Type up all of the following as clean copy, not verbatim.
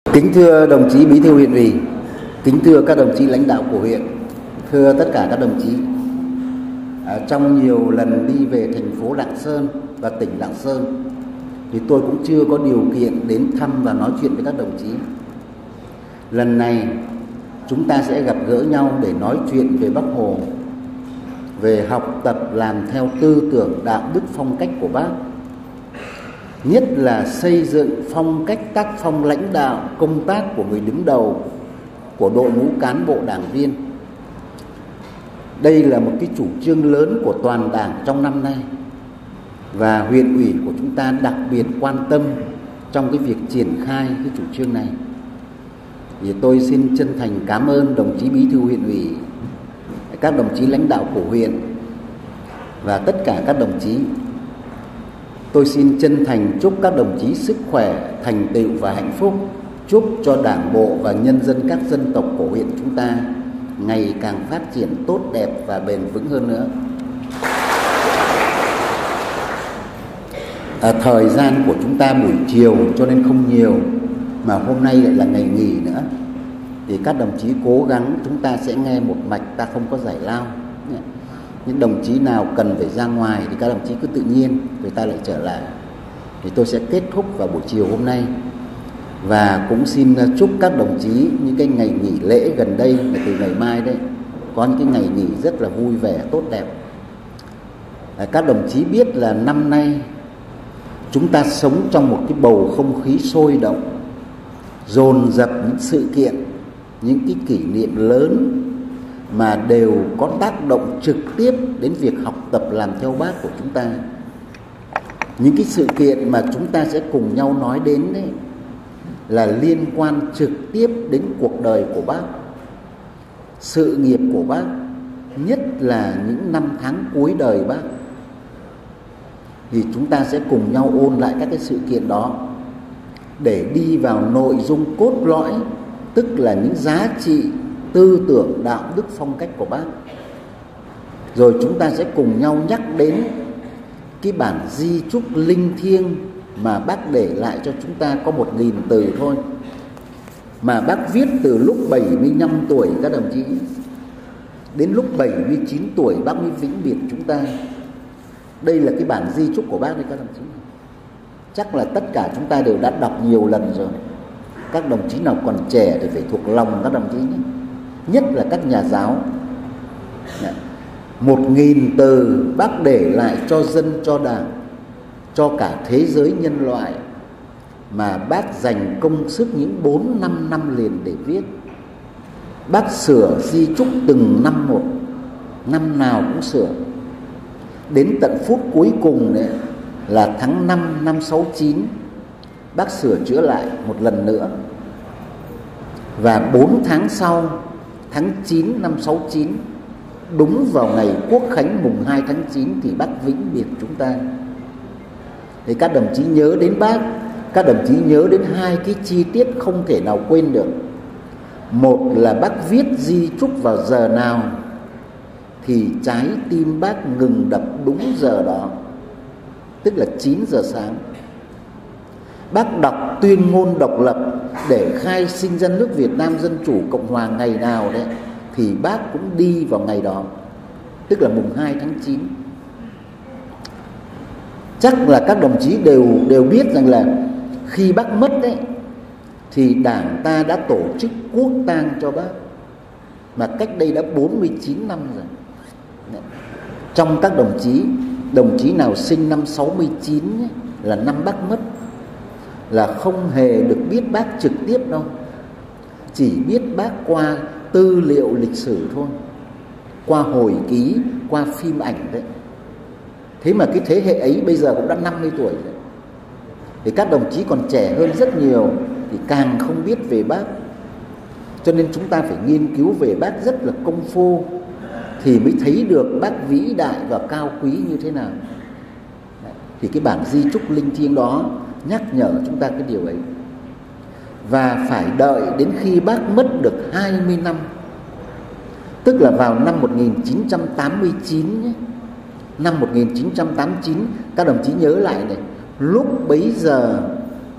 Kính thưa đồng chí Bí thư huyện ủy, kính thưa các đồng chí lãnh đạo của huyện, thưa tất cả các đồng chí. Trong nhiều lần đi về thành phố Lạng Sơn và tỉnh Lạng Sơn thì tôi cũng chưa có điều kiện đến thăm và nói chuyện với các đồng chí. Lần này chúng ta sẽ gặp gỡ nhau để nói chuyện về Bác Hồ, về học tập làm theo tư tưởng đạo đức phong cách của Bác, nhất là xây dựng phong cách tác phong lãnh đạo công tác của người đứng đầu của đội ngũ cán bộ đảng viên. Đây là một cái chủ trương lớn của toàn Đảng trong năm nay, và huyện ủy của chúng ta đặc biệt quan tâm trong cái việc triển khai cái chủ trương này. Thì tôi xin chân thành cảm ơn đồng chí Bí thư huyện ủy, các đồng chí lãnh đạo của huyện và tất cả các đồng chí. Tôi xin chân thành chúc các đồng chí sức khỏe, thành tựu và hạnh phúc. Chúc cho Đảng bộ và nhân dân các dân tộc của huyện chúng ta ngày càng phát triển tốt đẹp và bền vững hơn nữa. Thời gian của chúng ta buổi chiều cho nên không nhiều, mà hôm nay lại là ngày nghỉ nữa, thì các đồng chí cố gắng chúng ta sẽ nghe một mạch, ta không có giải lao. Những đồng chí nào cần phải ra ngoài thì các đồng chí cứ tự nhiên rồi ta lại trở lại. Thì tôi sẽ kết thúc vào buổi chiều hôm nay. Và cũng xin chúc các đồng chí những cái ngày nghỉ lễ gần đây là từ ngày mai đấy, có những cái ngày nghỉ rất là vui vẻ, tốt đẹp. Các đồng chí biết là năm nay chúng ta sống trong một cái bầu không khí sôi động, dồn dập những sự kiện, những cái kỷ niệm lớn mà đều có tác động trực tiếp đến việc học tập làm theo Bác của chúng ta. Những cái sự kiện mà chúng ta sẽ cùng nhau nói đến đấy là liên quan trực tiếp đến cuộc đời của Bác, sự nghiệp của Bác, nhất là những năm tháng cuối đời Bác. Thì chúng ta sẽ cùng nhau ôn lại các cái sự kiện đó để đi vào nội dung cốt lõi, tức là những giá trị tư tưởng đạo đức phong cách của Bác. Rồi chúng ta sẽ cùng nhau nhắc đến cái bản di chúc linh thiêng mà Bác để lại cho chúng ta có 1000 từ thôi, mà Bác viết từ lúc 75 tuổi các đồng chí, đến lúc 79 tuổi Bác mới vĩnh biệt chúng ta. Đây là cái bản di chúc của Bác đấy các đồng chí. Chắc là tất cả chúng ta đều đã đọc nhiều lần rồi. Các đồng chí nào còn trẻ thì phải thuộc lòng các đồng chí nhé, nhất là các nhà giáo. 1000 từ Bác để lại cho dân, cho Đảng, cho cả thế giới nhân loại, mà Bác dành công sức những 4-5 năm liền để viết. Bác sửa di chúc từng năm một, năm nào cũng sửa. Đến tận phút cuối cùng đấy, là tháng 5 năm 69, Bác sửa chữa lại một lần nữa. Và 4 tháng sau, tháng 9 năm 69, đúng vào ngày Quốc khánh mùng 2 tháng 9 thì Bác vĩnh biệt chúng ta. Thì các đồng chí nhớ đến Bác, các đồng chí nhớ đến hai cái chi tiết không thể nào quên được. Một là Bác viết di chúc vào giờ nào thì trái tim Bác ngừng đập đúng giờ đó, tức là 9 giờ sáng. Bác đọc tuyên ngôn độc lập để khai sinh ra nước Việt Nam Dân Chủ Cộng Hòa ngày nào đấy, thì Bác cũng đi vào ngày đó, tức là mùng 2 tháng 9. Chắc là các đồng chí đều biết rằng là khi Bác mất đấy, thì Đảng ta đã tổ chức quốc tang cho Bác, mà cách đây đã 49 năm rồi. Trong các đồng chí nào sinh năm 69 ấy, là năm Bác mất, là không hề được biết Bác trực tiếp đâu, chỉ biết Bác qua tư liệu lịch sử thôi, qua hồi ký, qua phim ảnh đấy. Thế mà cái thế hệ ấy bây giờ cũng đã 50 tuổi rồi. Thì các đồng chí còn trẻ hơn rất nhiều thì càng không biết về Bác. Cho nên chúng ta phải nghiên cứu về Bác rất là công phu thì mới thấy được Bác vĩ đại và cao quý như thế nào. Thì cái bản di chúc linh thiêng đó nhắc nhở chúng ta cái điều ấy. Và phải đợi đến khi Bác mất được 20 năm, tức là vào năm 1989 nhé. Năm 1989, các đồng chí nhớ lại này, lúc bấy giờ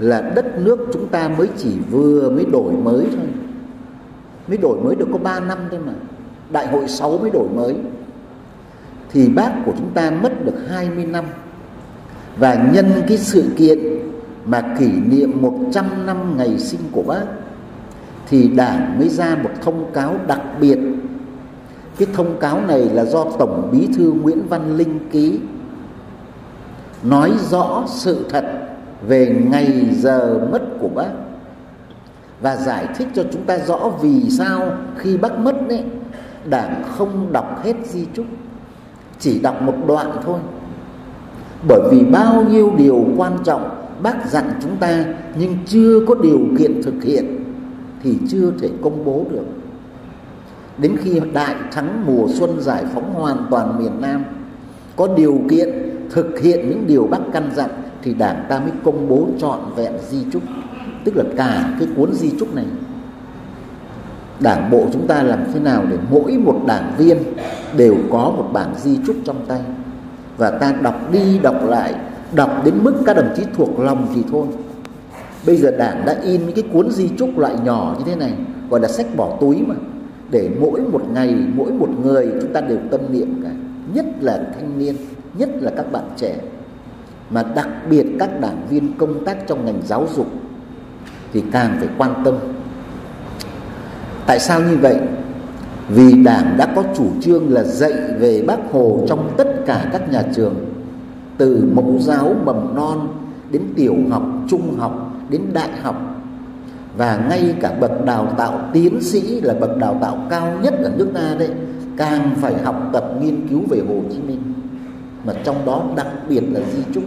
là đất nước chúng ta mới chỉ vừa mới đổi mới thôi. Mới đổi mới được có 3 năm thôi mà. Đại hội 6 mới đổi mới. Thì Bác của chúng ta mất được 20 năm. Và nhân cái sự kiện mà kỷ niệm 100 năm ngày sinh của Bác, thì Đảng mới ra một thông cáo đặc biệt. Cái thông cáo này là do Tổng Bí thư Nguyễn Văn Linh ký, nói rõ sự thật về ngày giờ mất của Bác, và giải thích cho chúng ta rõ vì sao khi Bác mất ấy, Đảng không đọc hết di chúc, chỉ đọc một đoạn thôi. Bởi vì bao nhiêu điều quan trọng Bác dặn chúng ta nhưng chưa có điều kiện thực hiện thì chưa thể công bố được. Đến khi đại thắng mùa xuân giải phóng hoàn toàn miền Nam, có điều kiện thực hiện những điều Bác căn dặn, thì Đảng ta mới công bố trọn vẹn di chúc, tức là cả cái cuốn di chúc này. Đảng bộ chúng ta làm thế nào để mỗi một đảng viên đều có một bản di chúc trong tay, và ta đọc đi đọc lại, đọc đến mức các đồng chí thuộc lòng thì thôi. Bây giờ Đảng đã in những cái cuốn di chúc loại nhỏ như thế này, gọi là sách bỏ túi mà, để mỗi một ngày, mỗi một người chúng ta đều tâm niệm cả. Nhất là thanh niên, nhất là các bạn trẻ, mà đặc biệt các đảng viên công tác trong ngành giáo dục thì càng phải quan tâm. Tại sao như vậy? Vì Đảng đã có chủ trương là dạy về Bác Hồ trong tất cả các nhà trường, từ mẫu giáo, mầm non đến tiểu học, trung học đến đại học, và ngay cả bậc đào tạo tiến sĩ là bậc đào tạo cao nhất ở nước ta đấy, càng phải học tập nghiên cứu về Hồ Chí Minh, mà trong đó đặc biệt là di chúc.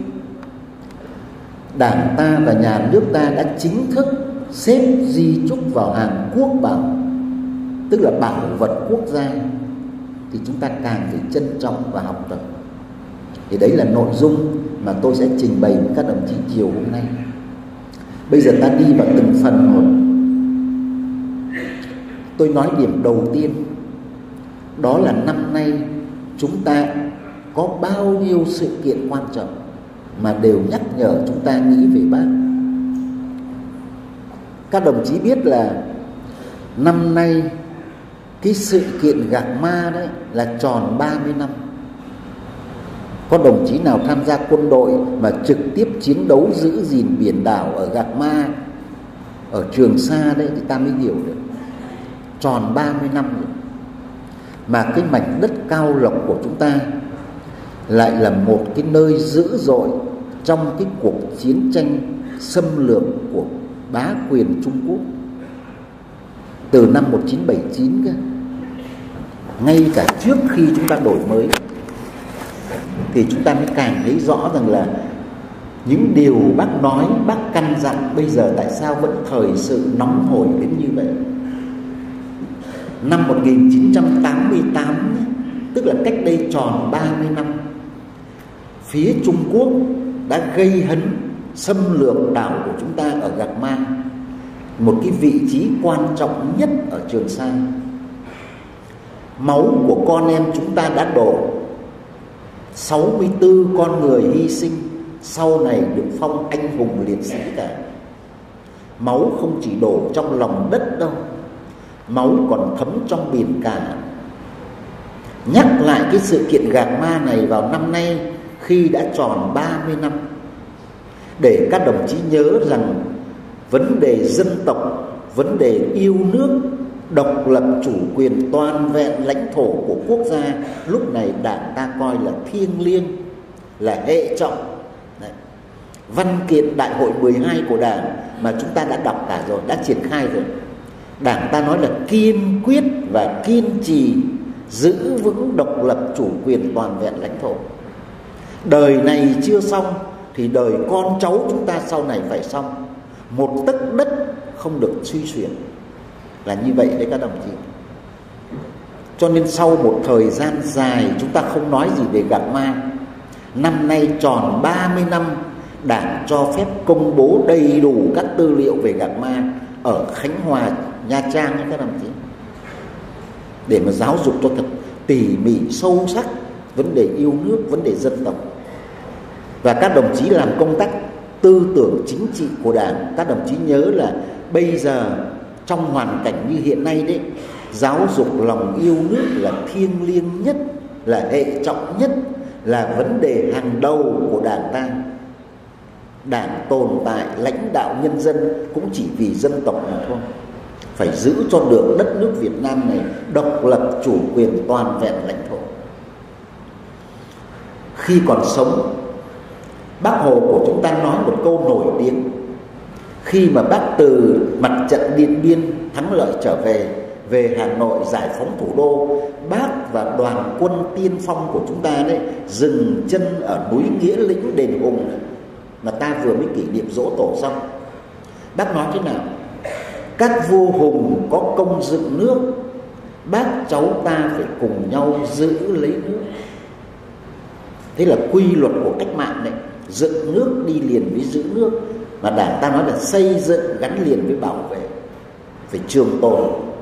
Đảng ta và nhà nước ta đã chính thức xếp di chúc vào hàng quốc bảo, tức là bảo vật quốc gia, thì chúng ta càng phải trân trọng và học tập. Thì đấy là nội dung mà tôi sẽ trình bày với các đồng chí chiều hôm nay. Bây giờ ta đi vào từng phần một. Tôi nói điểm đầu tiên, đó là năm nay chúng ta có bao nhiêu sự kiện quan trọng mà đều nhắc nhở chúng ta nghĩ về Bác. Các đồng chí biết là năm nay cái sự kiện Gạc Ma đấy là tròn 30 năm. Có đồng chí nào tham gia quân đội mà trực tiếp chiến đấu giữ gìn biển đảo ở Gạc Ma, ở Trường Sa đấy, thì ta mới hiểu được. Tròn 30 năm rồi. Mà cái mảnh đất Cao Lộc của chúng ta lại là một cái nơi dữ dội trong cái cuộc chiến tranh xâm lược của bá quyền Trung Quốc từ năm 1979 cơ. Ngay cả trước khi chúng ta đổi mới thì chúng ta mới càng thấy rõ rằng là những điều Bác nói, Bác căn dặn bây giờ tại sao vẫn thời sự nóng hổi đến như vậy. Năm 1988, tức là cách đây tròn 30 năm, phía Trung Quốc đã gây hấn xâm lược đảo của chúng ta ở Gạc Ma, một cái vị trí quan trọng nhất ở Trường Sa. Máu của con em chúng ta đã đổ, 64 con người hy sinh, sau này được phong anh hùng liệt sĩ cả. Máu không chỉ đổ trong lòng đất đâu, máu còn thấm trong biển cả. Nhắc lại cái sự kiện Gạc Ma này vào năm nay khi đã tròn 30 năm, để các đồng chí nhớ rằng vấn đề dân tộc, vấn đề yêu nước, độc lập chủ quyền toàn vẹn lãnh thổ của quốc gia, lúc này Đảng ta coi là thiêng liêng, là hệ trọng. Đấy. Văn kiện Đại hội 12 của Đảng mà chúng ta đã đọc cả rồi, đã triển khai rồi. Đảng ta nói là kiên quyết và kiên trì giữ vững độc lập chủ quyền toàn vẹn lãnh thổ. Đời này chưa xong thì đời con cháu chúng ta sau này phải xong. Một tấc đất không được suy xuyển, là như vậy đấy các đồng chí. Cho nên sau một thời gian dài chúng ta không nói gì về Gạc Ma, năm nay tròn 30 năm Đảng cho phép công bố đầy đủ các tư liệu về Gạc Ma ở Khánh Hòa, Nha Trang các đồng chí, để mà giáo dục cho thật tỉ mỉ sâu sắc vấn đề yêu nước, vấn đề dân tộc. Và các đồng chí làm công tác tư tưởng chính trị của Đảng. Các đồng chí nhớ là bây giờ trong hoàn cảnh như hiện nay đấy, giáo dục lòng yêu nước là thiêng liêng nhất, là hệ trọng nhất, là vấn đề hàng đầu của Đảng ta. Đảng tồn tại, lãnh đạo nhân dân cũng chỉ vì dân tộc mà thôi. Phải giữ cho được đất nước Việt Nam này độc lập, chủ quyền, toàn vẹn lãnh thổ. Khi còn sống, Bác Hồ của chúng ta nói một câu nổi tiếng. Khi mà bác từ mặt trận Điện Biên thắng lợi trở về Hà Nội giải phóng thủ đô, bác và đoàn quân tiên phong của chúng ta đấy dừng chân ở núi Nghĩa Lĩnh đền Hùng này, mà ta vừa mới kỷ niệm giỗ tổ xong. Bác nói thế nào? Các vua hùng có công dựng nước, bác cháu ta phải cùng nhau giữ lấy nước. Thế là quy luật của cách mạng này, dựng nước đi liền với giữ nước. Mà Đảng ta nói là xây dựng gắn liền với bảo vệ, phải trường tồn.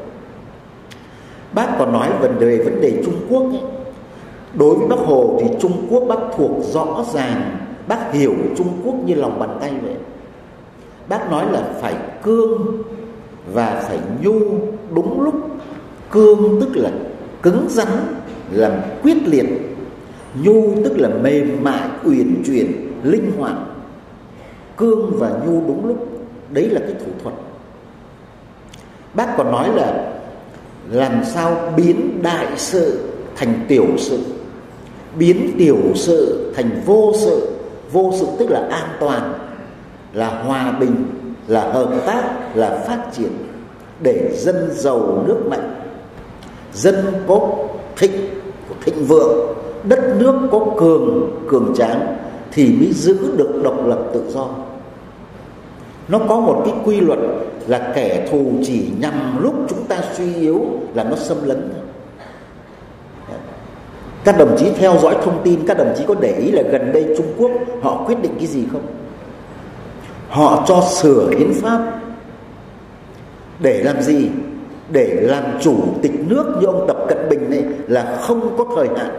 Bác còn nói vấn đề Trung Quốc ấy. Đối với Bác Hồ thì Trung Quốc bác thuộc rõ ràng, bác hiểu Trung Quốc như lòng bàn tay vậy. Bác nói là phải cương và phải nhu đúng lúc. Cương tức là cứng rắn, làm quyết liệt. Nhu tức là mềm mại, uyển chuyển, linh hoạt. Cương và nhu đúng lúc, đấy là cái thủ thuật. Bác còn nói là làm sao biến đại sự thành tiểu sự, biến tiểu sự thành vô sự. Vô sự tức là an toàn, là hòa bình, là hợp tác, là phát triển, để dân giàu nước mạnh, dân có thịnh vượng, đất nước có cường tráng thì mới giữ được độc lập tự do. Nó có một cái quy luật là kẻ thù chỉ nhằm lúc chúng ta suy yếu là nó xâm lấn. Các đồng chí theo dõi thông tin, các đồng chí có để ý là gần đây Trung Quốc họ quyết định cái gì không? Họ cho sửa hiến pháp. Để làm gì? Để làm chủ tịch nước như ông Tập Cận Bình này là không có thời hạn.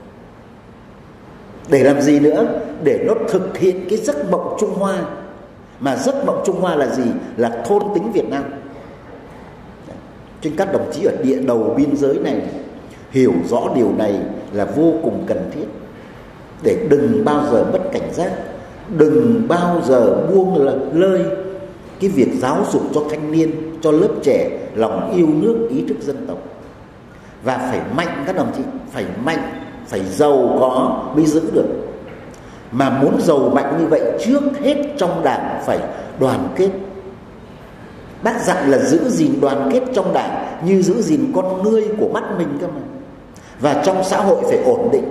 Để làm gì nữa? Để nó thực hiện cái giấc mộng Trung Hoa. Mà giấc mộng Trung Hoa là gì? Là thôn tính Việt Nam. Cho nên các đồng chí ở địa đầu biên giới này hiểu rõ điều này là vô cùng cần thiết, để đừng bao giờ mất cảnh giác, đừng bao giờ buông lơi cái việc giáo dục cho thanh niên, cho lớp trẻ lòng yêu nước, ý thức dân tộc. Và phải mạnh các đồng chí, phải mạnh, phải giàu có mới giữ được. Mà muốn giàu mạnh như vậy, trước hết trong Đảng phải đoàn kết. Bác dặn là giữ gìn đoàn kết trong Đảng như giữ gìn con ngươi của mắt mình cơ mà. Và trong xã hội phải ổn định.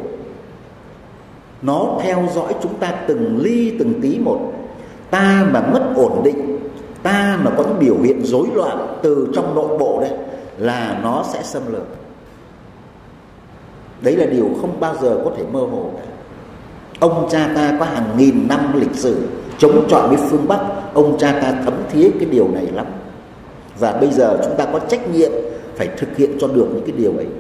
Nó theo dõi chúng ta từng ly từng tí một. Ta mà mất ổn định, ta mà có những biểu hiện rối loạn từ trong nội bộ đấy, là nó sẽ xâm lược. Đấy là điều không bao giờ có thể mơ hồ cả. Ông cha ta có hàng nghìn năm lịch sử chống chọi với phương Bắc, ông cha ta thấm thía cái điều này lắm. Và bây giờ chúng ta có trách nhiệm phải thực hiện cho được những cái điều ấy.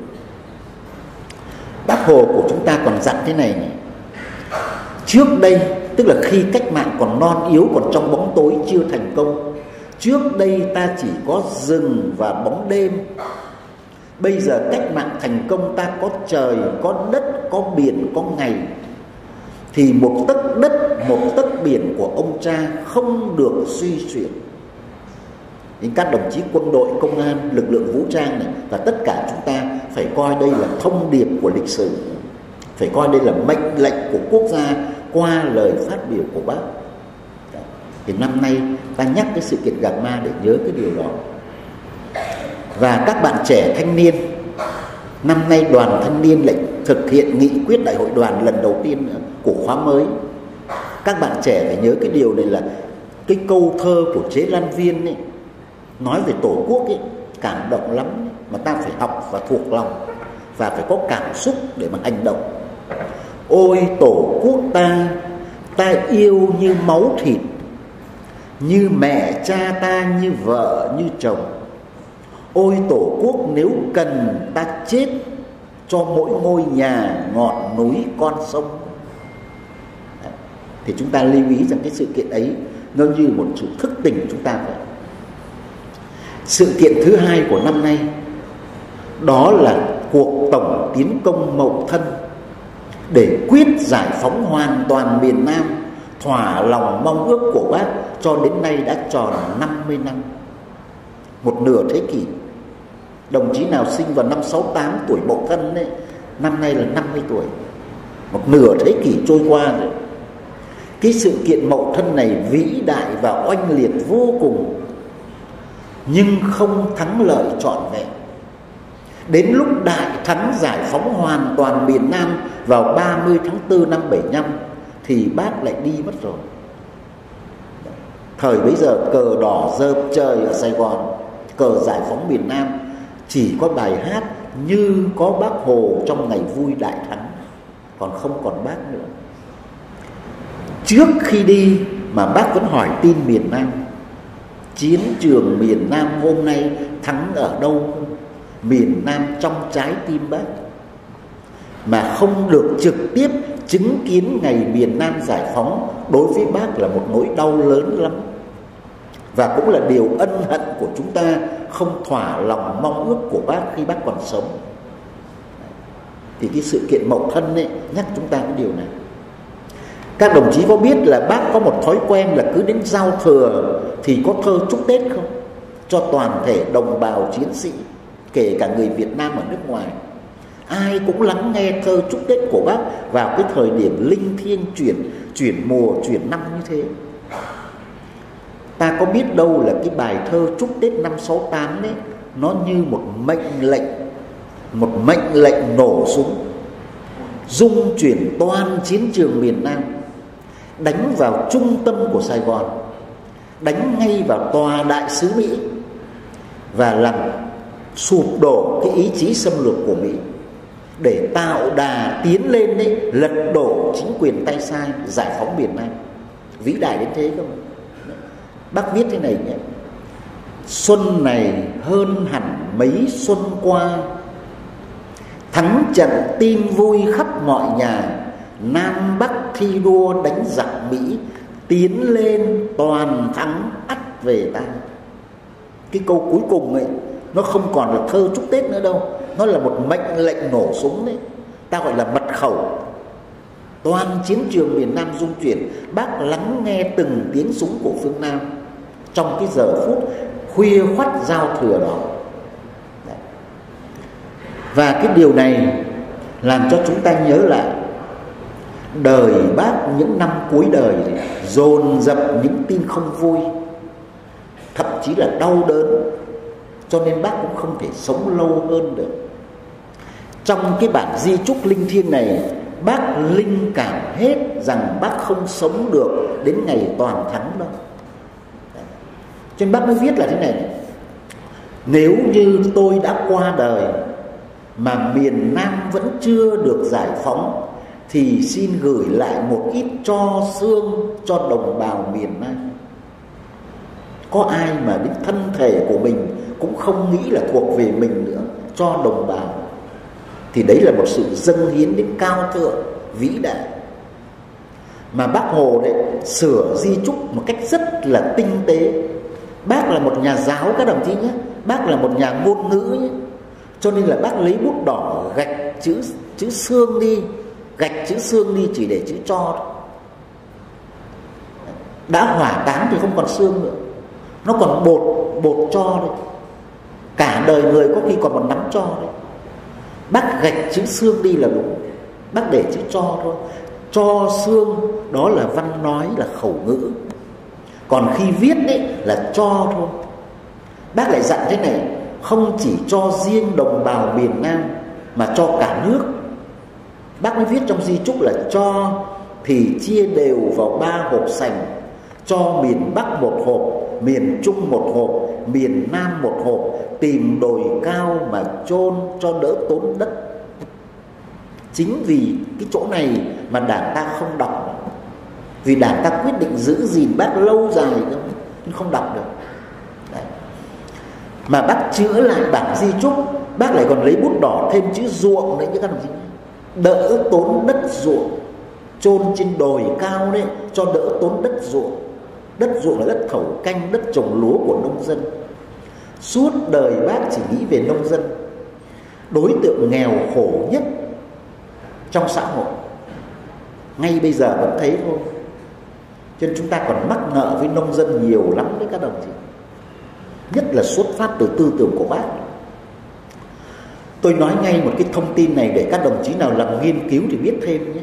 Bác Hồ của chúng ta còn dặn thế này này. Trước đây, tức là khi cách mạng còn non yếu, còn trong bóng tối chưa thành công, trước đây ta chỉ có rừng và bóng đêm. Bây giờ cách mạng thành công, ta có trời, có đất, có biển, có ngày. Thì một tấc đất, một tấc biển của ông cha không được suy chuyển. Nên các đồng chí quân đội, công an, lực lượng vũ trang này, và tất cả chúng ta phải coi đây là thông điệp của lịch sử, phải coi đây là mệnh lệnh của quốc gia qua lời phát biểu của bác. Thì năm nay ta nhắc cái sự kiện Gạc Ma để nhớ cái điều đó. Và các bạn trẻ thanh niên, năm nay đoàn thanh niên lại thực hiện nghị quyết đại hội đoàn lần đầu tiên của khóa mới. Các bạn trẻ phải nhớ cái điều này là cái câu thơ của Chế Lan Viên ấy, nói về Tổ quốc ấy, cảm động lắm, mà ta phải học và thuộc lòng, và phải có cảm xúc để mà hành động. Ôi Tổ quốc ta, ta yêu như máu thịt, như mẹ cha ta, như vợ, như chồng. Ôi Tổ quốc nếu cần ta chết cho mỗi ngôi nhà, ngọn núi, con sông. Thì chúng ta lưu ý rằng cái sự kiện ấy nó như một sự thức tỉnh chúng ta vậy. Sự kiện thứ hai của năm nay đó là cuộc tổng tiến công Mậu Thân để quyết giải phóng hoàn toàn miền Nam, thỏa lòng mong ước của Bác cho đến nay đã tròn 50 năm. Một nửa thế kỷ. Đồng chí nào sinh vào năm 68 tuổi Mậu Thân ấy, năm nay là 50 tuổi. Một nửa thế kỷ trôi qua rồi. Cái sự kiện Mậu Thân này vĩ đại và oanh liệt vô cùng, nhưng không thắng lợi trọn vẹn. Đến lúc đại thắng giải phóng hoàn toàn miền Nam vào 30 tháng 4 năm 75 thì Bác lại đi mất rồi. Thời bấy giờ cờ đỏ rợp trời ở Sài Gòn, cờ giải phóng miền Nam, chỉ có bài hát Như có Bác Hồ trong ngày vui đại thắng, còn không còn Bác nữa. Trước khi đi mà Bác vẫn hỏi tin miền Nam. Chiến trường miền Nam hôm nay thắng ở đâu? Miền Nam trong trái tim Bác. Mà không được trực tiếp chứng kiến ngày miền Nam giải phóng đối với Bác là một nỗi đau lớn lắm. Và cũng là điều ân hận của chúng ta không thỏa lòng mong ước của Bác khi Bác còn sống. Thì cái sự kiện Mậu Thân ấy nhắc chúng ta cái điều này. Các đồng chí có biết là Bác có một thói quen là cứ đến giao thừa thì có thơ chúc Tết không? Cho toàn thể đồng bào chiến sĩ, kể cả người Việt Nam ở nước ngoài. Ai cũng lắng nghe thơ chúc Tết của Bác vào cái thời điểm linh thiêng chuyển mùa, chuyển năm như thế. Ta có biết đâu là cái bài thơ chúc Tết năm 68 ấy, nó như một mệnh lệnh nổ súng, dung chuyển toàn chiến trường miền Nam, đánh vào trung tâm của Sài Gòn, đánh ngay vào tòa đại sứ Mỹ và làm sụp đổ cái ý chí xâm lược của Mỹ, để tạo đà tiến lên đấy, lật đổ chính quyền tay sai, giải phóng miền Nam. Vĩ đại đến thế không? Bác viết thế này nhé: xuân này hơn hẳn mấy xuân qua, thắng trận tin vui khắp mọi nhà, Nam Bắc thi đua đánh giặc Mỹ, tiến lên toàn thắng ắt về ta. Cái câu cuối cùng ấy, nó không còn là thơ chúc Tết nữa đâu, nó là một mệnh lệnh nổ súng đấy. Ta gọi là mật khẩu. Toàn chiến trường miền Nam rung chuyển, Bác lắng nghe từng tiếng súng của phương Nam trong cái giờ phút khuya khoắt giao thừa đó. Đấy. Và cái điều này làm cho chúng ta nhớ lại đời Bác những năm cuối đời dồn dập những tin không vui, thậm chí là đau đớn, cho nên Bác cũng không thể sống lâu hơn được. Trong cái bản di chúc linh thiêng này, Bác linh cảm hết rằng Bác không sống được đến ngày toàn thắng đâu. Cho nên Bác mới viết là thế này: nếu như tôi đã qua đời mà miền Nam vẫn chưa được giải phóng, thì xin gửi lại một ít tro xương cho đồng bào miền Nam. Có ai mà đến thân thể của mình cũng không nghĩ là thuộc về mình nữa, cho đồng bào. Thì đấy là một sự dâng hiến đến cao thượng, vĩ đại. Mà Bác Hồ đấy sửa di chúc một cách rất là tinh tế. Bác là một nhà giáo các đồng chí nhé, Bác là một nhà ngôn ngữ nhé. Cho nên là Bác lấy bút đỏ gạch chữ xương đi, gạch chữ xương đi chỉ để chữ cho. Đã hỏa táng thì không còn xương nữa, nó còn bột cho đấy. Cả đời người có khi còn một nắm cho đấy. Bác gạch chữ xương đi là đúng, Bác để chữ cho thôi. Cho xương đó là văn nói, là khẩu ngữ. Còn khi viết đấy là cho thôi. Bác lại dặn thế này: không chỉ cho riêng đồng bào miền Nam mà cho cả nước. Bác mới viết trong di chúc là cho thì chia đều vào 3 hộp sành, cho miền Bắc một hộp, miền Trung một hộp, miền Nam một hộp, tìm đồi cao mà chôn cho đỡ tốn đất. Chính vì cái chỗ này mà Đảng ta không đọc, vì Đảng ta quyết định giữ gìn Bác lâu dài nhưng không đọc được. Đấy. Mà Bác chữa lại bản di chúc, Bác lại còn lấy bút đỏ thêm chữ ruộng đấy, như các đồng chí, đỡ tốn đất ruộng chôn trên đồi cao đấy, cho đỡ tốn đất ruộng. Đất ruộng là đất thổ canh, đất trồng lúa của nông dân. Suốt đời bác chỉ nghĩ về nông dân, đối tượng nghèo khổ nhất trong xã hội. Ngay bây giờ vẫn thấy thôi. Cho nên chúng ta còn mắc nợ với nông dân nhiều lắm đấy các đồng chí. Nhất là xuất phát từ tư tưởng của bác. Tôi nói ngay một cái thông tin này để các đồng chí nào làm nghiên cứu thì biết thêm nhé.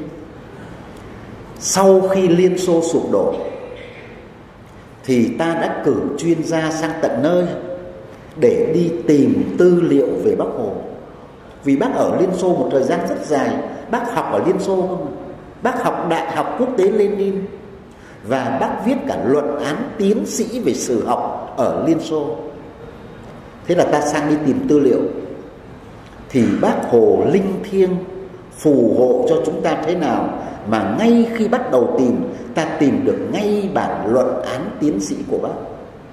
Sau khi Liên Xô sụp đổ thì ta đã cử chuyên gia sang tận nơi để đi tìm tư liệu về Bác Hồ. Vì bác ở Liên Xô một thời gian rất dài, bác học ở Liên Xô không? Bác học Đại học Quốc tế Lenin và bác viết cả luận án tiến sĩ về sử học ở Liên Xô. Thế là ta sang đi tìm tư liệu thì Bác Hồ linh thiêng phù hộ cho chúng ta thế nào mà ngay khi bắt đầu tìm, ta tìm được ngay bản luận án tiến sĩ của bác.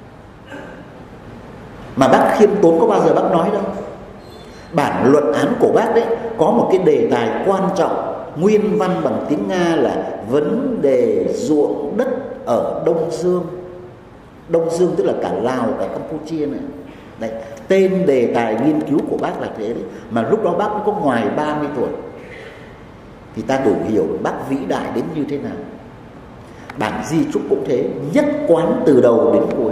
Mà bác khiêm tốn có bao giờ bác nói đâu. Bản luận án của bác đấy có một cái đề tài quan trọng, nguyên văn bằng tiếng Nga là vấn đề ruộng đất ở Đông Dương. Đông Dương tức là cả Lào, cả Campuchia này. Đấy, tên đề tài nghiên cứu của bác là thế đấy. Mà lúc đó bác cũng có ngoài 30 tuổi. Thì ta đủ hiểu bác vĩ đại đến như thế nào. Bản di chúc cũng thế, nhất quán từ đầu đến cuối.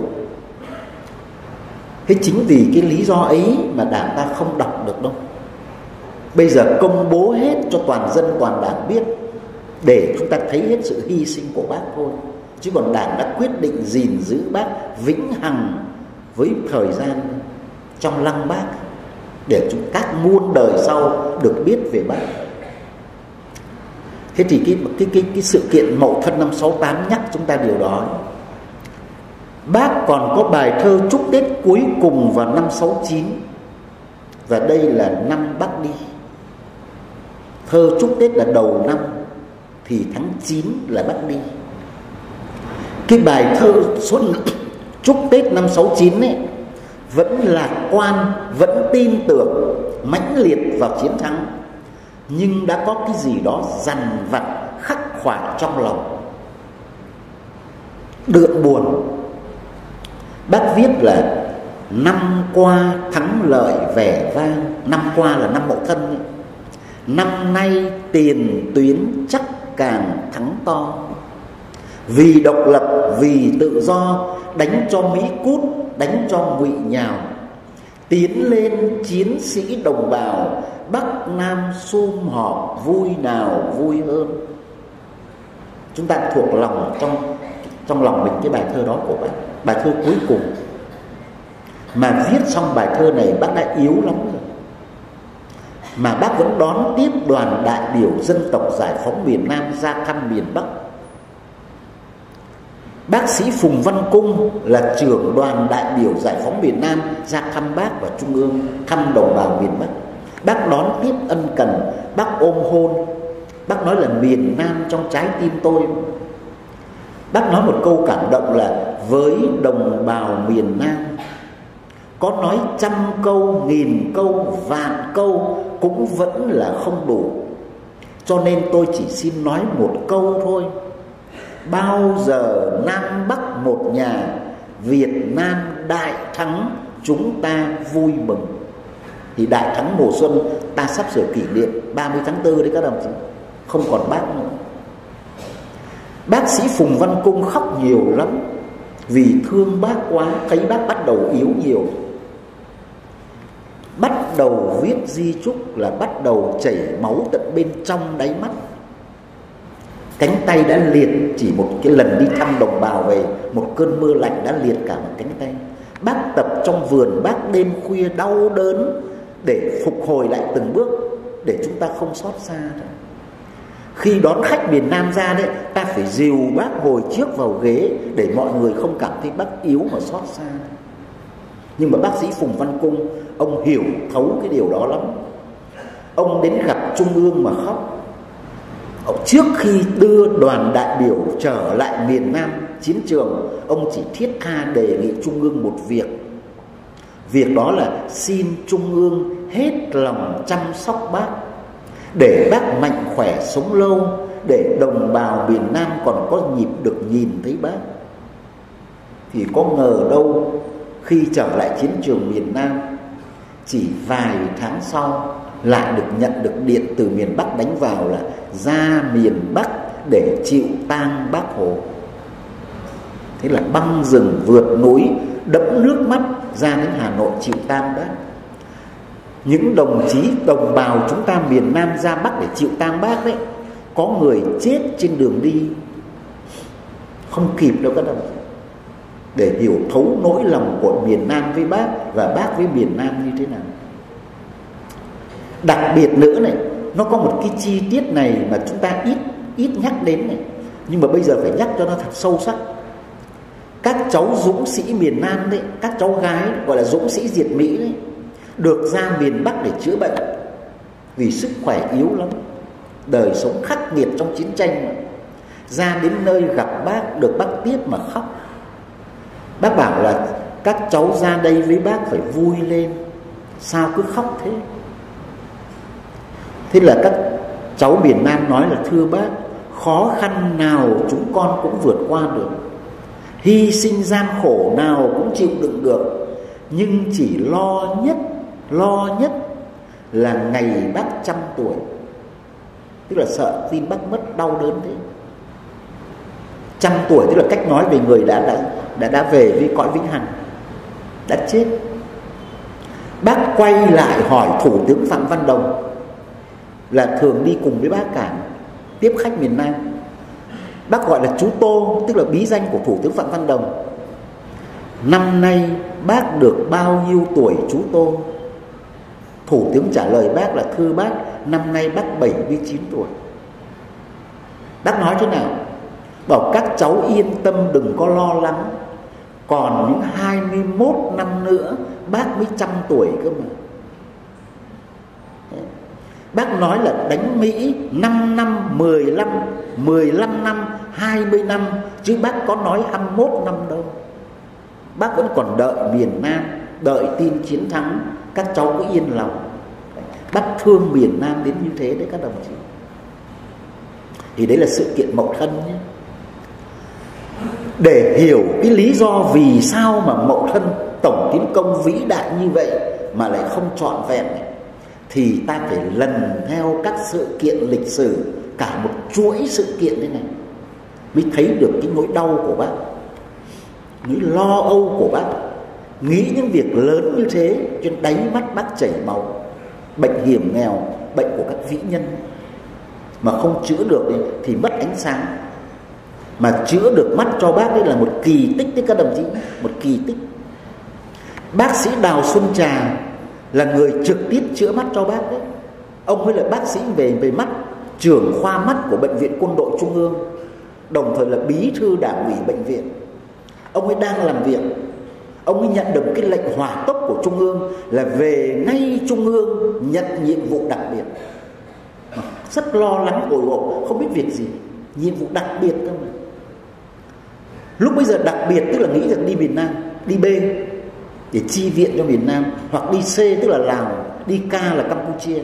Thế chính vì cái lý do ấy mà Đảng ta không đọc được đâu. Bây giờ công bố hết cho toàn dân toàn Đảng biết, để chúng ta thấy hết sự hy sinh của bác thôi. Chứ còn Đảng đã quyết định gìn giữ bác vĩnh hằng với thời gian trong lăng bác, để chúng các muôn đời sau được biết về bác. Thế thì cái sự kiện Mậu Thân năm 68 nhắc chúng ta điều đó. Bác còn có bài thơ chúc Tết cuối cùng vào năm 69. Và đây là năm bác đi. Thơ chúc Tết là đầu năm, thì tháng 9 là bác đi. Cái bài thơ xuân chúc Tết năm 69 ấy vẫn lạc quan, vẫn tin tưởng mãnh liệt vào chiến thắng, nhưng đã có cái gì đó dằn vặt khắc khoải trong lòng, đượm buồn. Bác viết là năm qua thắng lợi vẻ vang. Năm qua là năm Mậu Thân ấy. Năm nay tiền tuyến chắc càng thắng to. Vì độc lập, vì tự do, đánh cho Mỹ cút, đánh cho Ngụy nhào. Tiến lên chiến sĩ đồng bào, Bắc Nam sum họp vui nào vui hơn. Chúng ta thuộc lòng trong lòng mình cái bài thơ đó của bác, bài thơ cuối cùng. Mà viết xong bài thơ này bác đã yếu lắm rồi, mà bác vẫn đón tiếp đoàn đại biểu dân tộc giải phóng miền Nam ra thăm miền Bắc. Bác sĩ Phùng Văn Cung là trưởng đoàn đại biểu giải phóng miền Nam ra thăm bác và Trung ương, thăm đồng bào miền Bắc. Bác đón tiếp ân cần, bác ôm hôn. Bác nói là miền Nam trong trái tim tôi. Bác nói một câu cảm động là với đồng bào miền Nam, có nói 100 câu, 1000 câu, vạn câu cũng vẫn là không đủ. Cho nên tôi chỉ xin nói một câu thôi. Bao giờ Nam Bắc một nhà, Việt Nam đại thắng chúng ta vui mừng. Thì đại thắng mùa xuân ta sắp sửa kỷ niệm 30 tháng 4 đấy các đồng chí. Không còn bác nữa. Bác sĩ Phùng Văn Cung khóc nhiều lắm, vì thương bác quá, thấy bác bắt đầu yếu nhiều. Bắt đầu viết di chúc là bắt đầu chảy máu tận bên trong đáy mắt. Cánh tay đã liệt, chỉ một cái lần đi thăm đồng bào về, một cơn mưa lạnh đã liệt cả một cánh tay. Bác tập trong vườn, bác đêm khuya đau đớn để phục hồi lại từng bước, để chúng ta không xót xa. Khi đón khách miền Nam ra đấy, ta phải dìu bác ngồi trước vào ghế để mọi người không cảm thấy bác yếu mà xót xa. Nhưng mà bác sĩ Phùng Văn Cung, ông hiểu thấu cái điều đó lắm. Ông đến gặp Trung ương mà khóc. Trước khi đưa đoàn đại biểu trở lại miền Nam chiến trường, ông chỉ thiết tha đề nghị Trung ương một việc. Việc đó là xin Trung ương hết lòng chăm sóc bác, để bác mạnh khỏe sống lâu, để đồng bào miền Nam còn có dịp được nhìn thấy Bác. Thì có ngờ đâu khi trở lại chiến trường miền Nam, chỉ vài tháng sau lại được nhận được điện từ miền Bắc đánh vào là ra miền Bắc để chịu tang Bác Hồ. Thế là băng rừng vượt núi, đẫm nước mắt ra đến Hà Nội chịu tang Bác. Những đồng chí đồng bào chúng ta miền Nam ra Bắc để chịu tang Bác đấy, có người chết trên đường đi, không kịp đâu các đồng chí, để hiểu thấu nỗi lòng của miền Nam với Bác và Bác với miền Nam như thế nào. Đặc biệt nữa này, nó có một cái chi tiết này mà chúng ta ít nhắc đến này, nhưng mà bây giờ phải nhắc cho nó thật sâu sắc. Các cháu dũng sĩ miền Nam đấy, các cháu gái gọi là dũng sĩ diệt Mỹ đấy, được ra miền Bắc để chữa bệnh vì sức khỏe yếu lắm, đời sống khắc nghiệt trong chiến tranh mà. Ra đến nơi gặp Bác, được Bác tiếp mà khóc. Bác bảo là các cháu ra đây với Bác phải vui lên, sao cứ khóc thế? Thế là các cháu miền Nam nói là thưa Bác, khó khăn nào chúng con cũng vượt qua được, hy sinh gian khổ nào cũng chịu đựng được, nhưng chỉ lo nhất là ngày Bác 100 tuổi. Tức là sợ tin Bác mất, đau đớn thế. 100 tuổi tức là cách nói về người đã về với cõi vĩnh hằng, đã chết. Bác quay lại hỏi Thủ tướng Phạm Văn Đồng, là thường đi cùng với Bác cả, tiếp khách miền Nam. Bác gọi là chú Tô, tức là bí danh của Thủ tướng Phạm Văn Đồng. Năm nay Bác được bao nhiêu tuổi chú Tô? Thủ tướng trả lời Bác là thưa Bác, năm nay Bác 79 tuổi. Bác nói thế nào? Bảo các cháu yên tâm, đừng có lo lắng, còn những 21 năm nữa Bác mới 100 tuổi cơ mà. Bác nói là đánh Mỹ 5 năm, 15 năm, 20 năm, chứ Bác có nói 21 năm đâu. Bác vẫn còn đợi miền Nam, đợi tin chiến thắng, các cháu cứ yên lòng. Bác thương miền Nam đến như thế đấy các đồng chí. Thì đấy là sự kiện Mậu Thân nhé. Để hiểu cái lý do vì sao mà Mậu Thân tổng tiến công vĩ đại như vậy mà lại không trọn vẹn này, thì ta phải lần theo các sự kiện lịch sử, cả một chuỗi sự kiện thế này, mới thấy được cái nỗi đau của Bác, nỗi lo âu của Bác, nghĩ những việc lớn như thế, cho nên đáy mắt Bác chảy máu. Bệnh hiểm nghèo, bệnh của các vĩ nhân mà không chữa được thì mất ánh sáng, mà chữa được mắt cho Bác đây là một kỳ tích đấy các đồng chí, một kỳ tích. Bác sĩ Đào Xuân Trà là người trực tiếp chữa mắt cho Bác đấy. Ông ấy là bác sĩ về mắt, trưởng khoa mắt của Bệnh viện Quân đội Trung ương, đồng thời là bí thư đảng ủy bệnh viện. Ông ấy đang làm việc, ông ấy nhận được cái lệnh hỏa tốc của Trung ương là về ngay Trung ương nhận nhiệm vụ đặc biệt. Rất lo lắng bồi hồi, không biết việc gì, nhiệm vụ đặc biệt cơ mà. Lúc bây giờ đặc biệt tức là nghĩ rằng đi miền Nam, đi B để chi viện cho miền Nam, hoặc đi C tức là Lào, đi K là Campuchia.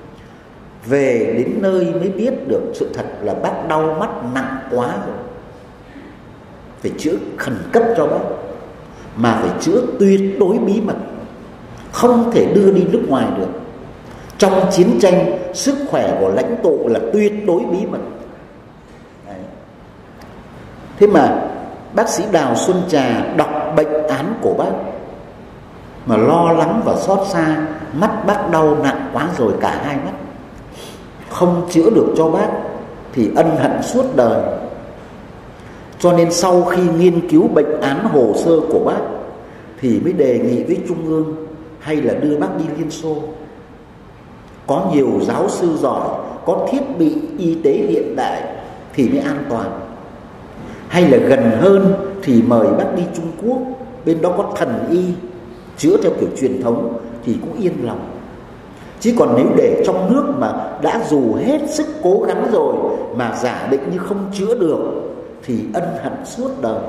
Về đến nơi mới biết được sự thật là Bác đau mắt nặng quá rồi, phải chữa khẩn cấp cho Bác, mà phải chữa tuyệt đối bí mật, không thể đưa đi nước ngoài được. Trong chiến tranh, sức khỏe của lãnh tụ là tuyệt đối bí mật. Đấy. Thế mà bác sĩ Đào Xuân Trà đọc bệnh án của Bác mà lo lắng và xót xa, mắt Bác đau nặng quá rồi, cả hai mắt, không chữa được cho Bác thì ân hận suốt đời. Cho nên sau khi nghiên cứu bệnh án hồ sơ của Bác thì mới đề nghị với Trung ương hay là đưa Bác đi Liên Xô. Có nhiều giáo sư giỏi, có thiết bị y tế hiện đại thì mới an toàn. Hay là gần hơn thì mời Bác đi Trung Quốc, bên đó có thần y chữa theo kiểu truyền thống thì cũng yên lòng. Chứ còn nếu để trong nước mà đã dù hết sức cố gắng rồi mà giả định như không chữa được thì ân hận suốt đời.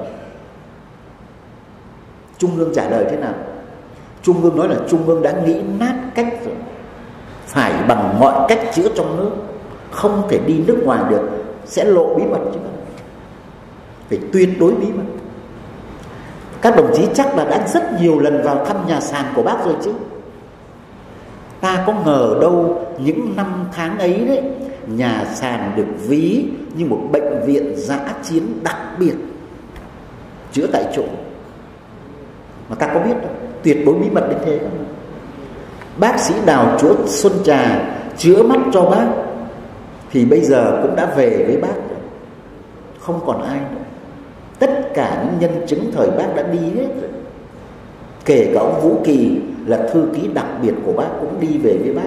Trung ương trả lời thế nào? Trung ương nói là Trung ương đã nghĩ nát cách rồi, phải bằng mọi cách chữa trong nước, không thể đi nước ngoài được, sẽ lộ bí mật chứ, phải tuyệt đối bí mật. Các đồng chí chắc là đã rất nhiều lần vào thăm nhà sàn của bác rồi chứ. Ta có ngờ đâu những năm tháng ấy đấy, nhà sàn được ví như một bệnh viện dã chiến đặc biệt, chữa tại chỗ. Mà ta có biết đâu, tuyệt đối bí mật đến thế không? Bác sĩ Đào Chúa Xuân Trà chữa mắt cho bác thì bây giờ cũng đã về với bác rồi, không còn ai nữa. Tất cả những nhân chứng thời bác đã đi hết rồi. Kể cả ông Vũ Kỳ là thư ký đặc biệt của bác cũng đi về với bác.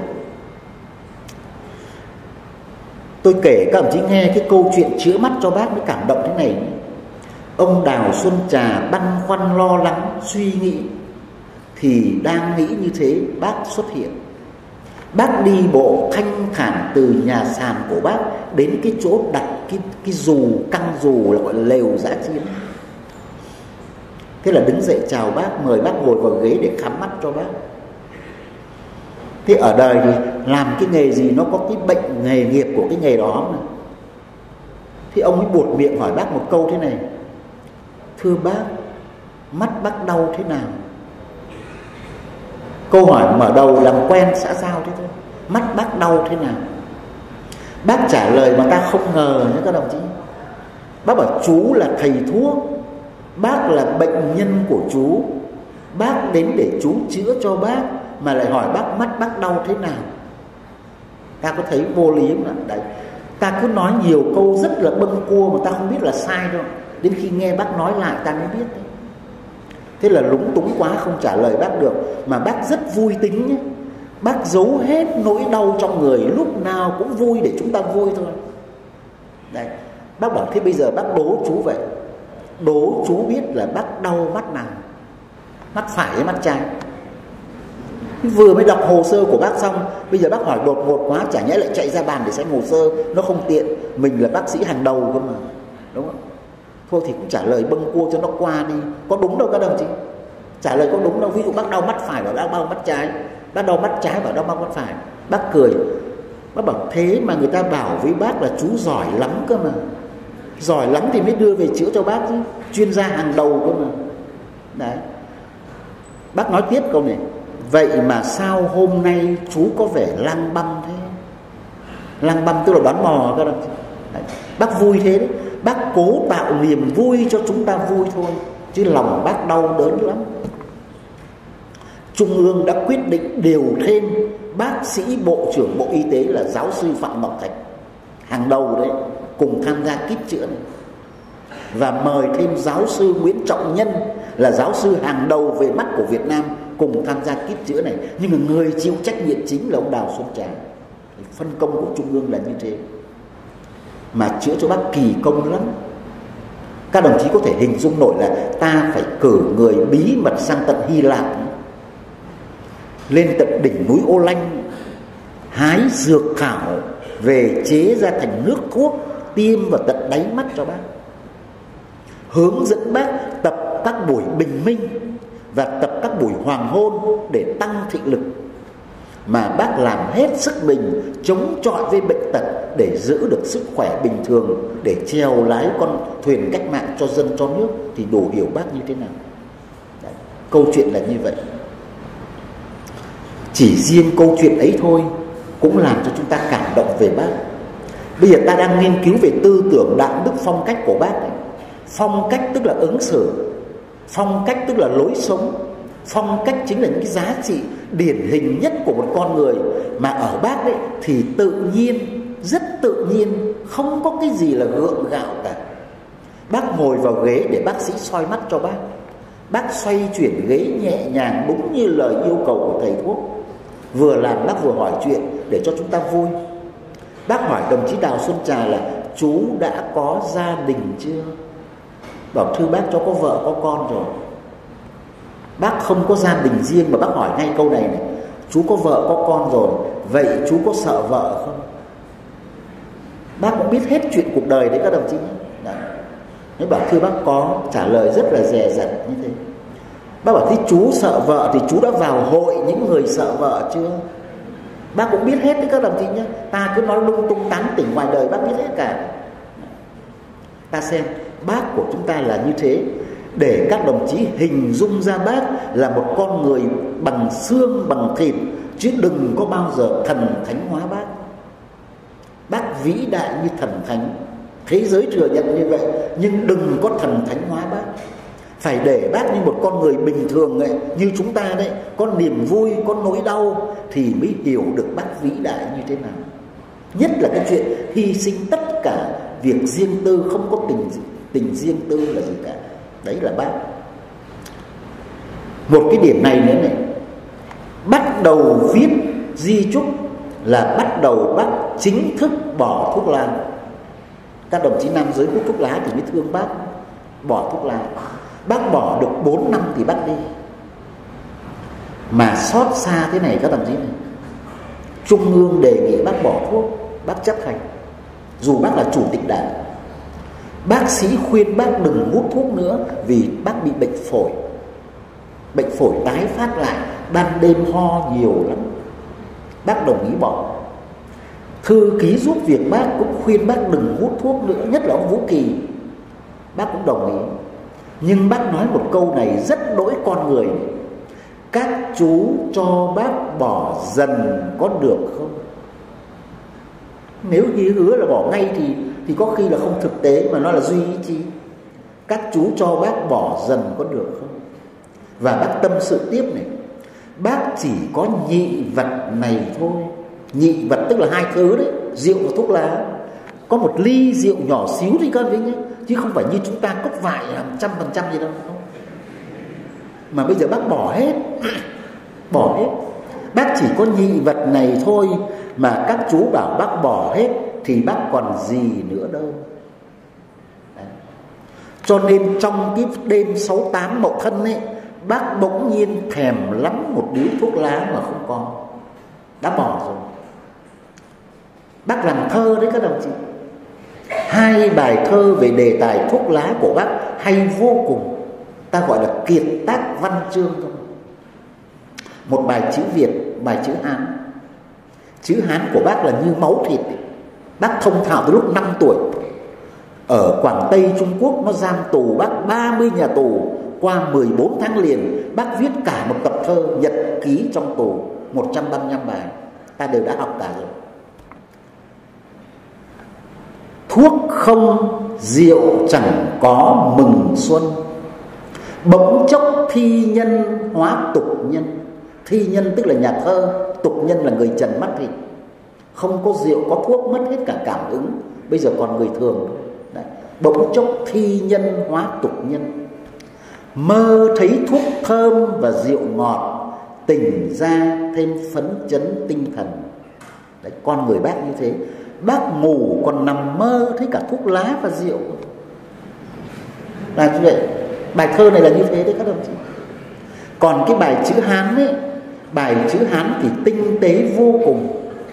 Tôi kể các ông chí nghe cái câu chuyện chữa mắt cho bác mới cảm động thế này. Ông Đào Xuân Trà băn khoăn lo lắng suy nghĩ, thì đang nghĩ như thế bác xuất hiện. Bác đi bộ thanh thản từ nhà sàn của bác đến cái chỗ đặt cái dù, căng dù là gọi là lều dã chiến. Thế là đứng dậy chào bác, mời bác ngồi vào ghế để khám mắt cho bác. Thế ở đời thì làm cái nghề gì nó có cái bệnh nghề nghiệp của cái nghề đó mà. Thì ông ấy buột miệng hỏi bác một câu thế này: thưa bác, mắt bác đau thế nào? Câu hỏi mở đầu làm quen xã giao thế thôi. Mắt bác đau thế nào? Bác trả lời mà ta không ngờ nhé các đồng chí. Bác bảo chú là thầy thuốc, bác là bệnh nhân của chú, bác đến để chú chữa cho bác mà lại hỏi bác mắt bác đau thế nào. Ta có thấy vô lý không ạ? Đấy, ta cứ nói nhiều câu rất là bâng cua mà ta không biết là sai đâu. Đến khi nghe bác nói lại ta mới biết đấy. Thế là lúng túng quá không trả lời bác được. Mà bác rất vui tính nhé. Bác giấu hết nỗi đau trong người, lúc nào cũng vui để chúng ta vui thôi. Đấy, bác bảo thế bây giờ bác đố chú vậy. Đố chú biết là bác đau mắt nào? Mắt phải hay mắt trái? Vừa mới đọc hồ sơ của bác xong, bây giờ bác hỏi đột ngột quá, chả nhẽ lại chạy ra bàn để xem hồ sơ, nó không tiện. Mình là bác sĩ hàng đầu cơ mà, đúng không? Thôi thì cũng trả lời bâng cua cho nó qua đi. Có đúng đâu các đồng chí, trả lời có đúng đâu. Ví dụ bác đau mắt phải bảo bác đau mắt trái, bác đau mắt trái bảo đau mắt phải. Bác cười, bác bảo thế mà người ta bảo với bác là chú giỏi lắm cơ mà. Giỏi lắm thì mới đưa về chữa cho bác chứ, chuyên gia hàng đầu cơ mà. Đấy, bác nói tiếp câu này: vậy mà sao hôm nay chú có vẻ lang băm thế? Lang băm tức là đoán mò các đồng chí. Đấy, bác vui thế đấy. Bác cố tạo niềm vui cho chúng ta vui thôi, chứ lòng bác đau đớn lắm. Trung ương đã quyết định điều thêm bác sĩ Bộ trưởng Bộ Y tế là giáo sư Phạm Ngọc Thạch, hàng đầu đấy, cùng tham gia kíp chữa này. Và mời thêm giáo sư Nguyễn Trọng Nhân là giáo sư hàng đầu về mắt của Việt Nam cùng tham gia kíp chữa này. Nhưng mà người chịu trách nhiệm chính là ông Đào Xuân Trà. Phân công của Trung ương là như thế. Mà chữa cho bác kỳ công lắm. Các đồng chí có thể hình dung nổi là ta phải cử người bí mật sang tận Hy Lạp, lên tận đỉnh núi Ô Lanh, hái dược thảo về chế ra thành nước thuốc, tiêm vào tận đáy mắt cho bác, hướng dẫn bác tập các buổi bình minh và tập các buổi hoàng hôn để tăng thị lực. Mà bác làm hết sức mình chống chọi với bệnh tật để giữ được sức khỏe bình thường, để chèo lái con thuyền cách mạng cho dân cho nước. Thì đủ hiểu bác như thế nào. Đấy, câu chuyện là như vậy. Chỉ riêng câu chuyện ấy thôi cũng làm cho chúng ta cảm động về bác. Bây giờ ta đang nghiên cứu về tư tưởng, đạo đức, phong cách của bác ấy. Phong cách tức là ứng xử, phong cách tức là lối sống, phong cách chính là những cái giá trị điển hình nhất của một con người. Mà ở bác đấy thì tự nhiên, rất tự nhiên, không có cái gì là gượng gạo cả. Bác ngồi vào ghế để bác sĩ soi mắt cho bác. Bác xoay chuyển ghế nhẹ nhàng đúng như lời yêu cầu của thầy thuốc. Vừa làm bác vừa hỏi chuyện để cho chúng ta vui. Bác hỏi đồng chí Đào Xuân Trà là chú đã có gia đình chưa? Bảo thưa bác cháu có vợ có con rồi. Bác không có gia đình riêng mà bác hỏi ngay câu này này: chú có vợ có con rồi, vậy chú có sợ vợ không? Bác cũng biết hết chuyện cuộc đời đấy các đồng chí. Nếu bảo thưa bác có, trả lời rất là dè dặt như thế. Bác bảo thế chú sợ vợ thì chú đã vào hội những người sợ vợ chưa? Bác cũng biết hết đấy các đồng chí nhé. Ta cứ nói lung tung tán tỉnh ngoài đời bác biết hết cả. Ta xem bác của chúng ta là như thế, để các đồng chí hình dung ra bác là một con người bằng xương bằng thịt, chứ đừng có bao giờ thần thánh hóa bác. Bác vĩ đại như thần thánh, thế giới thừa nhận như vậy, nhưng đừng có thần thánh hóa bác. Phải để bác như một con người bình thường ấy, như chúng ta đấy, có niềm vui, có nỗi đau thì mới hiểu được bác vĩ đại như thế nào. Nhất là cái chuyện hy sinh tất cả việc riêng tư, không có tình riêng tư là gì cả. Đấy là bác. Một cái điểm này nữa này, bắt đầu viết di chúc là bắt đầu bác chính thức bỏ thuốc lá. Các đồng chí nam giới hút thuốc lá thì mới thương bác. Bỏ thuốc lá, bác bỏ được 4 năm thì bác đi. Mà xót xa thế này các đồng chí này, Trung ương đề nghị bác bỏ thuốc, bác chấp hành. Dù bác là chủ tịch đảng, bác sĩ khuyên bác đừng hút thuốc nữa vì bác bị bệnh phổi. Bệnh phổi tái phát lại, ban đêm ho nhiều lắm. Bác đồng ý bỏ. Thư ký giúp việc bác cũng khuyên bác đừng hút thuốc nữa, nhất là ông Vũ Kỳ. Bác cũng đồng ý. Nhưng bác nói một câu này rất đỗi con người: các chú cho bác bỏ dần có được không? Nếu như hứa là bỏ ngay thì có khi là không thực tế, mà nó là duy ý chí. Các chú cho bác bỏ dần có được không? Và bác tâm sự tiếp này: bác chỉ có nhị vật này thôi. Nhị vật tức là hai thứ đấy, rượu và thuốc lá. Có một ly rượu nhỏ xíu thì các vị nhé, chứ không phải như chúng ta cốc vại 100% gì đâu. Mà bây giờ bác bỏ hết. Bỏ hết. Bác chỉ có nhị vật này thôi, mà các chú bảo bác bỏ hết thì bác còn gì nữa đâu. Đấy. Cho nên trong cái đêm 68 Mậu Thân ấy, bác bỗng nhiên thèm lắm một điếu thuốc lá mà không có, đã bỏ rồi. Bác làm thơ đấy các đồng chí. 2 bài thơ về đề tài thuốc lá của bác hay vô cùng, ta gọi là kiệt tác văn chương thôi. Một bài chữ Việt, bài chữ Hán. Chữ Hán của bác là như máu thịt. Bác thông thạo từ lúc 5 tuổi. Ở Quảng Tây Trung Quốc nó giam tù bác 30 nhà tù. Qua 14 tháng liền bác viết cả một tập thơ nhật ký trong tù, 135 bài. Ta đều đã học cả rồi. Thuốc không, rượu chẳng có mừng xuân. Bỗng chốc thi nhân hóa tục nhân. Thi nhân tức là nhà thơ, tục nhân là người trần mắt thịt. Không có rượu, có thuốc mất hết cả cảm ứng. Bây giờ còn người thường thôi. Đấy. Bỗng chốc thi nhân hóa tục nhân. Mơ thấy thuốc thơm và rượu ngọt, tỉnh ra thêm phấn chấn tinh thần. Đấy, con người bác như thế. Bác ngủ còn nằm mơ thấy cả thuốc lá và rượu. Là như vậy. Bài thơ này là như thế đấy các đồng chí. Còn cái bài chữ Hán ấy, bài chữ Hán thì tinh tế vô cùng.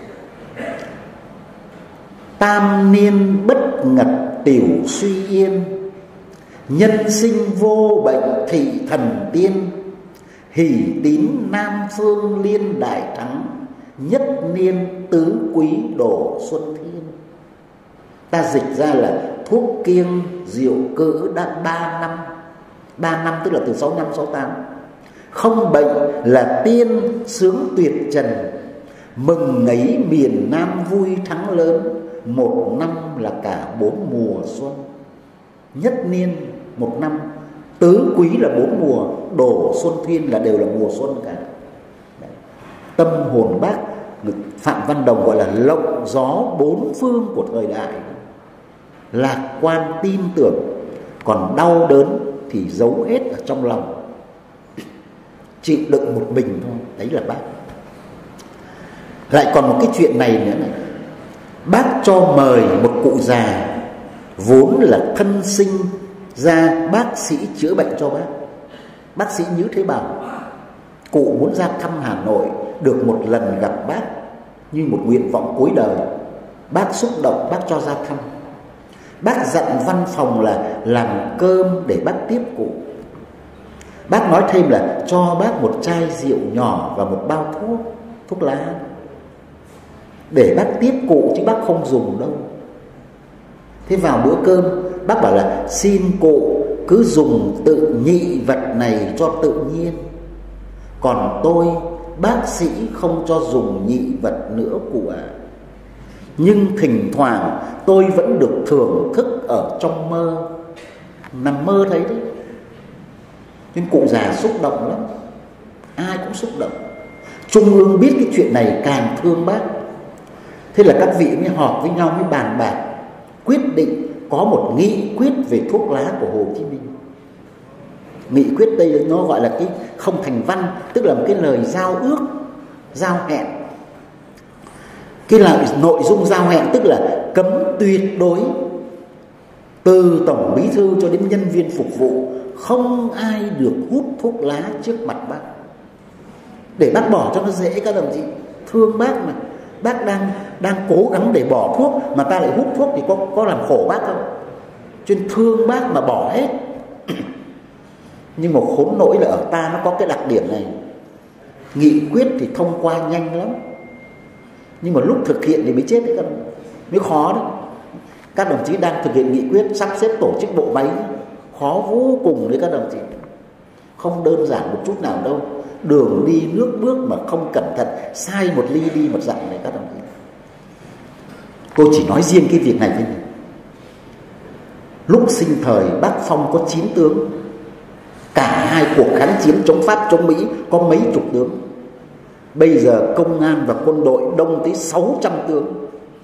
Tam niên bất ngật tiểu suy yên, nhân sinh vô bệnh thị thần tiên. Hỷ tín Nam Phương liên đại thắng, nhất niên tứ quý đổ xuân thiên. Ta dịch ra là thuốc kiêng rượu cữ đã 3 năm. 3 năm tức là từ 6 năm 68. Không bệnh là tiên sướng tuyệt trần, mừng ngấy miền Nam vui thắng lớn. 1 năm là cả 4 mùa xuân. Nhất niên 1 năm, tứ quý là 4 mùa, đổ xuân thiên là đều là mùa xuân cả. Đấy. Tâm hồn bác Phạm Văn Đồng gọi là lộng gió 4 phương của thời đại. Lạc quan tin tưởng, còn đau đớn thì giấu hết ở trong lòng, chịu đựng một mình thôi. Đấy là bác. Lại còn một cái chuyện này nữa này. Bác cho mời một cụ già vốn là thân sinh ra bác sĩ chữa bệnh cho bác. Bác sĩ Nhữ Thế Bảo. Cụ muốn ra thăm Hà Nội, được một lần gặp bác như một nguyện vọng cuối đời. Bác xúc động, bác cho ra thăm. Bác dặn văn phòng là làm cơm để bác tiếp cụ. Bác nói thêm là cho bác một chai rượu nhỏ và một bao thuốc lá, để bác tiếp cụ chứ bác không dùng đâu. Thế vào bữa cơm bác bảo là xin cụ cứ dùng tự nhị vật này cho tự nhiên, còn tôi bác sĩ không cho dùng nhị vật nữa cụ ạ. Nhưng thỉnh thoảng tôi vẫn được thưởng thức ở trong mơ, nằm mơ thấy đấy. Nên cụ già xúc động lắm, ai cũng xúc động. Trung ương biết cái chuyện này càng thương bác. Thế là các vị mới họp với nhau, mới bàn bạc quyết định có một nghị quyết về thuốc lá của Hồ Chí Minh. Nghị quyết đây nó gọi là cái không thành văn, tức là một cái lời giao ước, giao hẹn. Cái là nội dung giao hẹn tức là cấm tuyệt đối, từ tổng bí thư cho đến nhân viên phục vụ, không ai được hút thuốc lá trước mặt bác. Để bác bỏ cho nó dễ các đồng chí. Thương bác mà, bác đang cố gắng để bỏ thuốc mà ta lại hút thuốc thì có làm khổ bác không? Cho nên thương bác mà bỏ hết. Nhưng mà khốn nỗi là ở ta nó có cái đặc điểm này, nghị quyết thì thông qua nhanh lắm, nhưng mà lúc thực hiện thì mới chết đấy, mới khó đấy. Các đồng chí đang thực hiện nghị quyết sắp xếp tổ chức bộ máy, khó vô cùng đấy các đồng chí, không đơn giản một chút nào đâu. Đường đi nước bước mà không cẩn thận, sai một ly đi một dặm này các đồng chí. Tôi chỉ nói riêng cái việc này thôi. Lúc sinh thời bác Phong có 9 tướng, cả hai cuộc kháng chiến chống Pháp chống Mỹ có mấy chục tướng. Bây giờ công an và quân đội đông tới 600 tướng.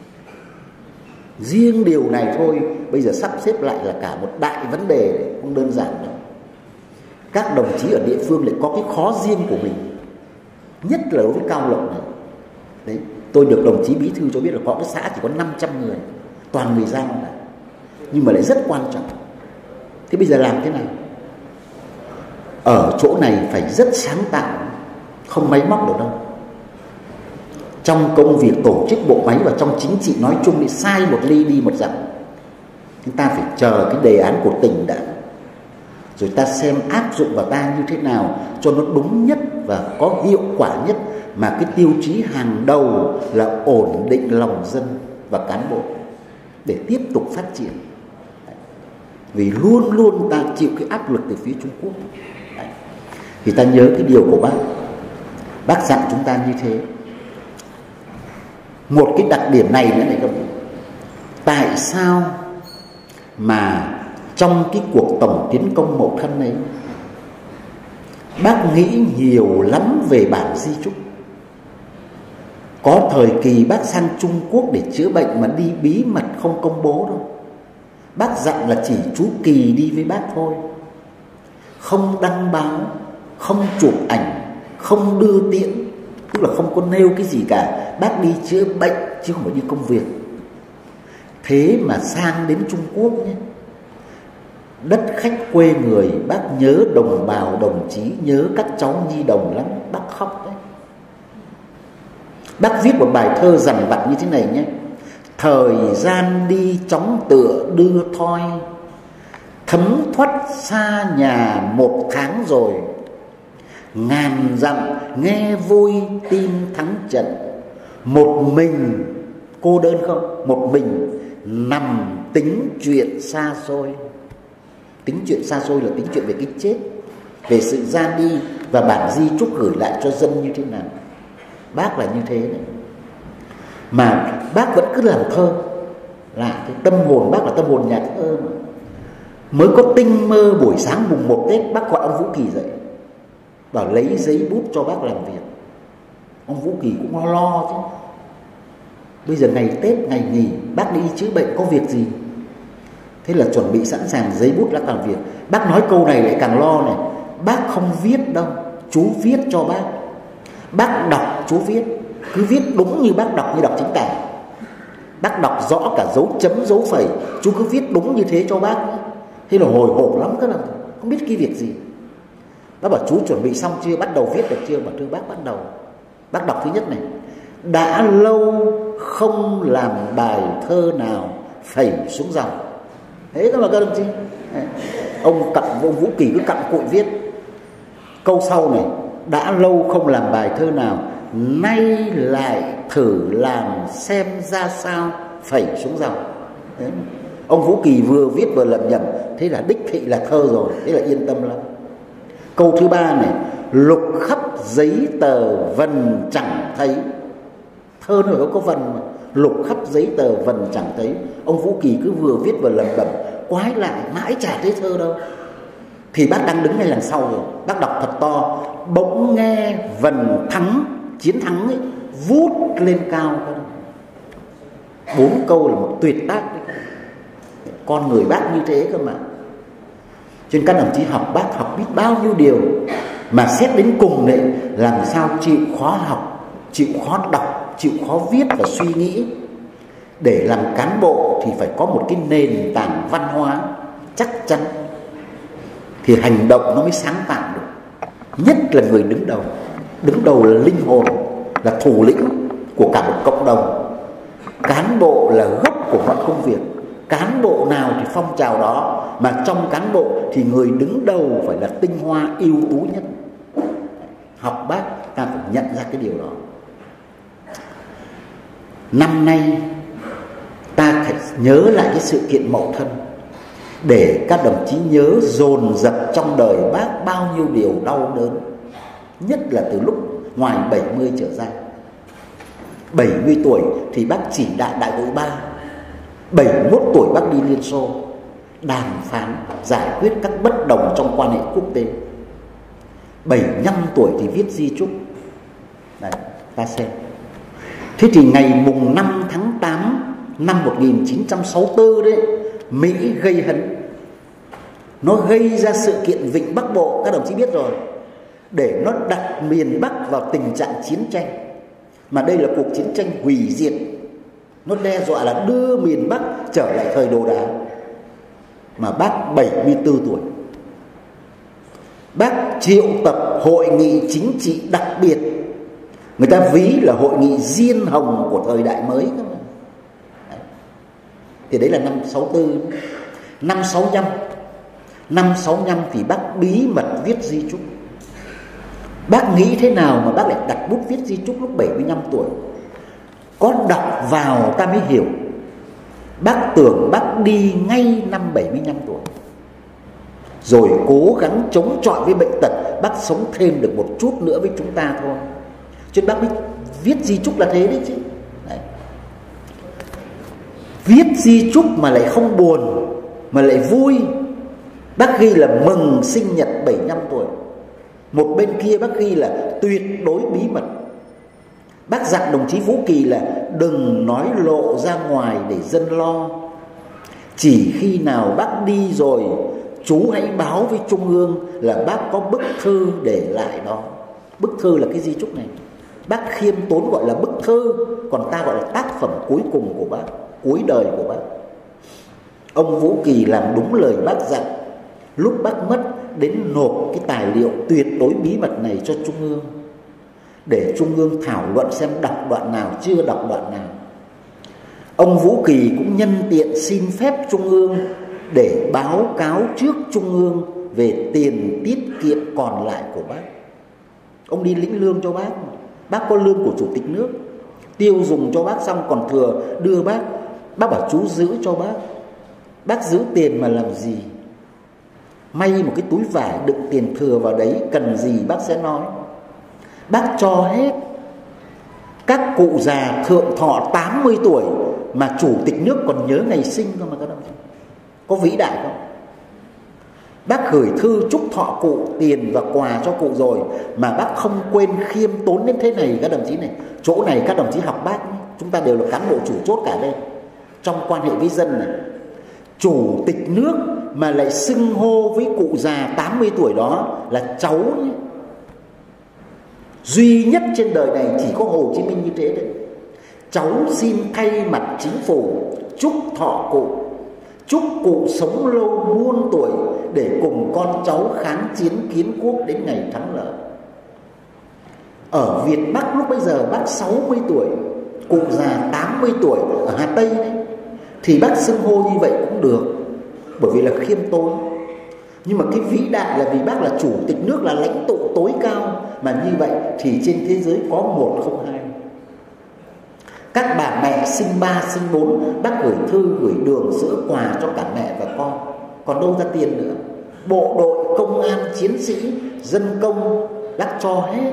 Riêng điều này thôi bây giờ sắp xếp lại là cả một đại vấn đề đấy, không đơn giản đâu. Các đồng chí ở địa phương lại có cái khó riêng của mình, nhất là đối với Cao Lộc này. Đấy, tôi được đồng chí bí thư cho biết là có cái xã chỉ có 500 người, toàn người Giao này, nhưng mà lại rất quan trọng. Thế bây giờ làm thế nào? Ở chỗ này phải rất sáng tạo, không máy móc được đâu. Trong công việc tổ chức bộ máy và trong chính trị nói chung thì sai một ly đi một dặm. Chúng ta phải chờ cái đề án của tỉnh đã, rồi ta xem áp dụng vào ta như thế nào cho nó đúng nhất và có hiệu quả nhất. Mà cái tiêu chí hàng đầu là ổn định lòng dân và cán bộ để tiếp tục phát triển. Vì luôn luôn ta chịu cái áp lực từ phía Trung Quốc. Thì ta nhớ cái điều của bác dặn chúng ta như thế. Một cái đặc điểm này nữa này các bạn, tại sao mà trong cái cuộc tổng tiến công Mậu Thân ấy bác nghĩ nhiều lắm về bản di chúc? Có thời kỳ bác sang Trung Quốc để chữa bệnh mà đi bí mật không công bố đâu. Bác dặn là chỉ chú Kỳ đi với bác thôi, không đăng báo, không chụp ảnh, không đưa tiễn, tức là không có nêu cái gì cả. Bác đi chữa bệnh chứ không phải đi công việc. Thế mà sang đến Trung Quốc nhé, đất khách quê người, bác nhớ đồng bào đồng chí, nhớ các cháu nhi đồng lắm, bác khóc đấy. Bác viết một bài thơ dằn vặt như thế này nhé: thời gian đi chóng tựa đưa thoi, thấm thoát xa nhà 1 tháng rồi, ngàn dặm nghe vui tin thắng trận, một mình cô đơn không, một mình nằm tính chuyện xa xôi. Tính chuyện xa xôi là tính chuyện về cái chết, về sự ra đi và bản di chúc gửi lại cho dân như thế nào. Bác là như thế đấy. Mà bác vẫn cứ làm thơ, là cái tâm hồn bác là tâm hồn nhà thơ mà. Mới có tinh mơ buổi sáng mùng 1 Tết, bác gọi ông Vũ Kỳ dậy, bảo lấy giấy bút cho bác làm việc. Ông Vũ Kỳ cũng lo chứ. Bây giờ ngày Tết, ngày nghỉ, bác đi chữa bệnh có việc gì? Thế là chuẩn bị sẵn sàng giấy bút bác làm việc. Bác nói câu này lại càng lo này: bác không viết đâu, chú viết cho bác. Bác đọc chú viết, cứ viết đúng như bác đọc, như đọc chính tả. Bác đọc rõ cả dấu chấm dấu phẩy, chú cứ viết đúng như thế cho bác. Thế là hồi hộp lắm, cứ là không biết cái việc gì. Bác bảo chú chuẩn bị xong chưa, bắt đầu viết được chưa? Bảo thưa bác bắt đầu. Bác đọc thứ nhất này: đã lâu không làm bài thơ nào phẩy xuống dòng. Thế đó là các đồng chí. Ông Vũ Kỳ cứ cặm cụi viết. Câu sau này: đã lâu không làm bài thơ nào, nay lại thử làm xem ra sao, phẩy xuống dòng. Đấy. Ông Vũ Kỳ vừa viết vừa lẩm nhẩm, thế là đích thị là thơ rồi, thế là yên tâm lắm. Câu thứ ba này, lục khắp giấy tờ vần chẳng thấy. Thơ nó có vần mà. Lục khắp giấy tờ vần chẳng thấy. Ông Vũ Kỳ cứ vừa viết vừa lẩm bẩm, quái lại mãi chả thấy thơ đâu. Thì bác đang đứng ngay đằng sau rồi, bác đọc thật to, bỗng nghe vần thắng, chiến thắng ấy, vút lên cao. 4 câu là một tuyệt tác đấy. Con người bác như thế cơ mà. Cho nên các đồng chí học bác học biết bao nhiêu điều, mà xét đến cùng đấy, làm sao chịu khó học, chịu khó đọc, chịu khó viết và suy nghĩ. Để làm cán bộ thì phải có một cái nền tảng văn hóa chắc chắn, thì hành động nó mới sáng tạo được. Nhất là người đứng đầu. Đứng đầu là linh hồn, là thủ lĩnh của cả một cộng đồng. Cán bộ là gốc của mọi công việc. Cán bộ nào thì phong trào đó, mà trong cán bộ thì người đứng đầu phải là tinh hoa ưu tú nhất. Học bác ta phải nhận ra cái điều đó. Năm nay ta phải nhớ lại cái sự kiện Mậu Thân, để các đồng chí nhớ dồn dập trong đời bác bao nhiêu điều đau đớn, nhất là từ lúc ngoài 70 trở ra. 70 tuổi thì bác chỉ đạo đại hội 3, 71 tuổi bác đi Liên Xô đàm phán giải quyết các bất đồng trong quan hệ quốc tế, 75 tuổi thì viết di chúc. Đấy, ta xem. Thế thì ngày mùng 5 tháng 8 năm 1964 đấy, Mỹ gây hấn. Nó gây ra sự kiện Vịnh Bắc Bộ, các đồng chí biết rồi, để nó đặt miền Bắc vào tình trạng chiến tranh. Mà đây là cuộc chiến tranh hủy diệt. Nó đe dọa là đưa miền Bắc trở lại thời đồ đá. Mà bác 74 tuổi. Bác triệu tập hội nghị chính trị đặc biệt, người ta ví là hội nghị diên hồng của thời đại mới. Thì đấy là năm 64. Năm 65, năm 65 thì bác bí mật viết di chúc. Bác nghĩ thế nào mà bác lại đặt bút viết di chúc lúc 75 tuổi? Có đọc vào ta mới hiểu. Bác tưởng bác đi ngay năm 75 tuổi, rồi cố gắng chống chọi với bệnh tật, bác sống thêm được một chút nữa với chúng ta thôi. Cho nên bác mới viết di chúc là thế đấy chứ. Đấy. Viết di chúc mà lại không buồn, mà lại vui. Bác ghi là mừng sinh nhật 75 tuổi. Một bên kia bác ghi là tuyệt đối bí mật. Bác dặn đồng chí Vũ Kỳ là đừng nói lộ ra ngoài để dân lo. Chỉ khi nào bác đi rồi, chú hãy báo với Trung ương là bác có bức thư để lại đó. Bức thư là cái di chúc này. Bác khiêm tốn gọi là bức thư, còn ta gọi là tác phẩm cuối cùng của bác, cuối đời của bác. Ông Vũ Kỳ làm đúng lời bác dặn. Lúc bác mất, đến nộp cái tài liệu tuyệt đối bí mật này cho Trung ương, để Trung ương thảo luận xem đọc đoạn nào, chưa đọc đoạn nào. Ông Vũ Kỳ cũng nhân tiện xin phép Trung ương để báo cáo trước Trung ương về tiền tiết kiệm còn lại của bác. Ông đi lĩnh lương cho bác, bác có lương của Chủ tịch nước, tiêu dùng cho bác xong còn thừa đưa bác. Bác bảo chú giữ cho bác. Bác giữ tiền mà làm gì? May một cái túi vải đựng tiền thừa vào đấy, cần gì bác sẽ nói. Bác cho hết. Các cụ già thượng thọ 80 tuổi mà Chủ tịch nước còn nhớ ngày sinh cơ mà các đồng chí. Có vĩ đại không? Bác gửi thư chúc thọ cụ, tiền và quà cho cụ rồi, mà bác không quên khiêm tốn đến thế này các đồng chí này. Chỗ này các đồng chí học bác, chúng ta đều là cán bộ chủ chốt cả đây. Trong quan hệ với dân này, Chủ tịch nước mà lại xưng hô với cụ già 80 tuổi đó là cháu nhé. Duy nhất trên đời này chỉ có Hồ Chí Minh như thế đấy. Cháu xin thay mặt chính phủ chúc thọ cụ, chúc cụ sống lâu muôn tuổi để cùng con cháu kháng chiến kiến quốc đến ngày thắng lợi. Ở Việt Bắc lúc bây giờ bác 60 tuổi, cụ già 80 tuổi ở Hà Tây đấy, thì bác xưng hô như vậy cũng được, bởi vì là khiêm tốn. Nhưng mà cái vĩ đại là vì bác là Chủ tịch nước, là lãnh tụ tối cao. Mà như vậy thì trên thế giới có một không hai. Các bà mẹ sinh 3, sinh 4, bác gửi thư, gửi đường, sữa, quà cho cả mẹ và con. Còn đâu ra tiền nữa. Bộ đội, công an, chiến sĩ, dân công, bác cho hết.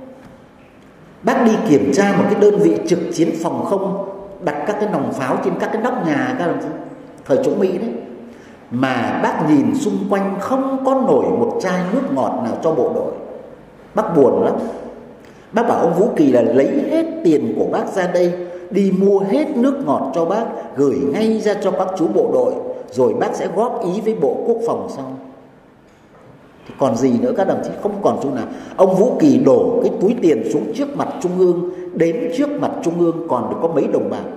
Bác đi kiểm tra một cái đơn vị trực chiến phòng không, đặt các cái nòng pháo trên các cái nóc nhà các đồng chí, thời chống Mỹ đấy. Mà bác nhìn xung quanh không có nổi một chai nước ngọt nào cho bộ đội. Bác buồn lắm. Bác bảo ông Vũ Kỳ là lấy hết tiền của bác ra đây, đi mua hết nước ngọt cho bác, gửi ngay ra cho các chú bộ đội, rồi bác sẽ góp ý với Bộ Quốc phòng sau. Thì còn gì nữa các đồng chí, không còn chỗ nào. Ông Vũ Kỳ đổ cái túi tiền xuống trước mặt Trung ương, đếm trước mặt Trung ương còn được có mấy đồng bạc.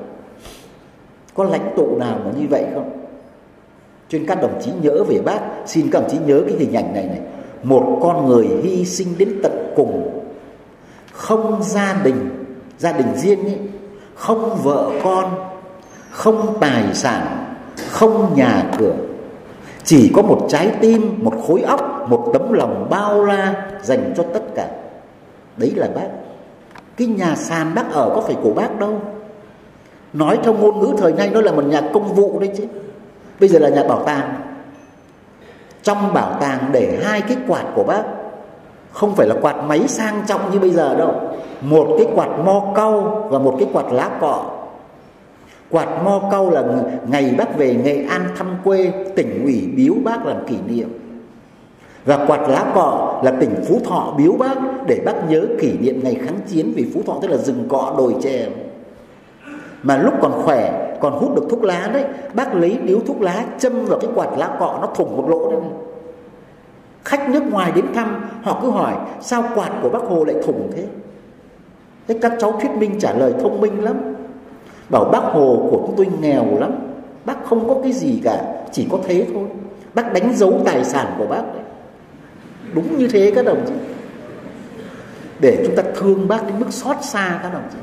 Có lãnh tụ nào mà như vậy không? Cho nên các đồng chí nhớ về bác, xin các đồng chí nhớ cái hình ảnh này này. Một con người hy sinh đến tận cùng, không gia đình riêng ấy, không vợ con, không tài sản, không nhà cửa, chỉ có một trái tim, một khối óc, một tấm lòng bao la dành cho tất cả. Đấy là bác. Cái nhà sàn bác ở có phải của bác đâu. Nói theo ngôn ngữ thời nay nó là một nhà công vụ đấy chứ. Bây giờ là nhà bảo tàng. Trong bảo tàng để 2 cái quạt của bác, không phải là quạt máy sang trọng như bây giờ đâu. Một cái quạt mo cau và một cái quạt lá cọ. Quạt mo cau là ngày bác về Nghệ An thăm quê, tỉnh ủy biếu bác làm kỷ niệm. Và quạt lá cọ là tỉnh Phú Thọ biếu bác để bác nhớ kỷ niệm ngày kháng chiến. Vì Phú Thọ tức là rừng cọ đồi chè. Mà lúc còn khỏe, còn hút được thuốc lá đấy, bác lấy điếu thuốc lá châm vào cái quạt lá cọ, nó thủng một lỗ đấy này. Khách nước ngoài đến thăm, họ cứ hỏi sao quạt của bác Hồ lại thủng thế. Thế các cháu thuyết minh trả lời thông minh lắm. Bảo bác Hồ của chúng tôi nghèo lắm, bác không có cái gì cả, chỉ có thế thôi. Bác đánh dấu tài sản của bác đấy. Đúng như thế các đồng chí. Để chúng ta thương bác đến mức xót xa các đồng chí.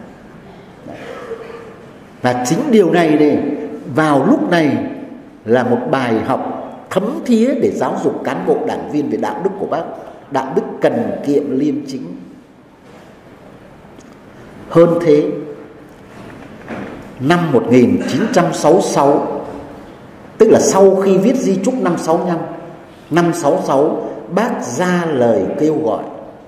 Và chính điều này này, vào lúc này là một bài học thấm thía để giáo dục cán bộ đảng viên về đạo đức của bác. Đạo đức cần kiệm liêm chính. Hơn thế, năm 1966, tức là sau khi viết di chúc năm 65, năm 66 bác ra lời kêu gọi.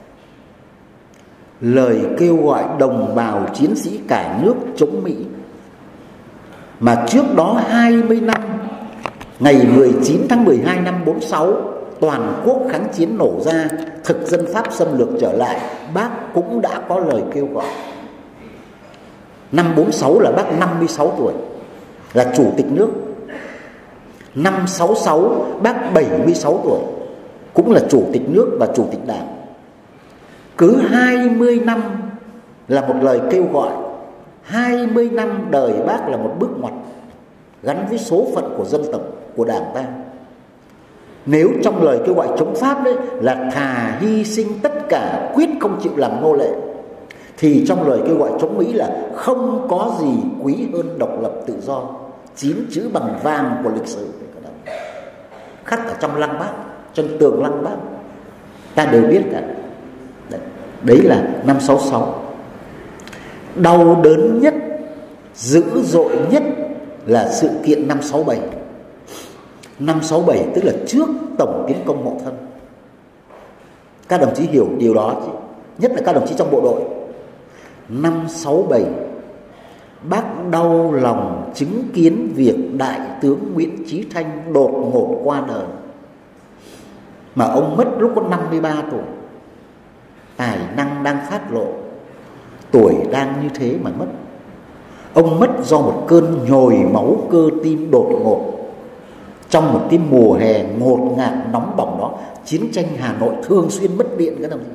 Lời kêu gọi đồng bào chiến sĩ cả nước chống Mỹ. Mà trước đó 20 năm, ngày 19 tháng 12 năm 46, toàn quốc kháng chiến nổ ra, thực dân Pháp xâm lược trở lại, bác cũng đã có lời kêu gọi. Năm 46 là bác 56 tuổi, là chủ tịch nước. Năm 66 bác 76 tuổi, cũng là chủ tịch nước và chủ tịch đảng. Cứ 20 năm là một lời kêu gọi. 20 năm đời bác là một bước ngoặt gắn với số phận của dân tộc, của đảng ta. Nếu trong lời kêu gọi chống Pháp đấy là thà hy sinh tất cả, quyết không chịu làm nô lệ, thì trong lời kêu gọi chống Mỹ là không có gì quý hơn độc lập tự do. 9 chữ bằng vàng của lịch sử khắc ở trong lăng Bác, trên tường lăng Bác, ta đều biết cả. Đấy là năm 66. Đau đớn nhất, dữ dội nhất là sự kiện năm 67. Năm 67 tức là trước tổng tiến công Mậu Thân. Các đồng chí hiểu điều đó chứ, nhất là các đồng chí trong bộ đội. Năm 67 bác đau lòng chứng kiến việc Đại tướng Nguyễn Chí Thanh đột ngột qua đời. Mà ông mất lúc có 53 tuổi. Tài năng đang phát lộ, tuổi đang như thế mà mất. Ông mất do một cơn nhồi máu cơ tim đột ngột trong một cái mùa hè ngột ngạt nóng bỏng đó. Chiến tranh Hà Nội thường xuyên mất điện các đồng chí,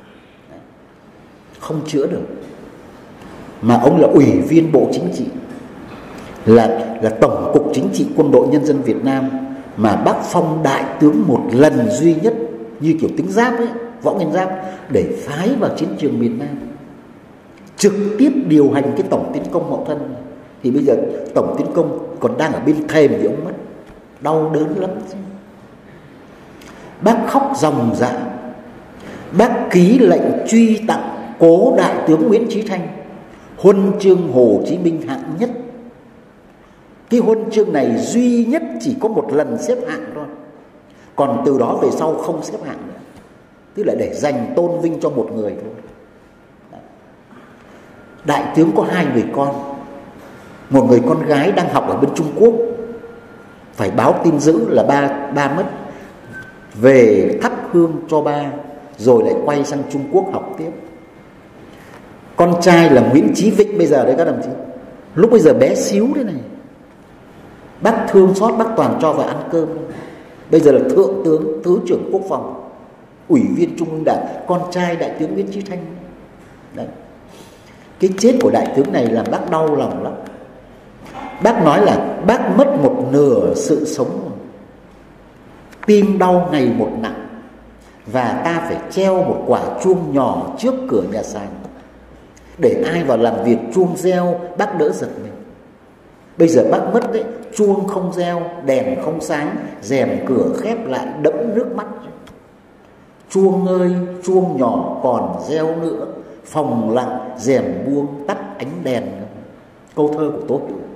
không chữa được. Mà ông là ủy viên Bộ Chính trị, là Tổng cục Chính trị Quân đội Nhân dân Việt Nam, mà bác phong đại tướng một lần duy nhất, như kiểu tính giáp ấy, võ nguyên giáp, để phái vào chiến trường miền Nam, trực tiếp điều hành cái tổng tiến công Mậu Thân. Thì bây giờ tổng tiến công còn đang ở bên thềm thì ông mất, đau đớn lắm. Bác khóc ròng rã. Bác ký lệnh truy tặng cố Đại tướng Nguyễn Chí Thanh huân chương Hồ Chí Minh hạng nhất. Cái huân chương này duy nhất chỉ có một lần xếp hạng thôi, còn từ đó về sau không xếp hạng nữa, tức là để dành tôn vinh cho một người thôi. Đại tướng có 2 người con, một người con gái đang học ở bên Trung Quốc, phải báo tin dữ là ba mất, về thắp hương cho ba rồi lại quay sang Trung Quốc học tiếp. Con trai là Nguyễn Chí Vịnh bây giờ đấy các đồng chí, lúc bây giờ bé xíu thế này, bác thương xót, bác toàn cho vào ăn cơm. Bây giờ là thượng tướng, thứ trưởng quốc phòng, ủy viên Trung ương Đảng, con trai đại tướng Nguyễn Chí Thanh. Đấy. Cái chết của đại tướng này làm bác đau lòng lắm. Bác nói là bác mất một nửa sự sống, tim đau ngày một nặng, và ta phải treo một quả chuông nhỏ trước cửa nhà sàn, để ai vào làm việc chuông reo bác đỡ giật mình. Bây giờ bác mất đấy, chuông không reo, đèn không sáng, rèm cửa khép lại đẫm nước mắt. Chuông ơi, chuông nhỏ còn reo nữa, phòng lặng rèm buông tắt ánh đèn. Câu thơ của Tố Hữu.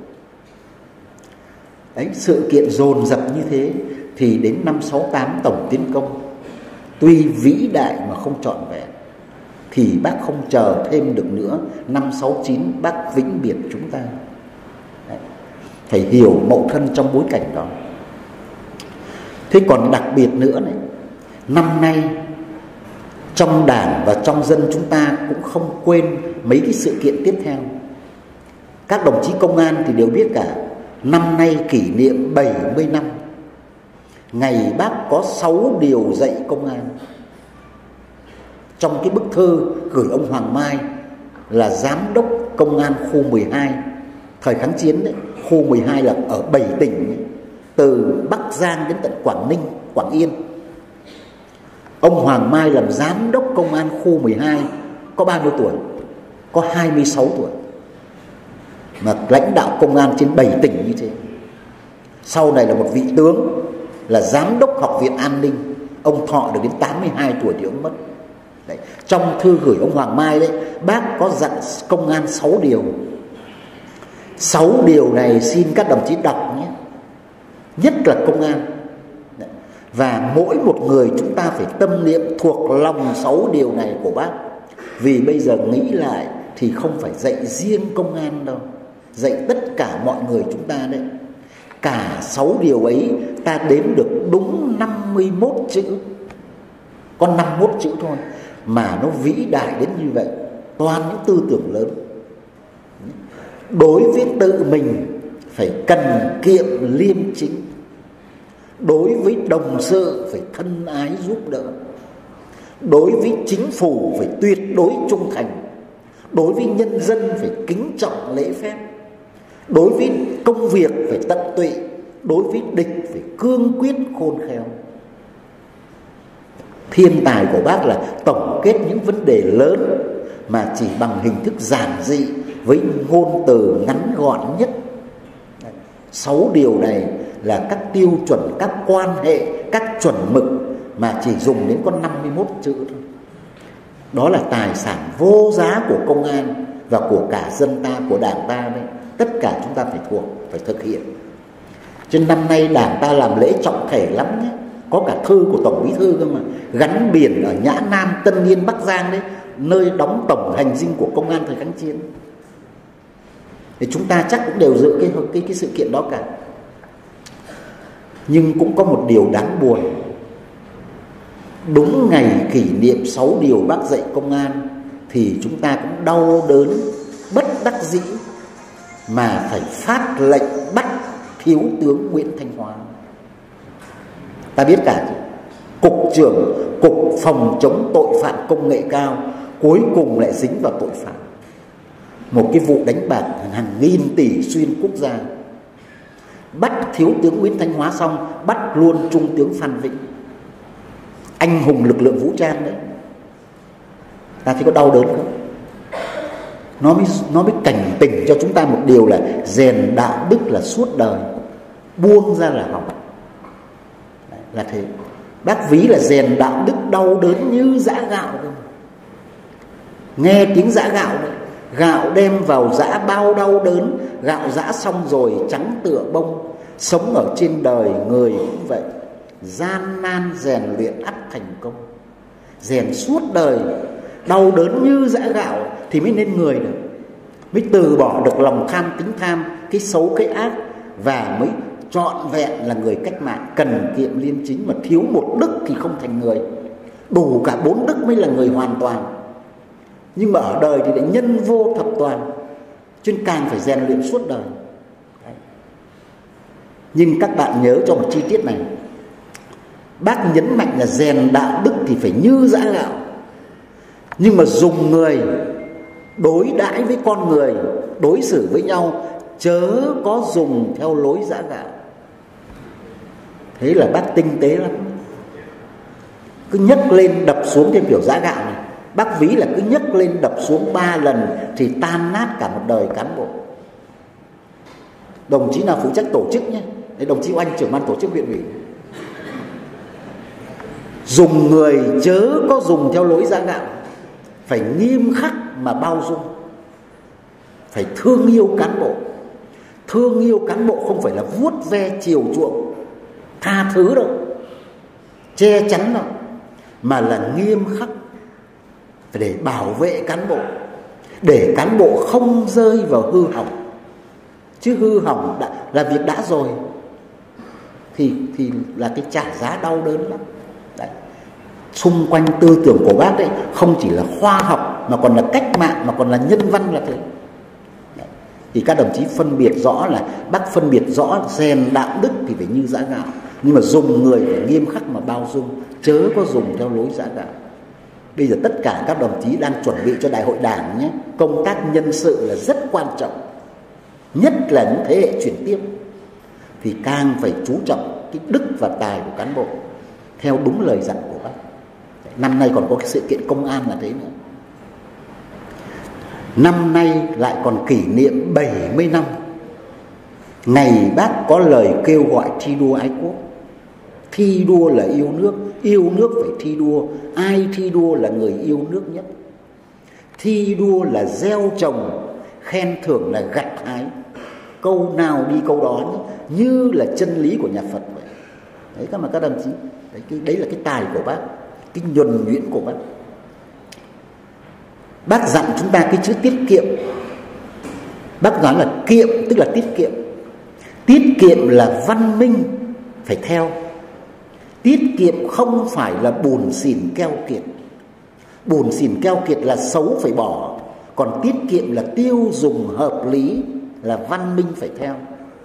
Đấy, sự kiện dồn dập như thế thì đến năm 68 tổng tiến công, tuy vĩ đại mà không trọn vẹn, thì bác không chờ thêm được nữa. Năm 69 bác vĩnh biệt chúng ta. Đấy, phải hiểu mậu thân trong bối cảnh đó. Thế còn đặc biệt nữa này, năm nay trong Đảng và trong dân chúng ta cũng không quên mấy cái sự kiện tiếp theo. Các đồng chí công an thì đều biết cả, năm nay kỷ niệm 70 năm ngày bác có 6 điều dạy công an. Trong cái bức thư gửi ông Hoàng Mai là giám đốc công an khu 12 thời kháng chiến đấy, khu 12 là ở 7 tỉnh ấy, từ Bắc Giang đến tận Quảng Ninh, Quảng Yên. Ông Hoàng Mai làm giám đốc công an khu 12 có bao nhiêu tuổi? Có 26 tuổi. Mà lãnh đạo công an trên 7 tỉnh như thế. Sau này là một vị tướng, là giám đốc học viện an ninh. Ông thọ được đến 82 tuổi thì ông mất. Đấy. Trong thư gửi ông Hoàng Mai đấy, bác có dặn công an 6 điều. 6 điều này xin các đồng chí đọc nhé, nhất là công an. Đấy. Và mỗi một người chúng ta phải tâm niệm thuộc lòng 6 điều này của bác. Vì bây giờ nghĩ lại thì không phải dạy riêng công an đâu, dạy tất cả mọi người chúng ta đấy. Cả 6 điều ấy ta đếm được đúng 51 chữ. Có 51 chữ thôi mà nó vĩ đại đến như vậy. Toàn những tư tưởng lớn. Đối với tự mình phải cần kiệm liêm chính, đối với đồng sự phải thân ái giúp đỡ, đối với chính phủ phải tuyệt đối trung thành, đối với nhân dân phải kính trọng lễ phép, đối với công việc phải tận tụy, đối với địch phải cương quyết khôn khéo. Thiên tài của bác là tổng kết những vấn đề lớn mà chỉ bằng hình thức giản dị với ngôn từ ngắn gọn nhất. 6 điều này là các tiêu chuẩn, các quan hệ, các chuẩn mực mà chỉ dùng đến có 51 chữ thôi. Đó là tài sản vô giá của công an và của cả dân ta, của Đảng ta đấy. Tất cả chúng ta phải thuộc, phải thực hiện. Cho nên năm nay Đảng ta làm lễ trọng thể lắm nhé. Có cả thư của Tổng Bí thư cơ mà, gắn biển ở Nhã Nam, Tân Yên, Bắc Giang đấy, nơi đóng tổng hành dinh của công an thời kháng chiến. Thì chúng ta chắc cũng đều giữ cái sự kiện đó cả. Nhưng cũng có một điều đáng buồn. Đúng ngày kỷ niệm 6 điều bác dạy công an thì chúng ta cũng đau đớn, bất đắc dĩ mà phải phát lệnh bắt thiếu tướng Nguyễn Thanh Hóa. Ta biết cả chứ? Cục trưởng Cục Phòng chống tội phạm công nghệ cao cuối cùng lại dính vào tội phạm. Một cái vụ đánh bạc hàng nghìn tỷ xuyên quốc gia. Bắt thiếu tướng Nguyễn Thanh Hóa xong, bắt luôn trung tướng Phan Vĩnh, anh hùng lực lượng vũ trang đấy. Ta thấy có đau đớn không? Nó mới cảnh tỉnh cho chúng ta một điều là rèn đạo đức là suốt đời, buông ra là học. Đấy, là thế. Bác ví là rèn đạo đức đau đớn như giã gạo thôi. Nghe tiếng giã gạo đấy, Gạo đem vào giã bao đau đớn, gạo giã xong rồi trắng tựa bông. Sống ở trên đời người cũng vậy, gian nan rèn luyện ắt thành công. Rèn suốt đời, đau đớn như giã gạo thì mới nên người được, mới từ bỏ được lòng tham tính tham, cái xấu cái ác, và mới trọn vẹn là người cách mạng, cần kiệm liêm chính. Mà thiếu một đức thì không thành người, đủ cả 4 đức mới là người hoàn toàn. Nhưng mà ở đời thì lại nhân vô thập toàn, cho nên càng phải rèn luyện suốt đời. Đấy. Nhưng các bạn nhớ cho một chi tiết này, bác nhấn mạnh là rèn đạo đức thì phải như giã gạo. Nhưng mà dùng người, đối đãi với con người, đối xử với nhau, chớ có dùng theo lối giã gạo. Thế là bác tinh tế lắm. Cứ nhấc lên đập xuống theo kiểu giã gạo này, bác ví là cứ nhấc lên đập xuống 3 lần thì tan nát cả một đời cán bộ. Đồng chí nào phụ trách tổ chức nhé, đấy, đồng chí Oanh trưởng ban tổ chức huyện ủy. Dùng người chớ có dùng theo lối giã gạo, phải nghiêm khắc mà bao dung, phải thương yêu cán bộ. Thương yêu cán bộ không phải là vuốt ve chiều chuộng, tha thứ đâu, che chắn đâu, mà là nghiêm khắc, phải để bảo vệ cán bộ, để cán bộ không rơi vào hư hỏng. Chứ hư hỏng là việc đã rồi thì là cái trả giá đau đớn lắm. Đấy. Xung quanh tư tưởng của bác đấy không chỉ là khoa học mà còn là cách mạng, mà còn là nhân văn là thế. Đấy. Thì các đồng chí phân biệt rõ là bác phân biệt rõ rèn đạo đức thì phải như giã gạo, nhưng mà dùng người phải nghiêm khắc mà bao dung, chớ có dùng theo lối giã gạo. Bây giờ tất cả các đồng chí đang chuẩn bị cho đại hội đảng nhé, công tác nhân sự là rất quan trọng, nhất là những thế hệ chuyển tiếp, thì càng phải chú trọng cái đức và tài của cán bộ theo đúng lời dặn của bác. Năm nay còn có cái sự kiện công an là thế nữa. Năm nay lại còn kỷ niệm 70 năm ngày bác có lời kêu gọi thi đua ái quốc. Thi đua là yêu nước phải thi đua. Ai thi đua là người yêu nước nhất. Thi đua là gieo trồng, khen thưởng là gặt hái. Câu nào đi câu đó, như là chân lý của nhà Phật vậy. Đấy các đồng chí, đấy là cái tài của bác, cái nhuần nhuyễn của bác. Bác dặn chúng ta cái chữ tiết kiệm. Bác nói là kiệm tức là tiết kiệm. Tiết kiệm là văn minh phải theo. Tiết kiệm không phải là bùn xỉn keo kiệt. Bùn xỉn keo kiệt là xấu phải bỏ, còn tiết kiệm là tiêu dùng hợp lý, là văn minh phải theo.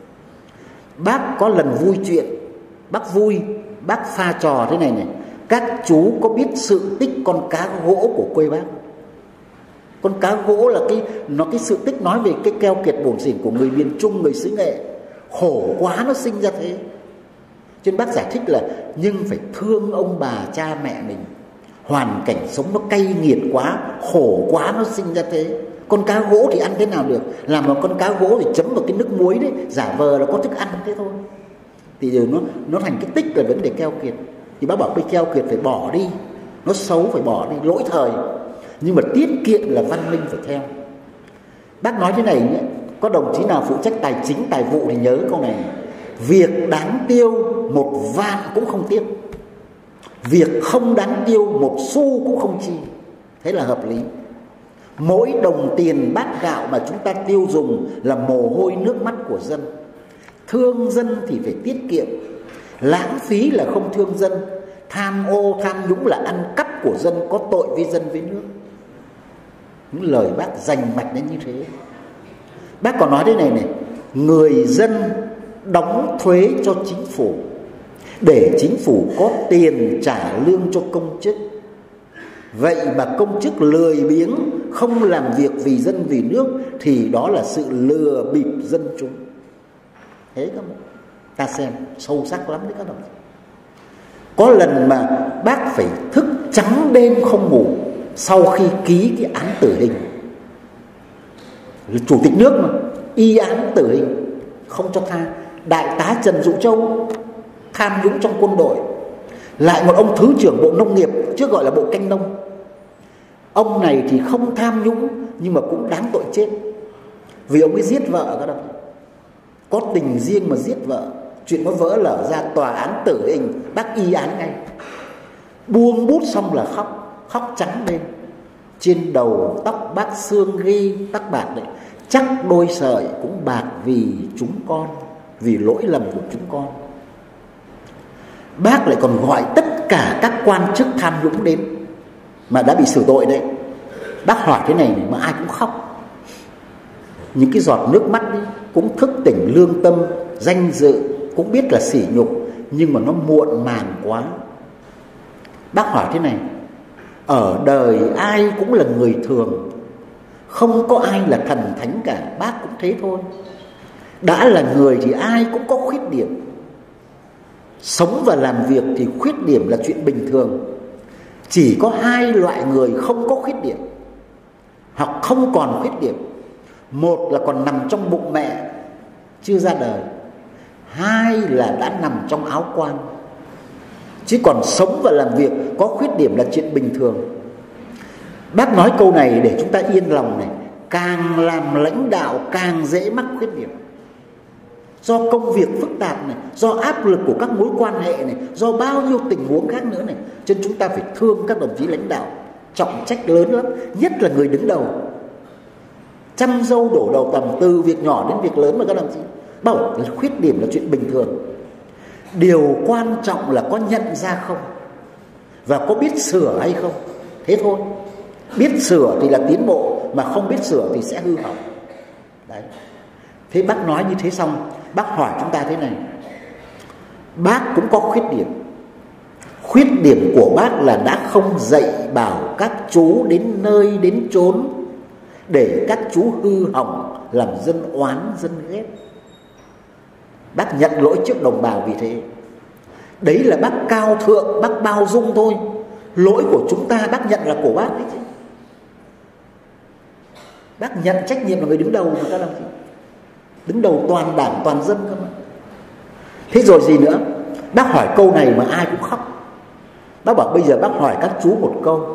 Bác có lần vui chuyện, bác vui, bác pha trò thế này này. Các chú có biết sự tích con cá gỗ của quê bác? Con cá gỗ là cái sự tích nói về cái keo kiệt bổn xỉn của người miền Trung, người xứ Nghệ. Khổ quá nó sinh ra thế. Cho nên bác giải thích là nhưng phải thương ông bà cha mẹ mình. Hoàn cảnh sống nó cay nghiệt quá, khổ quá nó sinh ra thế. Con cá gỗ thì ăn thế nào được? Làm một con cá gỗ thì chấm vào cái nước muối đấy, giả vờ là có thức ăn thế thôi. Thì giờ nó thành cái tích là vấn đề keo kiệt. Thì bác bảo cái keo kiệt phải bỏ đi, nó xấu phải bỏ đi, lỗi thời. Nhưng mà tiết kiệm là văn minh phải theo. Bác nói thế này nhé, có đồng chí nào phụ trách tài chính tài vụ thì nhớ câu này. Việc đáng tiêu 1 vạn cũng không tiếc, việc không đáng tiêu 1 xu cũng không chi. Thế là hợp lý. Mỗi đồng tiền bát gạo mà chúng ta tiêu dùng là mồ hôi nước mắt của dân. Thương dân thì phải tiết kiệm, lãng phí là không thương dân. Tham ô tham nhũng là ăn cắp của dân, có tội với dân với nước. Những lời bác rành mạch đến như thế. Bác còn nói thế này này, người dân đóng thuế cho chính phủ để chính phủ có tiền trả lương cho công chức. Vậy mà công chức lười biếng, không làm việc vì dân vì nước thì đó là sự lừa bịp dân chúng. Thế các bạn, ta xem sâu sắc lắm đấy các đồng chí. Có lần mà bác phải thức trắng đêm không ngủ sau khi ký cái án tử hình. Chủ tịch nước mà y án tử hình không cho tha. Đại tá Trần Dụ Châu tham nhũng trong quân đội, lại một ông thứ trưởng Bộ Nông nghiệp, trước gọi là Bộ Canh Nông, Ông này thì không tham nhũng nhưng mà cũng đáng tội chết, vì ông ấy giết vợ các đồng chí. Có tình riêng mà giết vợ, chuyện nó vỡ lở ra, tòa án tử hình, bác y án ngay. Buông bút xong là khóc, khóc trắng lên. Trên đầu tóc bác xương ghi tắc bạc đấy, chắc đôi sợi cũng bạc vì chúng con, vì lỗi lầm của chúng con. Bác lại còn gọi tất cả các quan chức tham nhũng đến mà đã bị xử tội đấy. Bác hỏi thế này mà ai cũng khóc. Những cái giọt nước mắt ấy cũng thức tỉnh lương tâm, danh dự, cũng biết là sỉ nhục, nhưng mà nó muộn màng quá. Bác hỏi thế này: ở đời ai cũng là người thường, không có ai là thần thánh cả. Bác cũng thế thôi. Đã là người thì ai cũng có khuyết điểm. Sống và làm việc thì khuyết điểm là chuyện bình thường. Chỉ có hai loại người không có khuyết điểm, hoặc không còn khuyết điểm. Một là còn nằm trong bụng mẹ chưa ra đời, hai là đã nằm trong áo quan. Chứ còn sống và làm việc có khuyết điểm là chuyện bình thường. Bác nói câu này để chúng ta yên lòng này. Càng làm lãnh đạo càng dễ mắc khuyết điểm, do công việc phức tạp này, do áp lực của các mối quan hệ này, do bao nhiêu tình huống khác nữa này. Cho nên chúng ta phải thương các đồng chí lãnh đạo, trọng trách lớn lắm, nhất là người đứng đầu. Trăm dâu đổ đầu tầm, từ việc nhỏ đến việc lớn mà các đồng chí bảo khuyết điểm là chuyện bình thường. Điều quan trọng là có nhận ra không, và có biết sửa hay không. Thế thôi. Biết sửa thì là tiến bộ, mà không biết sửa thì sẽ hư hỏng. Đấy. Thế bác nói như thế xong, bác hỏi chúng ta thế này: bác cũng có khuyết điểm. Khuyết điểm của bác là đã không dạy bảo các chú đến nơi đến chốn, để các chú hư hỏng, làm dân oán dân ghét. Bác nhận lỗi trước đồng bào vì thế. Đấy là bác cao thượng, bác bao dung thôi. Lỗi của chúng ta bác nhận là của bác đấy chứ. Bác nhận trách nhiệm là người đứng đầu mà các đồng chí. Đứng đầu toàn đảng toàn dân cơ mà. Thế rồi gì nữa? Bác hỏi câu này mà ai cũng khóc. Bác bảo bây giờ bác hỏi các chú một câu: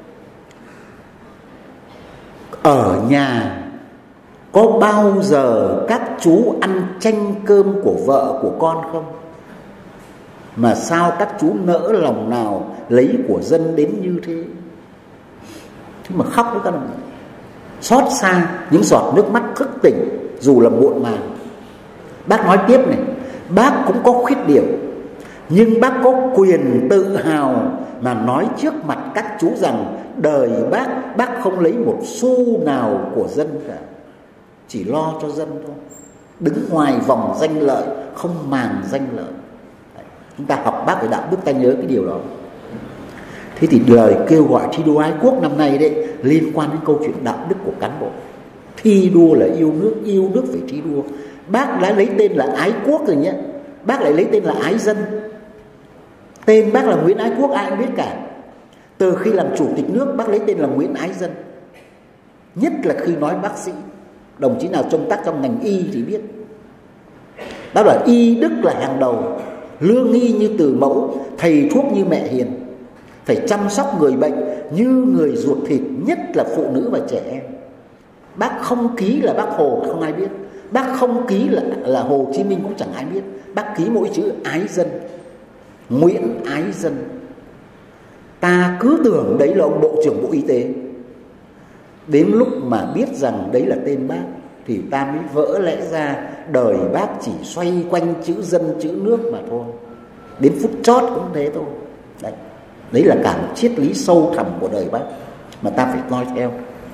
ở nhà có bao giờ các chú ăn chanh cơm của vợ của con không? Mà sao các chú nỡ lòng nào lấy của dân đến như thế? Thế mà khóc với các đồng chí. Xót xa, những giọt nước mắt thức tỉnh dù là muộn màng. Bác nói tiếp này: bác cũng có khuyết điểm, nhưng bác có quyền tự hào mà nói trước mặt các chú rằng đời bác không lấy một xu nào của dân cả, chỉ lo cho dân thôi, đứng ngoài vòng danh lợi, không màng danh lợi. Đấy. Chúng ta học bác về đạo đức ta nhớ cái điều đó. Thế thì lời kêu gọi thi đua ái quốc năm nay đấy liên quan đến câu chuyện đạo đức của cán bộ. Thi đua là yêu nước phải thi đua. Bác đã lấy tên là ái quốc rồi nhé, bác lại lấy tên là ái dân. Tên bác là Nguyễn Ái Quốc ai cũng biết cả. Từ khi làm chủ tịch nước bác lấy tên là Nguyễn Ái Dân. Nhất là khi nói bác sĩ, đồng chí nào công tác trong ngành y thì biết. Đó là y đức là hàng đầu, lương y như từ mẫu, thầy thuốc như mẹ hiền. Phải chăm sóc người bệnh như người ruột thịt, nhất là phụ nữ và trẻ em. Bác không ký là bác Hồ không ai biết, bác không ký là Hồ Chí Minh cũng chẳng ai biết. Bác ký mỗi chữ Ái Dân, Nguyễn Ái Dân. Ta cứ tưởng đấy là ông Bộ trưởng Bộ Y tế. Đến lúc mà biết rằng đấy là tên bác thì ta mới vỡ lẽ ra đời bác chỉ xoay quanh chữ dân chữ nước mà thôi. Đến phút chót cũng thế thôi. Đấy là cả một triết lý sâu thẳm của đời bác mà ta phải noi theo.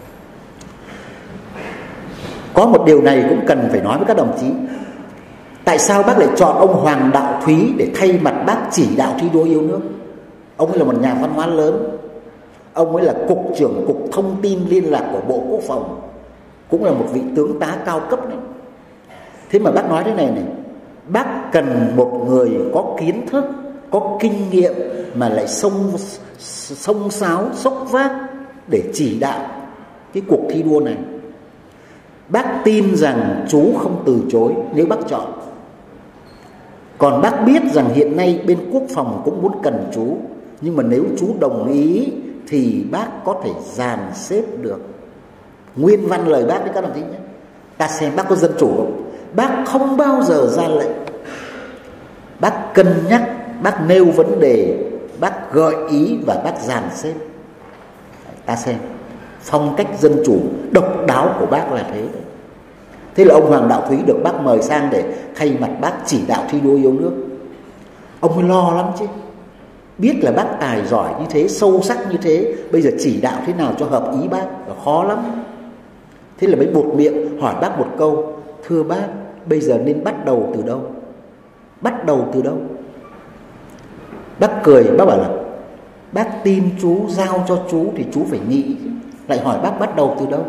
Có một điều này cũng cần phải nói với các đồng chí. Tại sao bác lại chọn ông Hoàng Đạo Thúy để thay mặt bác chỉ đạo thi đua yêu nước? Ông ấy là một nhà văn hóa lớn. Ông ấy là cục trưởng cục thông tin liên lạc của Bộ Quốc phòng, cũng là một vị tướng tá cao cấp đấy. Thế mà bác nói thế này này: bác cần một người có kiến thức, có kinh nghiệm mà lại xông xáo, xốc vác để chỉ đạo cái cuộc thi đua này. Bác tin rằng chú không từ chối nếu bác chọn. Còn bác biết rằng hiện nay bên quốc phòng cũng muốn cần chú, nhưng mà nếu chú đồng ý thì bác có thể dàn xếp được. Nguyên văn lời bác đấy các đồng chí nhé. Ta xem bác có dân chủ không? Bác không bao giờ ra lệnh. Bác cân nhắc, bác nêu vấn đề, bác gợi ý và bác dàn xếp. Ta xem phong cách dân chủ độc đáo của bác là thế đấy. Thế là ông Hoàng Đạo Thúy được bác mời sang để thay mặt bác chỉ đạo thi đua yêu nước. Ông ấy lo lắm chứ. Biết là bác tài giỏi như thế, sâu sắc như thế, bây giờ chỉ đạo thế nào cho hợp ý bác là khó lắm. Thế là mới buột miệng hỏi bác một câu: thưa bác, bây giờ nên bắt đầu từ đâu? Bắt đầu từ đâu? Bác cười, bác bảo là bác tin chú, giao cho chú thì chú phải nghĩ. Lại hỏi bác bắt đầu từ đâu?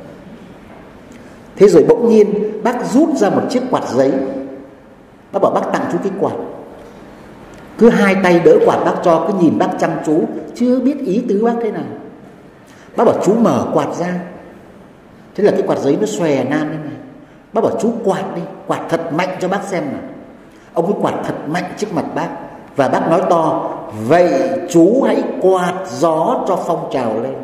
Thế rồi bỗng nhiên bác rút ra một chiếc quạt giấy. Bác bảo bác tặng chú cái quạt. Cứ hai tay đỡ quạt bác cho, cứ nhìn bác chăm chú, chưa biết ý tứ bác thế nào. Bác bảo chú mở quạt ra. Thế là cái quạt giấy nó xòe nan thế này. Bác bảo chú quạt đi, quạt thật mạnh cho bác xem nào. Ông ấy quạt thật mạnh trước mặt bác. Và bác nói to: vậy chú hãy quạt gió cho phong trào lên.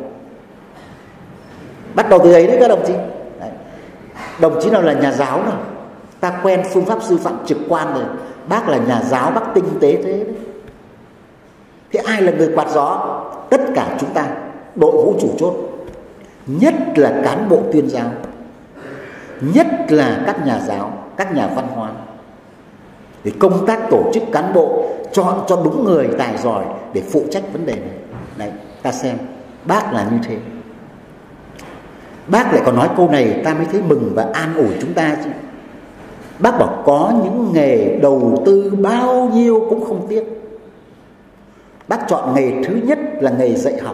Bắt đầu từ đấy đấy các đồng chí. Đấy. Đồng chí nào là nhà giáo nào, ta quen phương pháp sư phạm trực quan rồi. Bác là nhà giáo, bác tinh tế thế đấy. Thế ai là người quạt gió? Tất cả chúng ta, đội ngũ chủ chốt. Nhất là cán bộ tuyên giáo, nhất là các nhà giáo, các nhà văn hóa. Để công tác tổ chức cán bộ chọn cho đúng người tài giỏi để phụ trách vấn đề này. Đấy, ta xem bác là như thế. Bác lại còn nói câu này ta mới thấy mừng và an ủi chúng ta chứ. Bác bảo có những nghề đầu tư bao nhiêu cũng không tiếc. Bác chọn nghề thứ nhất là nghề dạy học.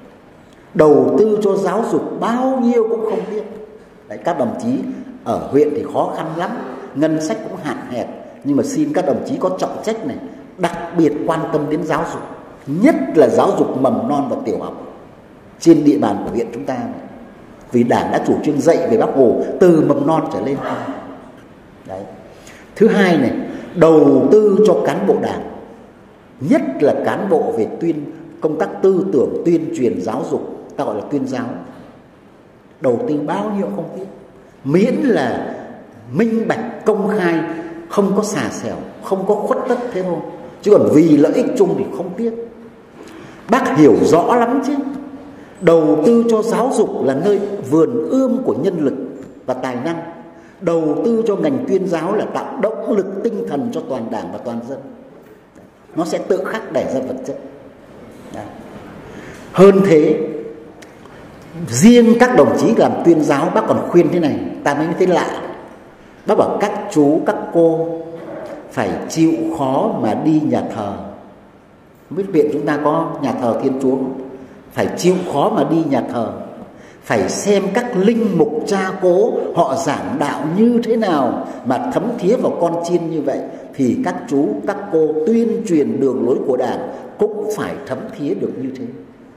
Đầu tư cho giáo dục bao nhiêu cũng không tiếc. Đấy, các đồng chí ở huyện thì khó khăn lắm, ngân sách cũng hạn hẹp. Nhưng mà xin các đồng chí có trọng trách này, đặc biệt quan tâm đến giáo dục, nhất là giáo dục mầm non và tiểu học trên địa bàn của huyện chúng ta này. Vì Đảng đã chủ trương dạy về Bác Hồ từ mầm non trở lên. Đấy. Thứ hai này, đầu tư cho cán bộ Đảng, nhất là cán bộ về công tác tư tưởng, tuyên truyền giáo dục, ta gọi là tuyên giáo. Đầu tư bao nhiêu không tiếc, miễn là minh bạch, công khai, không có xà xẻo, không có khuất tất thế thôi. Chứ còn vì lợi ích chung thì không tiếc. Bác hiểu rõ lắm chứ. Đầu tư cho giáo dục là nơi vườn ươm của nhân lực và tài năng. Đầu tư cho ngành tuyên giáo là tạo động lực tinh thần cho toàn Đảng và toàn dân. Nó sẽ tự khắc đẻ ra vật chất. Đấy. Hơn thế, riêng các đồng chí làm tuyên giáo, bác còn khuyên thế này, ta mới thấy lạ. Bác bảo các chú, các cô phải chịu khó mà đi nhà thờ. Không biết viện chúng ta có nhà thờ Thiên Chúa không? Phải chịu khó mà đi nhà thờ. Phải xem các linh mục cha cố họ giảng đạo như thế nào mà thấm thía vào con chiên như vậy. Thì các chú, các cô tuyên truyền đường lối của Đảng cũng phải thấm thía được như thế.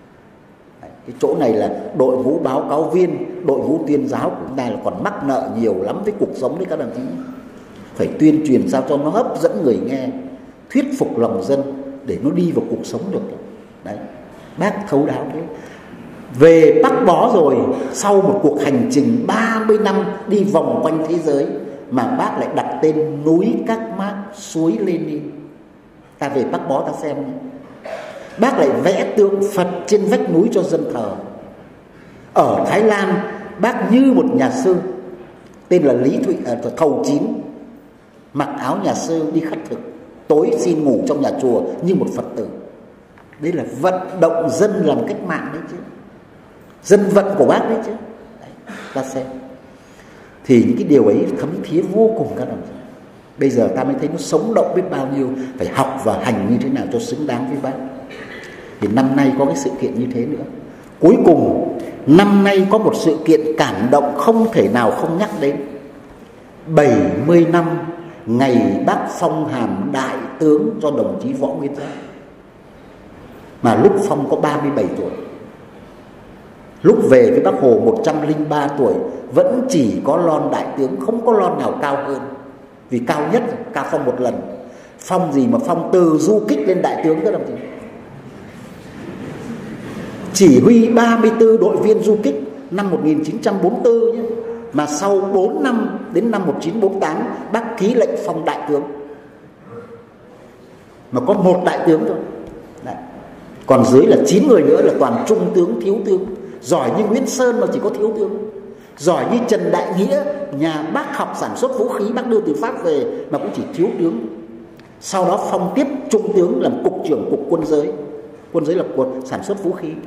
Cái chỗ này là đội ngũ báo cáo viên, đội ngũ tuyên giáo của chúng ta là còn mắc nợ nhiều lắm với cuộc sống đấy các đồng chí. Phải tuyên truyền sao cho nó hấp dẫn người nghe, thuyết phục lòng dân để nó đi vào cuộc sống được. Đấy, bác thấu đáo thế. Về Bắc Bó rồi, sau một cuộc hành trình 30 năm đi vòng quanh thế giới mà bác lại đặt tên núi Các Mác, suối Lenin. Ta về Bắc Bó ta xem nhé. Bác lại vẽ tượng Phật trên vách núi cho dân thờ. Ở Thái Lan, bác như một nhà sư tên là Thầu Chín, mặc áo nhà sư đi khất thực, tối xin ngủ trong nhà chùa như một Phật tử. Đây là vận động dân làm cách mạng đấy chứ, dân vận của bác đấy chứ. Đấy, ta xem thì những cái điều ấy thấm thía vô cùng các đồng chí. Bây giờ ta mới thấy nó sống động biết bao nhiêu. Phải học và hành như thế nào cho xứng đáng với bác. Thì năm nay có cái sự kiện như thế nữa. Cuối cùng năm nay có một sự kiện cảm động không thể nào không nhắc đến. 70 năm ngày bác phong hàm đại tướng cho đồng chí Võ Nguyên Giáp. Mà lúc phong có 37 tuổi. Lúc về với Bác Hồ 103 tuổi, vẫn chỉ có lon đại tướng, không có lon nào cao hơn. Vì cao nhất, cao phong một lần. Phong gì mà phong từ du kích lên đại tướng các đồng chí. chỉ huy 34 đội viên du kích năm 1944 nhé. Mà sau 4 năm đến năm 1948 bác ký lệnh phong đại tướng. Mà có 1 đại tướng thôi. Đấy. Còn dưới là 9 người nữa là toàn trung tướng, thiếu tướng. Giỏi như Nguyễn Sơn mà chỉ có thiếu tướng. Giỏi như Trần Đại Nghĩa, nhà bác học sản xuất vũ khí, bác đưa từ Pháp về mà cũng chỉ thiếu tướng. Sau đó phong tiếp trung tướng làm cục trưởng cục quân giới. Quân giới là cục sản xuất vũ khí.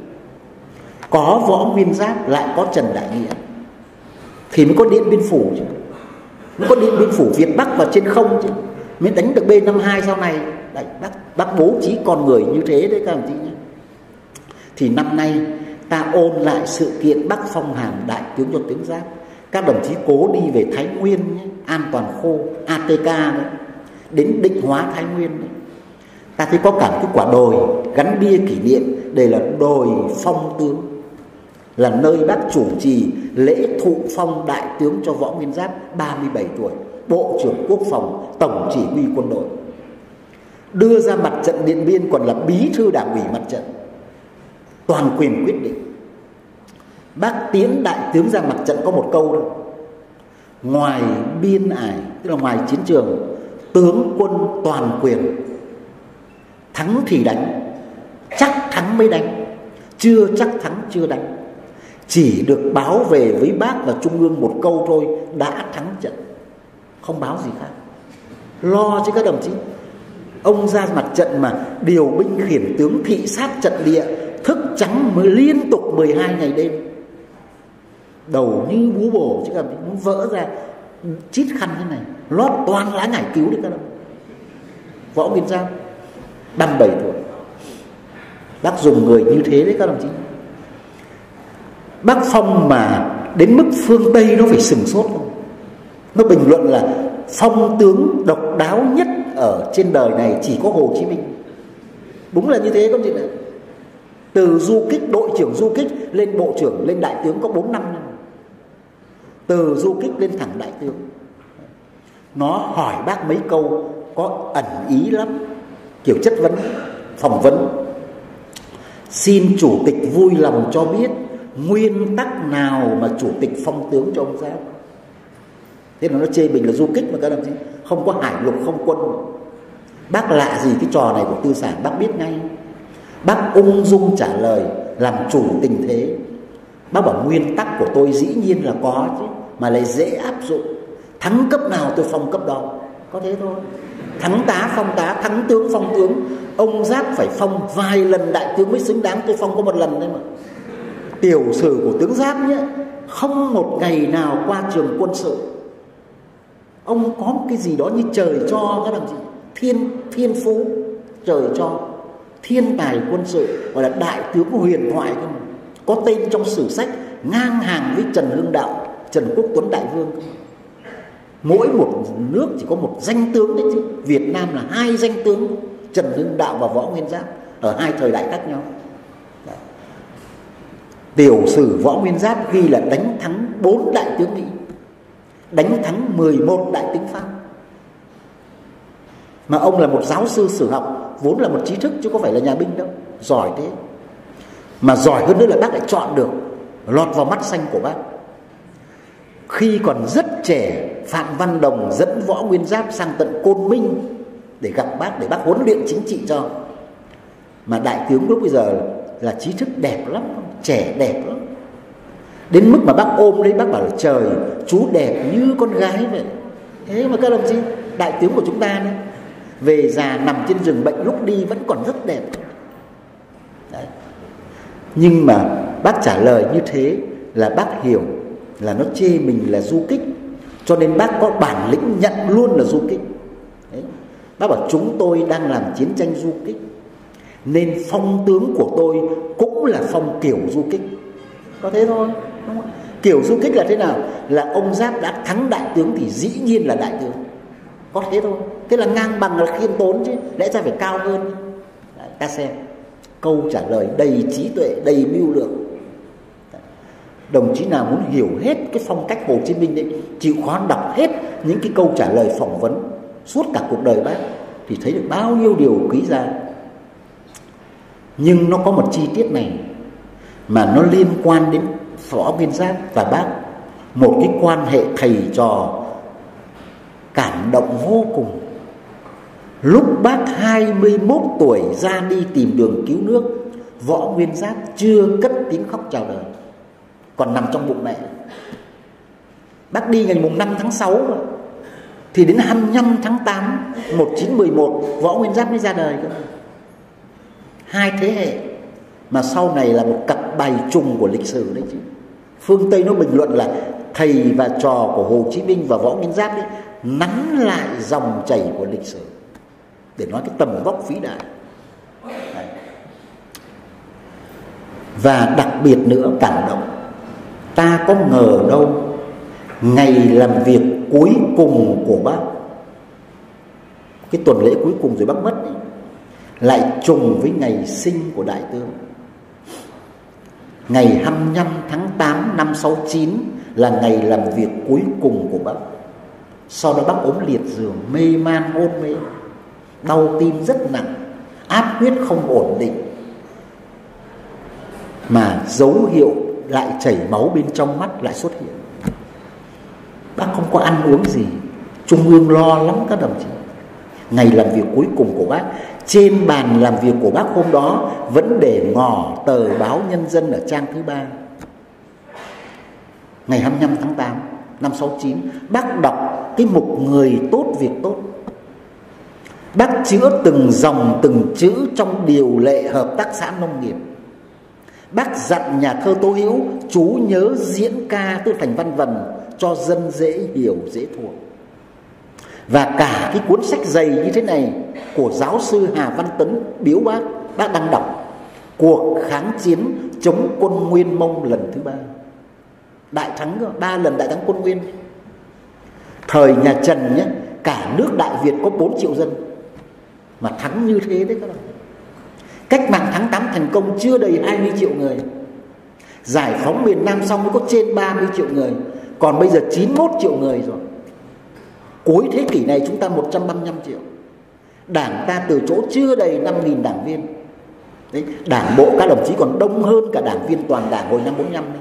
Có Võ Nguyên Giáp lại có Trần Đại Nghĩa thì mới có Điện Biên Phủ chứ. Mới có Điện Biên Phủ Việt Bắc và trên không chứ. Mới đánh được B-52 sau này. Đấy, bác bố trí con người như thế đấy các đồng chí nhé. Thì năm nay ta ôn lại sự kiện bác phong hàm đại tướng cho tướng Giáp. Các đồng chí cố đi về Thái Nguyên nhé, An Toàn Khô, ATK đấy, đến Định Hóa Thái Nguyên đấy. Ta thấy có cả cái quả đồi gắn bia kỷ niệm. Đây là đồi phong tướng, là nơi bác chủ trì lễ thụ phong đại tướng cho Võ Nguyên Giáp 37 tuổi, Bộ trưởng Quốc phòng, Tổng chỉ huy quân đội. Đưa ra mặt trận Điện Biên còn là bí thư đảng ủy mặt trận, toàn quyền quyết định. Bác tiến đại tướng ra mặt trận có một câu đâu: ngoài biên ải, tức là ngoài chiến trường, tướng quân toàn quyền. Thắng thì đánh, chắc thắng mới đánh, chưa chắc thắng chưa đánh. Chỉ được báo về với bác và Trung ương một câu thôi: đã thắng trận. Không báo gì khác. Lo chứ các đồng chí. Ông ra mặt trận mà điều binh khiển tướng, thị sát trận địa, thức trắng mới liên tục 12 ngày đêm. Đầu như bú bổ chứ các đồng chí, muốn vỡ ra, chít khăn thế này, lót toàn lá ngải cứu đấy các đồng chí. Võ Nguyên Giáp 37 tuổi. Bác dùng người như thế đấy các đồng chí. Bác phong mà đến mức phương Tây nó phải sửng sốt không? Nó bình luận là phong tướng độc đáo nhất ở trên đời này chỉ có Hồ Chí Minh. Đúng là như thế không chị ạ? Từ du kích, đội trưởng du kích lên bộ trưởng, lên đại tướng có 4 năm. Từ du kích lên thẳng đại tướng. Nó hỏi bác mấy câu có ẩn ý lắm, kiểu chất vấn, phỏng vấn. Xin chủ tịch vui lòng cho biết nguyên tắc nào mà chủ tịch phong tướng cho ông Giáp. Thế là nó chê mình là du kích mà các đồng chí, không có hải lục, không quân. Bác lạ gì cái trò này của Tư Sản, bác biết ngay. Bác ung dung trả lời, làm chủ tình thế. Bác bảo nguyên tắc của tôi dĩ nhiên là có chứ, mà lại dễ áp dụng. Thắng cấp nào tôi phong cấp đó, có thế thôi. Thắng tá phong tá, thắng tướng phong tướng. Ông Giáp phải phong vài lần đại tướng mới xứng đáng, tôi phong có 1 lần thôi mà. Tiểu sử của tướng Giáp nhé, không một ngày nào qua trường quân sự. Ông có một cái gì đó như trời cho các đồng chí, thiên phú trời cho, thiên tài quân sự, gọi là đại tướng huyền thoại cơ mà. Có tên trong sử sách ngang hàng với Trần Hưng Đạo, Trần Quốc Tuấn đại vương. Mỗi một nước chỉ có một danh tướng đấy chứ. Việt Nam là 2 danh tướng, Trần Hưng Đạo và Võ Nguyên Giáp, ở 2 thời đại khác nhau. Đấy. Tiểu sử Võ Nguyên Giáp ghi là đánh thắng 4 đại tướng Mỹ, đánh thắng 11 đại tướng Pháp. Mà ông là một giáo sư sử học, vốn là một trí thức chứ có phải là nhà binh đâu. Giỏi thế. Mà giỏi hơn nữa là bác lại chọn được, lọt vào mắt xanh của bác. Khi còn rất trẻ, Phạm Văn Đồng dẫn Võ Nguyên Giáp sang tận Côn Minh để gặp bác, để bác huấn luyện chính trị cho. Mà đại tướng lúc bây giờ là trí thức đẹp lắm, trẻ đẹp lắm. Đến mức mà bác ôm đấy, bác bảo là trời, chú đẹp như con gái vậy. Thế mà các đồng chí, đại tướng của chúng ta đấy, về già nằm trên giường bệnh lúc đi vẫn còn rất đẹp. Đấy. Nhưng mà bác trả lời như thế là bác hiểu là nó chê mình là du kích, cho nên bác có bản lĩnh nhận luôn là du kích. Đấy. Bác bảo chúng tôi đang làm chiến tranh du kích, nên phong tướng của tôi cũng là phong kiểu du kích. Có thế thôi, đúng không? Kiểu du kích là thế nào? Là ông Giáp đã thắng đại tướng thì dĩ nhiên là đại tướng. Có thế thôi. Thế là ngang bằng, là khiêm tốn chứ, lẽ ra phải cao hơn. Đấy, ta xem câu trả lời đầy trí tuệ, đầy mưu lược. Đồng chí nào muốn hiểu hết cái phong cách Hồ Chí Minh đấy, chịu khó đọc hết những cái câu trả lời phỏng vấn suốt cả cuộc đời bác, thì thấy được bao nhiêu điều quý giá. Nhưng nó có một chi tiết này, mà nó liên quan đến Võ Nguyên Giáp và bác. Một cái quan hệ thầy trò cảm động vô cùng. Lúc bác 21 tuổi ra đi tìm đường cứu nước, Võ Nguyên Giáp chưa cất tiếng khóc chào đời, còn nằm trong bụng mẹ. Bác đi ngày mùng 5 tháng 6 mà, thì đến 25 tháng 8 1911 Võ Nguyên Giáp mới ra đời cơ. Hai thế hệ mà sau này là một cặp bài trùng của lịch sử đấy chứ. Phương Tây nó bình luận là thầy và trò của Hồ Chí Minh và Võ Nguyên Giáp ấy nắn lại dòng chảy của lịch sử để nói cái tầm vóc vĩ đại. Đấy. Và đặc biệt nữa cảm động, ta có ngờ đâu ngày làm việc cuối cùng của bác, cái tuần lễ cuối cùng rồi bác mất ấy, lại trùng với ngày sinh của đại tướng. Ngày 25 tháng 8 năm 69 là ngày làm việc cuối cùng của bác. Sau đó bác ốm liệt giường, mê man hôn mê, đau tim rất nặng, áp huyết không ổn định, mà dấu hiệu lại chảy máu bên trong mắt lại xuất hiện. Bác không có ăn uống gì, Trung ương lo lắm các đồng chí. Ngày làm việc cuối cùng của bác, trên bàn làm việc của bác hôm đó vẫn để ngỏ tờ báo Nhân Dân ở trang thứ 3. Ngày 25 tháng 8 năm 69, bác đọc cái mục người tốt việc tốt. Bác chữa từng dòng từng chữ trong điều lệ hợp tác xã nông nghiệp. Bác dặn nhà thơ Tố Hữu chú nhớ diễn ca tư thành văn vần cho dân dễ hiểu dễ thuộc. Và cả cái cuốn sách dày như thế này của giáo sư Hà Văn Tấn biếu bác đang đọc. Cuộc kháng chiến chống quân Nguyên Mông lần thứ 3. Đại thắng 3 lần đại thắng quân Nguyên. Thời nhà Trần nhé, cả nước Đại Việt có 4 triệu dân mà thắng như thế đấy các bạn. Cách mạng tháng 8 thành công chưa đầy 20 triệu người. Giải phóng miền Nam xong mới có trên 30 triệu người. Còn bây giờ 91 triệu người rồi. Cuối thế kỷ này chúng ta 135 triệu. Đảng ta từ chỗ chưa đầy 5.000 đảng viên. Đấy, đảng bộ các đồng chí còn đông hơn cả đảng viên toàn đảng hồi năm 45 đấy.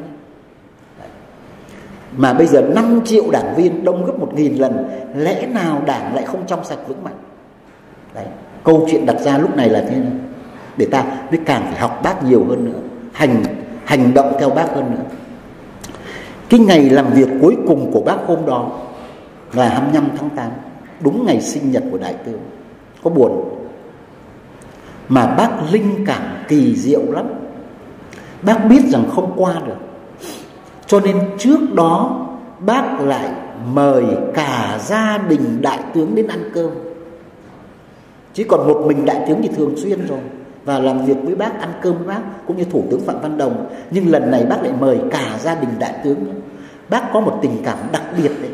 Mà bây giờ 5 triệu đảng viên, đông gấp 1.000 lần. Lẽ nào đảng lại không trong sạch vững mạnh? Đấy, câu chuyện đặt ra lúc này là thế này, để ta mới càng phải học bác nhiều hơn nữa, hành động theo bác hơn nữa. Cái ngày làm việc cuối cùng của bác hôm đó là 25 tháng 8, đúng ngày sinh nhật của đại tướng. Có buồn mà bác linh cảm kỳ diệu lắm. Bác biết rằng không qua được, cho nên trước đó bác lại mời cả gia đình đại tướng đến ăn cơm. Chứ còn một mình đại tướng thì thường xuyên rồi, và làm việc với bác, ăn cơm với bác, cũng như Thủ tướng Phạm Văn Đồng. Nhưng lần này bác lại mời cả gia đình đại tướng. Bác có một tình cảm đặc biệt đấy.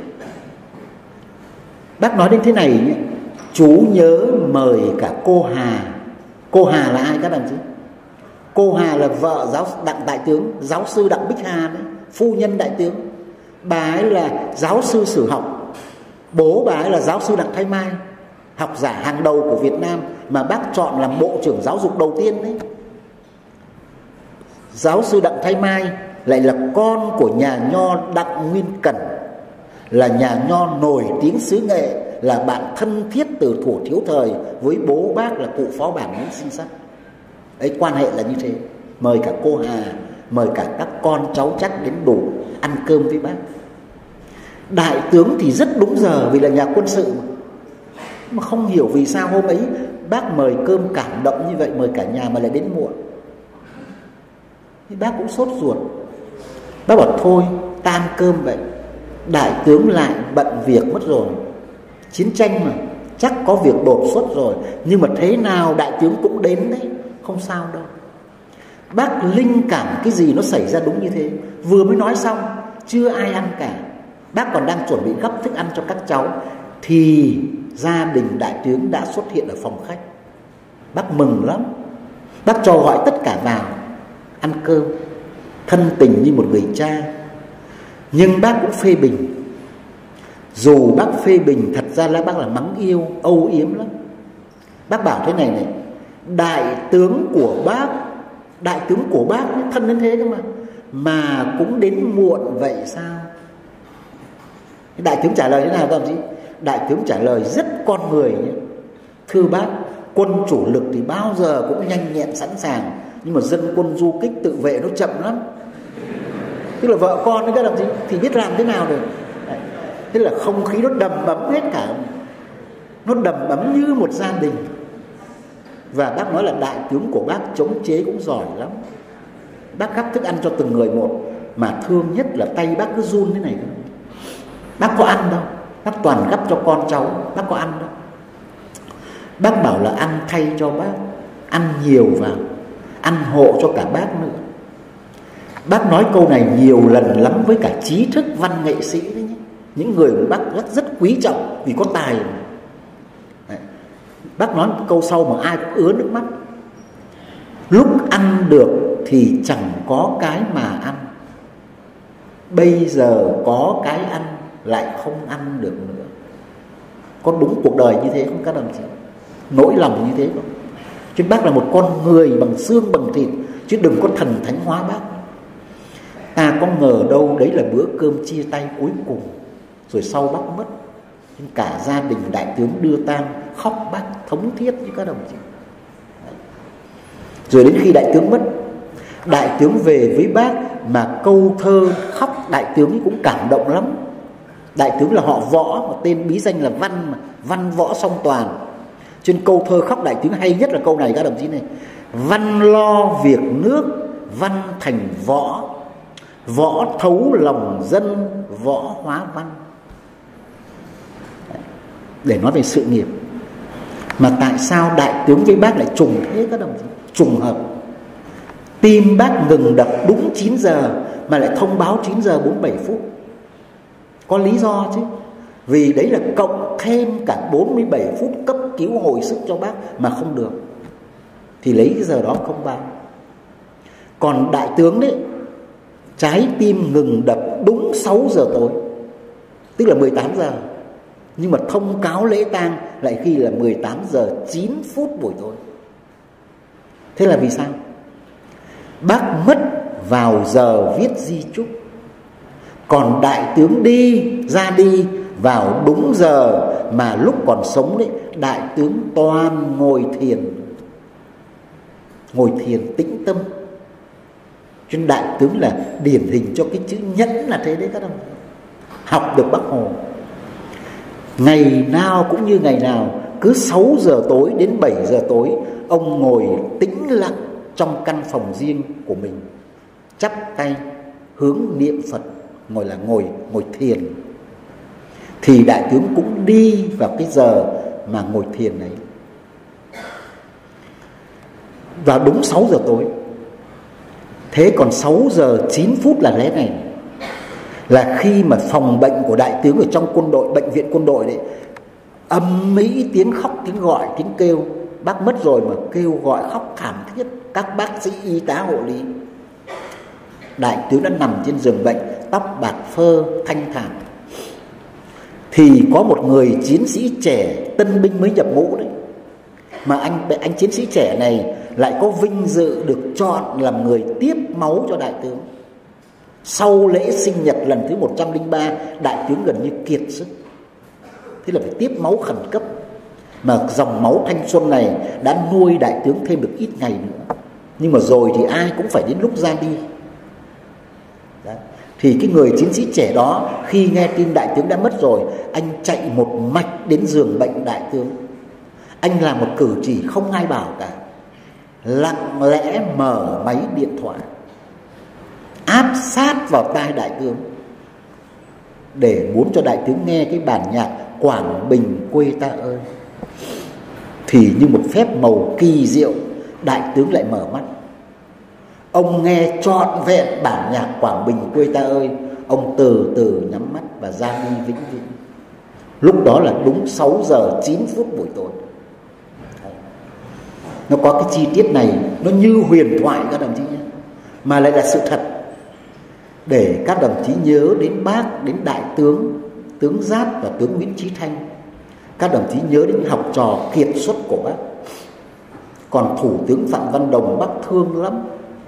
Bác nói đến thế này nhé: chú nhớ mời cả cô Hà. Cô Hà là ai các bạn chứ? Cô Hà là vợ Đặng đại tướng, giáo sư Đặng Bích Hà đấy, phu nhân đại tướng. Bà ấy là giáo sư sử học, bố bà ấy là giáo sư Đặng Thái Mai, học giả hàng đầu của Việt Nam mà bác chọn làm bộ trưởng giáo dục đầu tiên đấy. Giáo sư Đặng Thái Mai lại là con của nhà nho Đặng Nguyên Cẩn, là nhà nho nổi tiếng xứ Nghệ, là bạn thân thiết từ thuở thiếu thời với bố bác là cụ phó bản Nguyễn Sinh Sắc. Ấy, quan hệ là như thế. Mời cả cô Hà, mời cả các con cháu chắc đến đủ ăn cơm với bác. Đại tướng thì rất đúng giờ vì là nhà quân sự mà không hiểu vì sao hôm ấy bác mời cơm cảm động như vậy, mời cả nhà mà lại đến muộn. Thì bác cũng sốt ruột. Bác bảo thôi tan cơm vậy, đại tướng lại bận việc mất rồi, chiến tranh mà, chắc có việc đột xuất rồi, nhưng mà thế nào đại tướng cũng đến đấy, không sao đâu. Bác linh cảm cái gì nó xảy ra đúng như thế. Vừa mới nói xong, chưa ai ăn cả, bác còn đang chuẩn bị gấp thức ăn cho các cháu, thì gia đình đại tướng đã xuất hiện ở phòng khách. Bác mừng lắm. Bác cho gọi tất cả vào ăn cơm, thân tình như một người cha. Nhưng bác cũng phê bình. Dù bác phê bình, thật ra là bác là mắng yêu, âu yếm lắm. Bác bảo thế này này: đại tướng của bác Đại tướng của bác thân đến thế cơ mà cũng đến muộn vậy sao? Đại tướng trả lời thế nào các đồng chí? Đại tướng trả lời rất con người nhé. Thưa bác, quân chủ lực thì bao giờ cũng nhanh nhẹn sẵn sàng, nhưng mà dân quân du kích tự vệ nó chậm lắm. Tức là vợ con đấy các đồng chí thì biết làm thế nào được. Thế là không khí nó đầm ấm hết cả, nó đầm ấm như một gia đình. Và bác nói là đại tướng của bác chống chế cũng giỏi lắm. Bác gắp thức ăn cho từng người một, mà thương nhất là tay bác cứ run thế này. Bác có ăn đâu, bác toàn gắp cho con cháu, bác có ăn đâu. Bác bảo là ăn thay cho bác, ăn nhiều vào, ăn hộ cho cả bác nữa. Bác nói câu này nhiều lần lắm với cả trí thức văn nghệ sĩ đấy nhé. Những người mà bác rất quý trọng vì có tài. Đấy. Bác nói một câu sau mà ai cũng ứa nước mắt. Lúc ăn được thì chẳng có cái mà ăn, bây giờ có cái ăn lại không ăn được nữa. Có đúng cuộc đời như thế không các đồng chí? Nỗi lòng như thế không? Chứ bác là một con người bằng xương bằng thịt, chứ đừng có thần thánh hóa bác. Ta có ngờ đâu đấy là bữa cơm chia tay cuối cùng, rồi sau bác mất, cả gia đình đại tướng đưa tang khóc bác thống thiết với các đồng chí. Rồi đến khi đại tướng mất, đại tướng về với bác mà câu thơ khóc đại tướng cũng cảm động lắm. Đại tướng là họ Võ, mà tên bí danh là Văn, mà Văn Võ Song Toàn. Trên câu thơ khóc đại tướng hay nhất là câu này các đồng chí này: văn lo việc nước, văn thành võ, võ thấu lòng dân, võ hóa văn. Để nói về sự nghiệp. Mà tại sao đại tướng với bác lại trùng thế các đồng chí? Trùng hợp. Tim bác ngừng đập đúng 9 giờ mà lại thông báo 9 giờ 47 phút. Có lý do chứ. Vì đấy là cộng thêm cả 47 phút cấp cứu hồi sức cho bác mà không được, thì lấy cái giờ đó không báo. Còn đại tướng đấy, trái tim ngừng đập đúng 6 giờ tối, tức là 18 giờ. Nhưng mà thông cáo lễ tang lại khi là 18 giờ 9 phút buổi tối. Thế là vì sao? Bác mất vào giờ viết di chúc, còn đại tướng ra đi vào đúng giờ mà lúc còn sống đấy, đại tướng toàn ngồi thiền tĩnh tâm. Cho nên đại tướng là điển hình cho cái chữ nhẫn là thế đấy các đồng chí. Học được Bác Hồ, ngày nào cũng như ngày nào, cứ 6 giờ tối đến 7 giờ tối, ông ngồi tĩnh lặng trong căn phòng riêng của mình, chắp tay hướng niệm Phật, ngồi thiền. Thì đại tướng cũng đi vào cái giờ mà ngồi thiền ấy, vào đúng 6 giờ tối. Thế còn 6 giờ 9 phút là thế này, là khi mà phòng bệnh của đại tướng ở trong quân đội, bệnh viện quân đội đấy, âm mỹ tiếng khóc, tiếng gọi, tiếng kêu. Bác mất rồi mà kêu gọi khóc thảm thiết, các bác sĩ y tá hộ lý. Đại tướng đã nằm trên giường bệnh, tóc bạc phơ, thanh thản. Thì có một người chiến sĩ trẻ tân binh mới nhập ngũ đấy, mà anh chiến sĩ trẻ này lại có vinh dự được chọn làm người tiếp máu cho đại tướng. Sau lễ sinh nhật lần thứ 103, đại tướng gần như kiệt sức, thế là phải tiếp máu khẩn cấp. Mà dòng máu thanh xuân này đã nuôi đại tướng thêm được ít ngày nữa, nhưng mà rồi thì ai cũng phải đến lúc ra đi. Đấy. Thì cái người chiến sĩ trẻ đó, khi nghe tin đại tướng đã mất rồi, anh chạy một mạch đến giường bệnh đại tướng. Anh làm một cử chỉ không ai bảo cả, lặng lẽ mở máy điện thoại, áp sát vào tai đại tướng, để muốn cho đại tướng nghe cái bản nhạc Quảng Bình quê ta ơi. Thì như một phép màu kỳ diệu, đại tướng lại mở mắt. Ông nghe trọn vẹn bản nhạc Quảng Bình quê ta ơi, ông từ từ nhắm mắt và ra đi vĩnh viễn. Lúc đó là đúng 6 giờ 9 phút buổi tối. Nó có cái chi tiết này, nó như huyền thoại các đồng chí nhé, mà lại là sự thật, để các đồng chí nhớ đến bác, đến đại tướng, tướng Giáp và tướng Nguyễn Chí Thanh. Các đồng chí nhớ đến học trò kiệt xuất của bác. Còn thủ tướng Phạm Văn Đồng bác thương lắm,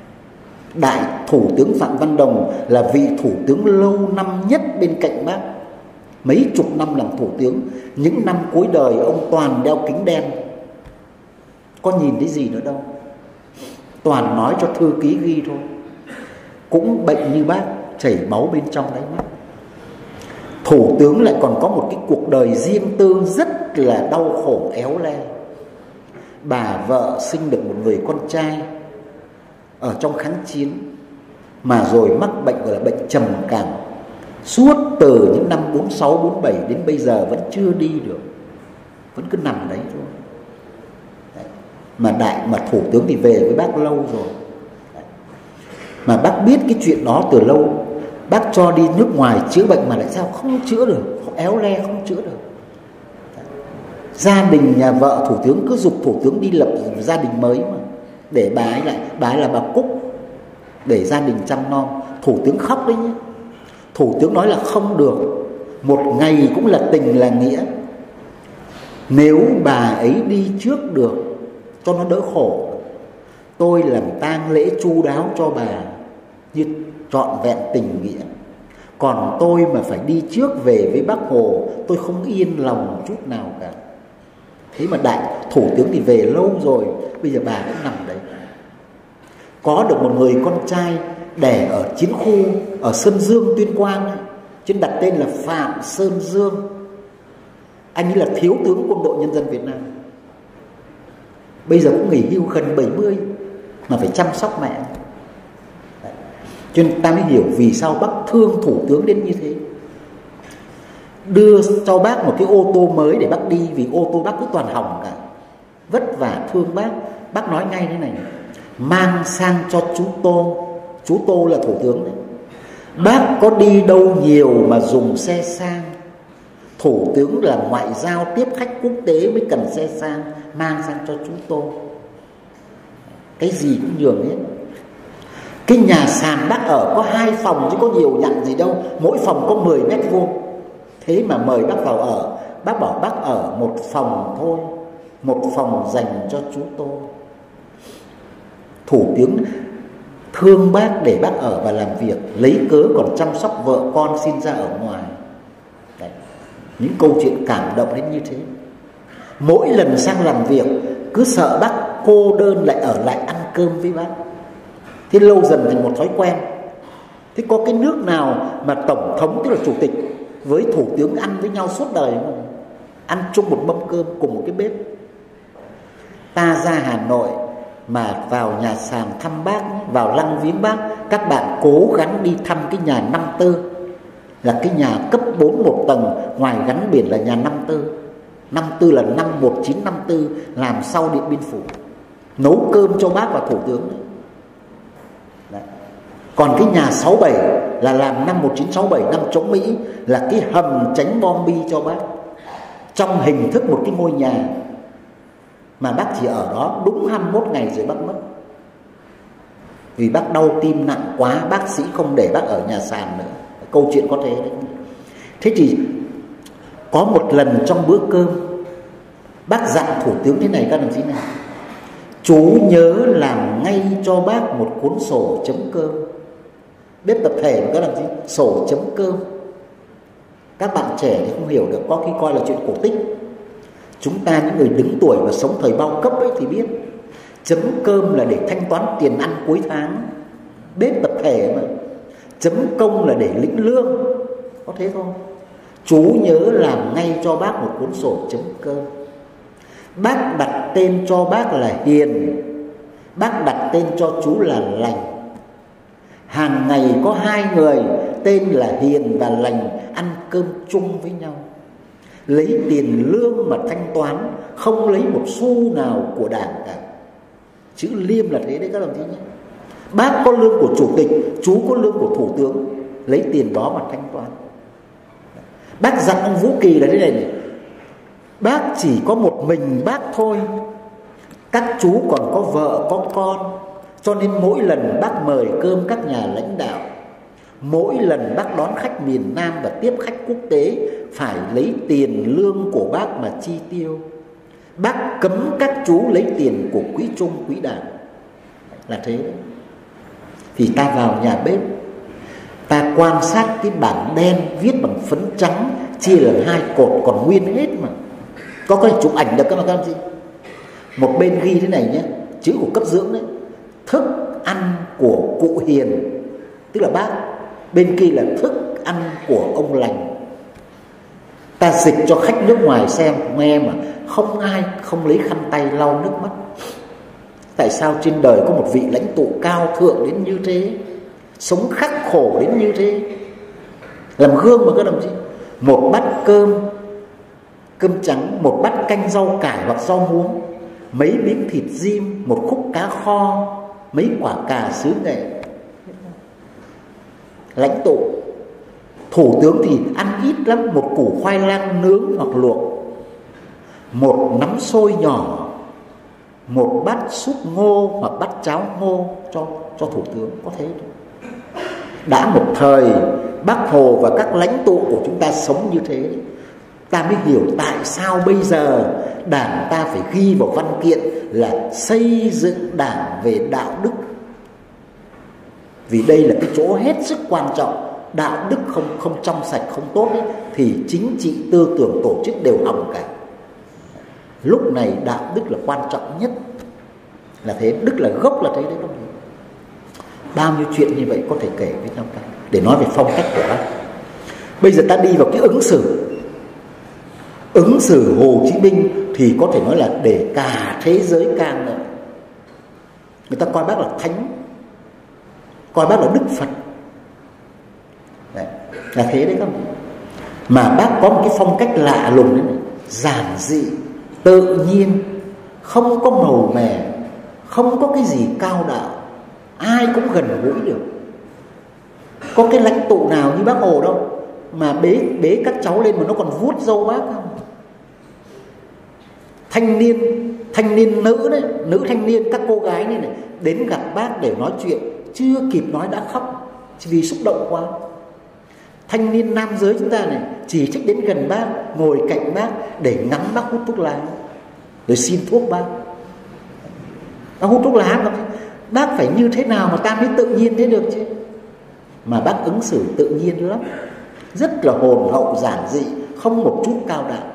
Đại Thủ tướng Phạm Văn Đồng là vị thủ tướng lâu năm nhất bên cạnh bác, mấy chục năm làm thủ tướng. Những năm cuối đời ông toàn đeo kính đen, có nhìn thấy gì nữa đâu, toàn nói cho thư ký ghi thôi. Cũng bệnh như bác, chảy máu bên trong đáy mắt. Thủ tướng lại còn có một cái cuộc đời riêng tư rất là đau khổ éo le. Bà vợ sinh được một người con trai ở trong kháng chiến, mà rồi mắc bệnh gọi là bệnh trầm cảm. Suốt từ những năm 46, 47 đến bây giờ vẫn chưa đi được, vẫn cứ nằm đấy thôi. Mà thủ tướng thì về với bác lâu rồi. Mà bác biết cái chuyện đó từ lâu. Bác cho đi nước ngoài chữa bệnh mà lại sao không chữa được, éo le không chữa được. Gia đình nhà vợ thủ tướng cứ giục thủ tướng đi lập gia đình mới mà, để bà ấy là bà Cúc, để gia đình chăm nom. Thủ tướng khóc đấy nhé. Thủ tướng nói là không được, một ngày cũng là tình là nghĩa. Nếu bà ấy đi trước được cho nó đỡ khổ, tôi làm tang lễ chu đáo cho bà như trọn vẹn tình nghĩa. Còn tôi mà phải đi trước về với Bác Hồ, tôi không yên lòng chút nào cả. Thế mà đại thủ tướng thì về lâu rồi, bây giờ bà cũng nằm đấy. Có được một người con trai đẻ ở chiến khu ở Sơn Dương, Tuyên Quang ấy, chứ đặt tên là Phạm Sơn Dương. Anh ấy là thiếu tướng Quân đội Nhân dân Việt Nam, bây giờ cũng nghỉ hưu gần 70 mà phải chăm sóc mẹ. Cho nên ta mới hiểu vì sao bác thương thủ tướng đến như thế. Đưa cho bác một cái ô tô mới để bác đi, vì ô tô bác cứ toàn hỏng cả. Vất vả thương bác. Bác nói ngay thế này: mang sang cho chú Tô. Chú Tô là thủ tướng đấy. Bác có đi đâu nhiều mà dùng xe sang. Thủ tướng là ngoại giao tiếp khách quốc tế mới cần xe sang, mang sang cho chú Tô. Cái gì cũng nhường hết. Cái nhà sàn bác ở có 2 phòng chứ có nhiều nhận gì đâu, mỗi phòng có 10 mét vuông. Thế mà mời bác vào ở, bác bảo bác ở một phòng thôi, một phòng dành cho chú Tô. Thủ tướng thương bác để bác ở và làm việc, lấy cớ còn chăm sóc vợ con sinh ra ở ngoài. Đấy, những câu chuyện cảm động đến như thế. Mỗi lần sang làm việc cứ sợ bác cô đơn lại ở lại ăn cơm với bác. Thế lâu dần thành một thói quen. Thế có cái nước nào mà tổng thống tức là chủ tịch với thủ tướng ăn với nhau suốt đời không? Ăn chung một mâm cơm cùng một cái bếp. Ta ra Hà Nội mà vào nhà sàn thăm bác, vào lăng viếng bác, các bạn cố gắng đi thăm cái nhà 54, là cái nhà cấp 4 1 tầng, ngoài gắn biển là nhà 54. 54 là năm 1954, làm sau Điện Biên Phủ, nấu cơm cho bác và thủ tướng đấy. Đấy. Còn cái nhà 67 là làm năm 1967, năm chống Mỹ, là cái hầm tránh bom bi cho bác, trong hình thức một cái ngôi nhà. Mà bác chỉ ở đó đúng 21 ngày rồi bác mất. Vì bác đau tim nặng quá, bác sĩ không để bác ở nhà sàn nữa. Câu chuyện có thế đấy. Thế thì có một lần trong bữa cơm, bác dặn thủ tướng thế này các đồng chí này: chú nhớ làm ngay cho bác một cuốn sổ chấm cơm. Bếp tập thể của các đồng chí, sổ chấm cơm. Các bạn trẻ thì không hiểu được, có khi coi là chuyện cổ tích. Chúng ta những người đứng tuổi và sống thời bao cấp ấy thì biết, chấm cơm là để thanh toán tiền ăn cuối tháng. Bếp tập thể mà. Chấm công là để lĩnh lương. Có thế thôi. Chú nhớ làm ngay cho bác một cuốn sổ chấm cơm. Bác đặt tên cho bác là Hiền, bác đặt tên cho chú là Lành. Hàng ngày có 2 người tên là Hiền và Lành ăn cơm chung với nhau, lấy tiền lương mà thanh toán, không lấy một xu nào của đảng cả. Chữ liêm là thế đấy các đồng chí nhé. Bác có lương của chủ tịch, chú có lương của thủ tướng, lấy tiền đó mà thanh toán. Bác dặn ông Vũ Kỳ là thế này: bác chỉ có một mình bác thôi, các chú còn có vợ có con, cho nên mỗi lần bác mời cơm các nhà lãnh đạo, mỗi lần bác đón khách miền Nam và tiếp khách quốc tế, phải lấy tiền lương của bác mà chi tiêu. Bác cấm các chú lấy tiền của quỹ chung, quỹ đảng. Là thế đấy. thì ta vào nhà bếp, ta quan sát cái bảng đen viết bằng phấn trắng chia làm 2 cột còn nguyên hết mà. Có chụp ảnh được các bạn gì? Một bên ghi thế này nhé, chữ của cấp dưỡng đấy, thức ăn của cụ Hiền, tức là bác. Bên kia là thức ăn của ông Lành. Ta dịch cho khách nước ngoài xem, nghe mà không ai không lấy khăn tay lau nước mắt. Tại sao trên đời có một vị lãnh tụ cao thượng đến như thế, sống khắc khổ đến như thế, làm gương mà các đồng chí. Một bát cơm trắng, một bát canh rau cải hoặc rau muống, mấy miếng thịt rim, một khúc cá kho, mấy quả cà xứ nghệ. Lãnh tụ. Thủ tướng thì ăn ít lắm, một củ khoai lang nướng hoặc luộc, một nắm xôi nhỏ, một bát súp ngô hoặc bát cháo ngô cho thủ tướng. Có thế thôi. Đã một thời Bác Hồ và các lãnh tụ của chúng ta sống như thế, ta mới hiểu tại sao bây giờ Đảng ta phải ghi vào văn kiện là xây dựng Đảng về đạo đức. Vì đây là cái chỗ hết sức quan trọng. Đạo đức không trong sạch, không tốt ấy, thì chính trị, tư tưởng, tổ chức đều hỏng cả. Lúc này đạo đức là quan trọng nhất. Là thế, đức là gốc là thế đấy. Bao nhiêu chuyện như vậy có thể kể với nhau cả, để nói về phong cách của Bác. Bây giờ ta đi vào cái ứng xử Hồ Chí Minh thì có thể nói là để cả thế giới ca ngợi. Người ta coi Bác là thánh, coi Bác là Đức Phật. Đấy, là thế đấy không? Mà Bác có một cái phong cách lạ lùng đấy này, giản dị, tự nhiên, không có màu mè, không có cái gì cao đạo, ai cũng gần gũi được. Có cái lãnh tụ nào như Bác Hồ đâu mà bế các cháu lên mà nó còn vuốt râu Bác không? Thanh niên nữ đấy, nữ thanh niên, các cô gái này đến gặp Bác để nói chuyện, chưa kịp nói đã khóc vì xúc động quá. Thanh niên nam giới chúng ta này chỉ thích đến gần Bác, ngồi cạnh Bác để ngắm Bác hút thuốc lá, rồi xin thuốc Bác. Bác hút thuốc lá mà Bác phải như thế nào mà ta mới tự nhiên thế được chứ? Mà Bác ứng xử tự nhiên lắm, rất là hồn hậu, giản dị, không một chút cao đạo.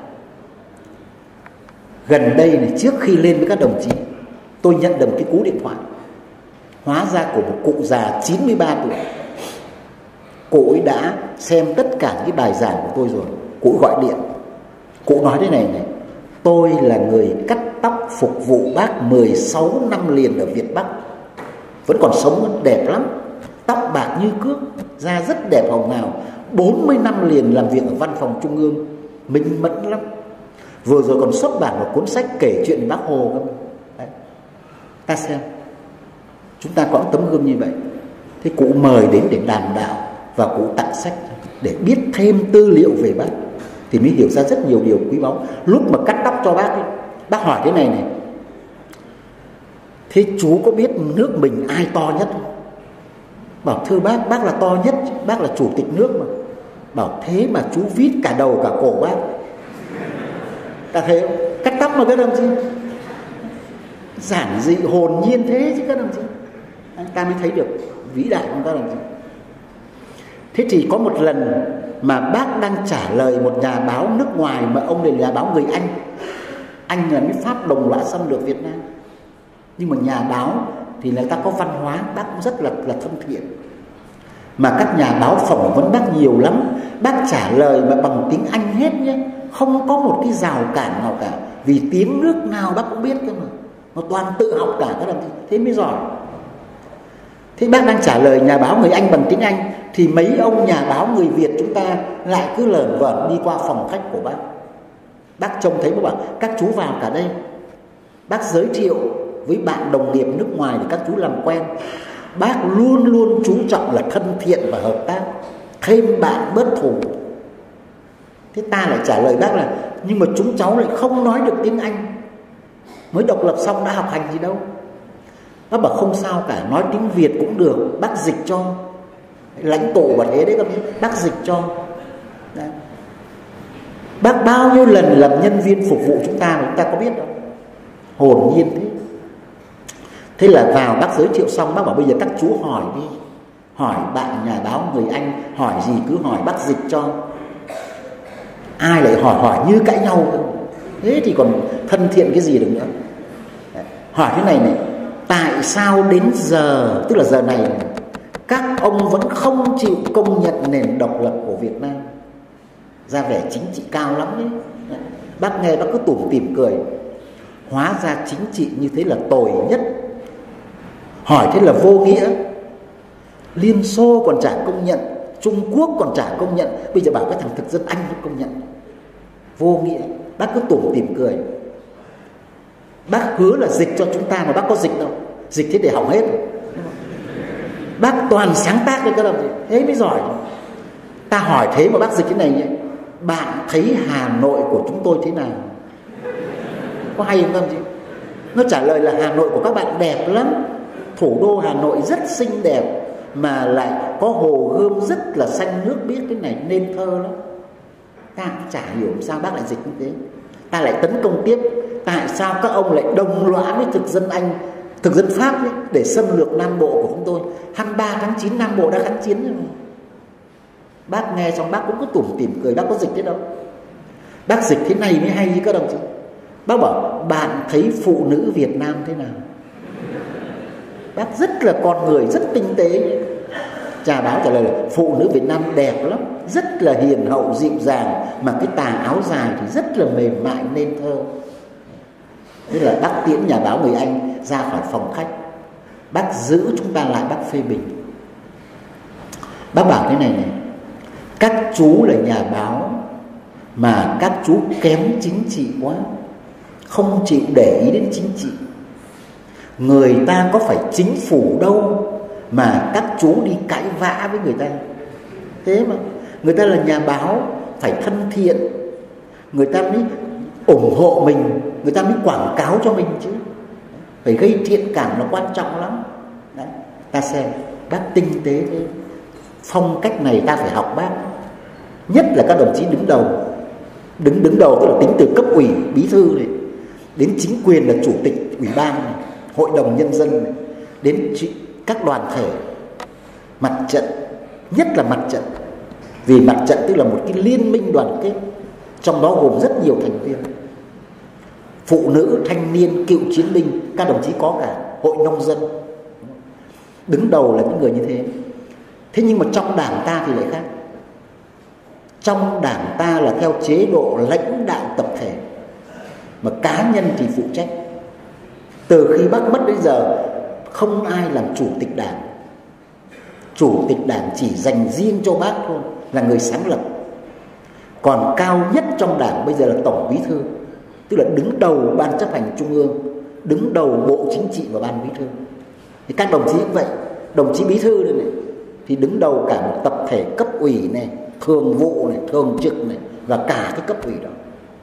Gần đây này, trước khi lên với các đồng chí, tôi nhận được một cái cú điện thoại. Hóa ra của một cụ già 93 tuổi. Cụ ấy đã xem tất cả những cái bài giảng của tôi rồi. Cụ gọi điện, cụ nói thế này này: tôi là người cắt tóc phục vụ Bác 16 năm liền ở Việt Bắc, vẫn còn sống đẹp lắm, tóc bạc như cước, da rất đẹp hồng hào, 40 năm liền làm việc ở văn phòng trung ương, minh mẫn lắm. Vừa rồi còn xuất bản một cuốn sách kể chuyện Bác Hồ không? Đấy. Ta xem, chúng ta có tấm gương như vậy. Thế cụ mời đến để đàm đạo và cụ tặng sách để biết thêm tư liệu về Bác, thì mới hiểu ra rất nhiều điều quý báu. Lúc mà cắt tóc cho Bác ấy, Bác hỏi thế này này: thế chú có biết nước mình ai to nhất không? Bảo thưa bác là to nhất, bác là chủ tịch nước mà. Bảo thế mà chú vít cả đầu cả cổ Bác. Ta thấy không? Cắt tóc mà các đồng chí, giản dị hồn nhiên thế chứ các đồng chí. Ta mới thấy được vĩ đại của các đồng chí. Thế thì có một lần mà Bác đang trả lời một nhà báo nước ngoài, mà ông này là nhà báo người Anh. Anh là nước Pháp đồng loạt xâm lược Việt Nam, nhưng mà nhà báo thì người ta có văn hóa, Bác cũng rất là thân thiện. Mà các nhà báo phỏng vấn Bác nhiều lắm, Bác trả lời mà bằng tiếng Anh hết nhé, không có một cái rào cản nào cả, vì tiếng nước nào Bác cũng biết cơ mà, nó toàn tự học cả các đồng chí, thế mới giỏi. Thế Bác đang trả lời nhà báo người Anh bằng tiếng Anh, thì mấy ông nhà báo người Việt chúng ta lại cứ lởn vởn đi qua phòng khách của Bác. Bác trông thấy, bác bảo các chú vào cả đây. Bác giới thiệu với bạn đồng nghiệp nước ngoài để các chú làm quen. Bác luôn luôn chú trọng là thân thiện và hợp tác, thêm bạn bớt thù. Thế ta lại trả lời Bác là nhưng mà chúng cháu lại không nói được tiếng Anh, mới độc lập xong đã học hành gì đâu. Bác bảo không sao cả, nói tiếng Việt cũng được, bác dịch cho. Lãnh tụ và thế đấy các bác dịch cho. Đấy. Bác bao nhiêu lần làm nhân viên phục vụ chúng ta mà chúng ta có biết đâu. Hồn nhiên thế. Thế là vào bác giới thiệu xong, bác bảo bây giờ các chú hỏi đi, hỏi bạn nhà báo người Anh, hỏi gì cứ hỏi, bác dịch cho. Ai lại hỏi như cãi nhau cơ. Thế thì còn thân thiện cái gì được nữa. Hỏi thế này này, tại sao đến giờ, tức là giờ này, các ông vẫn không chịu công nhận nền độc lập của Việt Nam? Ra vẻ chính trị cao lắm đấy. Bác nghe bác cứ tủm tỉm cười. Hóa ra chính trị như thế là tồi nhất. Hỏi thế là vô nghĩa. Liên Xô còn chả công nhận, Trung Quốc còn chả công nhận, bây giờ bảo cái thằng thực dân Anh nó công nhận. Vô nghĩa. Bác cứ tủm tỉm cười. Bác hứa là dịch cho chúng ta mà bác có dịch đâu. Dịch thế để hỏng hết. Bác toàn sáng tác đấy các đồng chí. Thế mới giỏi. Ta hỏi thế mà bác dịch cái này nhé. Bạn thấy Hà Nội của chúng tôi thế nào? Có hay không chứ? Nó trả lời là Hà Nội của các bạn đẹp lắm. Thủ đô Hà Nội rất xinh đẹp, mà lại có hồ Gươm rất là xanh nước biếc thế này, nên thơ lắm. Ta cũng chả hiểu sao bác lại dịch như thế. Ta lại tấn công tiếp, tại sao các ông lại đồng lõa với thực dân Anh, thực dân Pháp ấy, để xâm lược Nam Bộ của chúng tôi. 23 tháng 9 Nam Bộ đã kháng chiến rồi mà. Bác nghe xong bác cũng cứ tủm tỉm cười. Bác có dịch thế đâu. Bác dịch thế này mới hay với các đồng chí. Bác bảo bạn thấy phụ nữ Việt Nam thế nào? Bác rất là con người, rất tinh tế. Trà báo trả lời là phụ nữ Việt Nam đẹp lắm, rất là hiền hậu dịu dàng, mà cái tà áo dài thì rất là mềm mại nên thơ. Thế là bác tiễn nhà báo người Anh ra khỏi phòng khách. Bác giữ chúng ta lại, bác phê bình. Bác bảo thế này này, các chú là nhà báo mà các chú kém chính trị quá, không chịu để ý đến chính trị. Người ta có phải chính phủ đâu mà các chú đi cãi vã với người ta. Thế mà người ta là nhà báo, phải thân thiện, người ta mới ủng hộ mình, người ta mới quảng cáo cho mình chứ. Phải gây thiện cảm là quan trọng lắm. Đấy, ta xem bác tinh tế thế. Phong cách này ta phải học bác. Nhất là các đồng chí đứng đầu. Đứng đầu tức là tính từ cấp ủy, bí thư này, đến chính quyền là chủ tịch ủy ban này, hội đồng nhân dân này, đến các đoàn thể, mặt trận, nhất là mặt trận. Vì mặt trận tức là một cái liên minh đoàn kết, trong đó gồm rất nhiều thành viên. Phụ nữ, thanh niên, cựu chiến binh, các đồng chí có cả, hội nông dân. Đứng đầu là những người như thế. Thế nhưng mà trong đảng ta thì lại khác. Trong đảng ta là theo chế độ lãnh đạo tập thể, mà cá nhân thì phụ trách. Từ khi bác mất đến giờ không ai làm chủ tịch đảng. Chủ tịch đảng chỉ dành riêng cho bác thôi, là người sáng lập. Còn cao nhất trong đảng bây giờ là tổng bí thư, tức là đứng đầu ban chấp hành trung ương, đứng đầu bộ chính trị và ban bí thư. Thì các đồng chí cũng vậy. Đồng chí bí thư này thì đứng đầu cả một tập thể cấp ủy này, thường vụ này, thường trực này, và cả cái cấp ủy đó.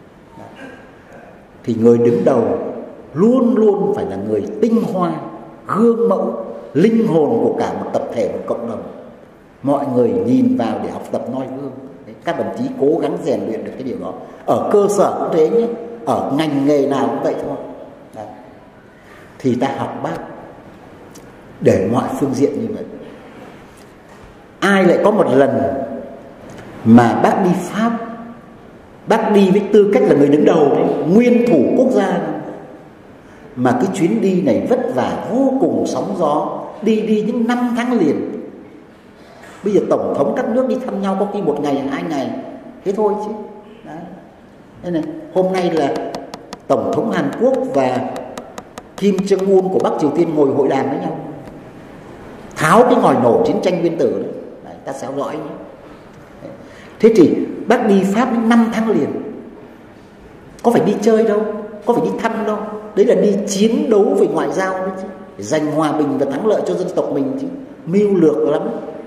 Thì người đứng đầu luôn luôn phải là người tinh hoa, gương mẫu, linh hồn của cả một tập thể, một cộng đồng. Mọi người nhìn vào để học tập noi gương. Đấy, các đồng chí cố gắng rèn luyện được cái điều đó. Ở cơ sở cũng thế nhé, ở ngành nghề nào cũng vậy thôi. Đấy. Thì ta học bác để mọi phương diện như vậy. Ai lại có một lần mà bác đi Pháp, bác đi với tư cách là người đứng đầu đấy, nguyên thủ quốc gia, mà cái chuyến đi này vất vả vô cùng, sóng gió, đi những 5 tháng liền. Bây giờ tổng thống các nước đi thăm nhau có khi 1 ngày 2 ngày thế thôi chứ. Đấy. Đây này, hôm nay là tổng thống Hàn Quốc và Kim Jong Un của Bắc Triều Tiên ngồi hội đàm với nhau, tháo cái ngòi nổ chiến tranh nguyên tử đấy. Đấy, ta theo dõi nhé. Đấy. Thế thì bác đi Pháp 5 tháng liền, có phải đi chơi đâu, có phải đi thăm đâu, đấy là đi chiến đấu về ngoại giao đấy chứ, để giành hòa bình và thắng lợi cho dân tộc mình chứ, mưu lược lắm.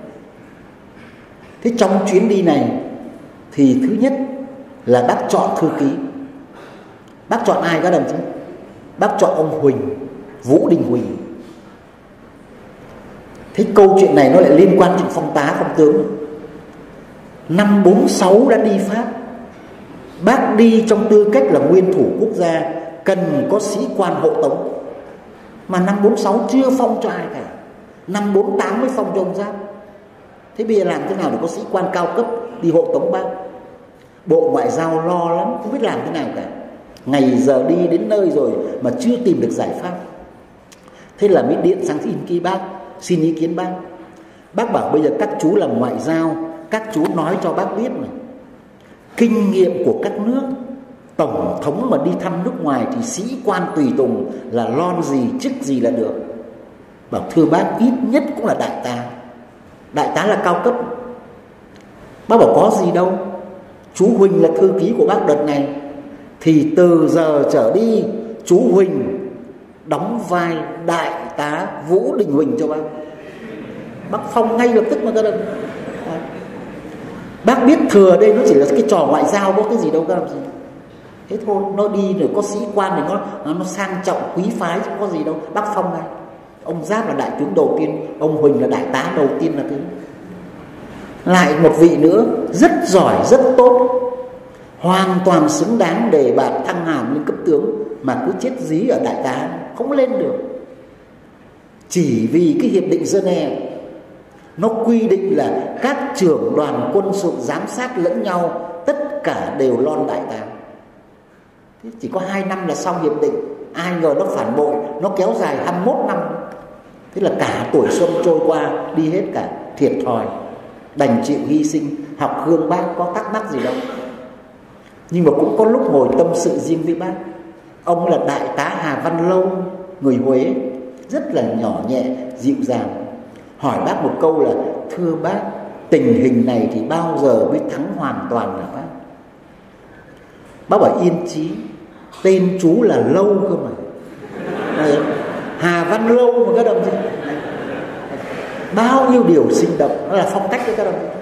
Thế trong chuyến đi này thì thứ nhất là bác chọn thư ký. Bác chọn ai các đồng chí? Bác chọn ông Huỳnh, Vũ Đình Huỳnh. Thế câu chuyện này nó lại liên quan đến phong tá, phong tướng. Năm 46 đã đi Pháp. Bác đi trong tư cách là nguyên thủ quốc gia, cần có sĩ quan hộ tống. Mà năm 46 chưa phong cho ai cả, năm 48 mới phong cho ông Giáp. Thế bây giờ làm thế nào để có sĩ quan cao cấp đi hộ tống Bác? Bộ Ngoại giao lo lắm, không biết làm thế nào cả. Ngày giờ đi đến nơi rồi mà chưa tìm được giải pháp. Thế là mới điện sang xin ý kiến Bác. Bác bảo bây giờ các chú làm ngoại giao, các chú nói cho Bác biết này, kinh nghiệm của các nước, tổng thống mà đi thăm nước ngoài thì sĩ quan tùy tùng là lon gì, chức gì là được. Bảo thưa Bác, ít nhất cũng là đại tá. Đại tá là cao cấp. Bác bảo có gì đâu. Chú Huỳnh là thư ký của Bác đợt này, thì từ giờ trở đi chú Huỳnh đóng vai đại tá Vũ Đình Huỳnh cho Bác. Bác phong ngay lập tức mà các đồng. Bác biết thừa đây nó chỉ là cái trò ngoại giao, có cái gì đâu các đồng chí. Thế thôi, nó đi rồi có sĩ quan thì nó sang trọng quý phái chứ có gì đâu. Bác phong ngay. Ông Giáp là đại tướng đầu tiên, ông Huỳnh là đại tá đầu tiên là thế. Lại một vị nữa rất giỏi, rất tốt, hoàn toàn xứng đáng để bà thăng hàm lên cấp tướng, mà cứ chết dí ở đại tá, không lên được. Chỉ vì cái hiệp định Geneva nó quy định là các trưởng đoàn quân sự giám sát lẫn nhau, tất cả đều lon đại tá. Thế chỉ có 2 năm là xong hiệp định, ai ngờ nó phản bội, nó kéo dài 21 năm. Thế là cả tuổi xuân trôi qua đi hết cả, thiệt thòi, đành chịu hy sinh. Học gương Bác có thắc mắc gì đâu. Nhưng mà cũng có lúc ngồi tâm sự riêng với Bác. Ông là đại tá Hà Văn Lâu, người Huế, rất là nhỏ nhẹ, dịu dàng. Hỏi Bác một câu là: thưa Bác, tình hình này thì bao giờ mới thắng hoàn toàn hả Bác? Bác bảo yên chí, tên chú là Lâu cơ mà. Hà Văn Lâu mà các đồng chí. Bao nhiêu điều sinh động, nó là phong cách đấy các đồng chí.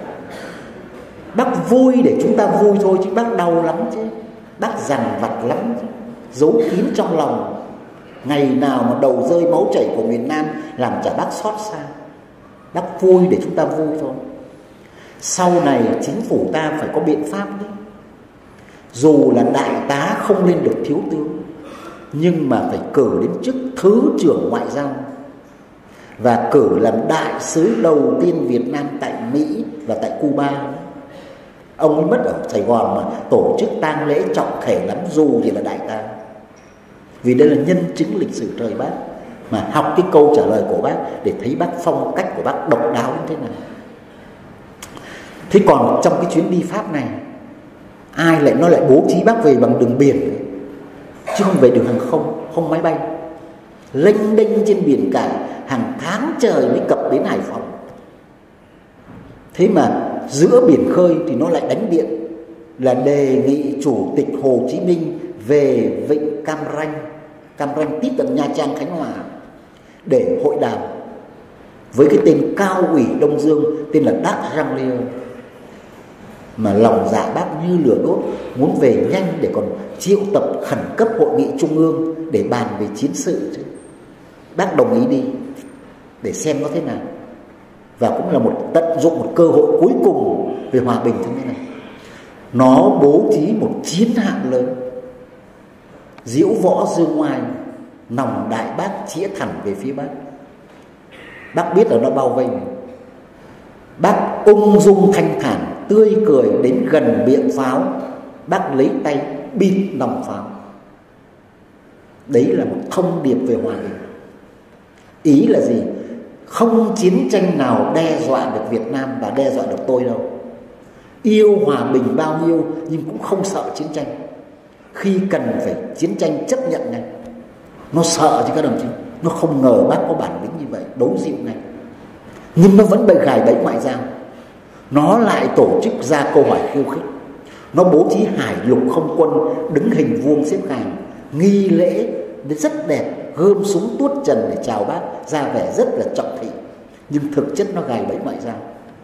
Bác vui để chúng ta vui thôi, chứ Bác đau lắm chứ. Bác dằn vặt lắm chứ, giấu kín trong lòng. Ngày nào mà đầu rơi máu chảy của miền Nam làm chả Bác xót xa. Bác vui để chúng ta vui thôi. Sau này chính phủ ta phải có biện pháp đấy. Dù là đại tá không lên được thiếu tướng, nhưng mà phải cử đến chức thứ trưởng ngoại giao, và cử làm đại sứ đầu tiên Việt Nam tại Mỹ và tại Cuba. Ông ấy mất ở Sài Gòn mà tổ chức tang lễ trọng thể lắm, dù chỉ là đại tá. Vì đây là nhân chứng lịch sử thời Bác, mà học cái câu trả lời của Bác để thấy Bác phong cách của Bác độc đáo như thế nào. Thế còn trong cái chuyến đi Pháp này, nó lại bố trí Bác về bằng đường biển ấy, chứ không về đường hàng không, không máy bay. Lênh đênh trên biển cả, hàng tháng trời mới cập đến Hải Phòng. Thế mà giữa biển khơi thì nó lại đánh điện, là đề nghị Chủ tịch Hồ Chí Minh về vịnh Cam Ranh tiếp tận Nha Trang, Khánh Hòa, để hội đàm với cái tên cao ủy Đông Dương tên là Đát Răng Liêu. Mà lòng dạ Bác như lửa đốt, muốn về nhanh để còn triệu tập khẩn cấp hội nghị trung ương để bàn về chiến sự chứ. Bác đồng ý đi để xem nó thế nào, và cũng là tận dụng một cơ hội cuối cùng về hòa bình như thế này. Nó bố trí một chiến hạm lớn, diễu võ dương ngoài, nòng Đại Bác chĩa thẳng về phía Bác. Bác biết là nó bao vây này. Bác ung dung thanh thản, tươi cười đến gần miệng pháo, Bác lấy tay bịt nòng pháo. Đấy là một thông điệp về hòa bình. Ý là gì? Không chiến tranh nào đe dọa được Việt Nam và đe dọa được tôi đâu. Yêu hòa bình bao nhiêu nhưng cũng không sợ chiến tranh. Khi cần phải chiến tranh chấp nhận ngay. Nó sợ chứ các đồng chí. Nó không ngờ Bác có bản lĩnh như vậy, đấu dịu ngay. Nhưng nó vẫn bị gài bẫy ngoại giao. Nó lại tổ chức ra câu hỏi khiêu khích. Nó bố trí hải lục không quân đứng hình vuông xếp hàng, nghi lễ rất đẹp, gươm súng tuốt trần để chào Bác, ra vẻ rất là trọng thị. Nhưng thực chất nó gài bẫy ngoại giao.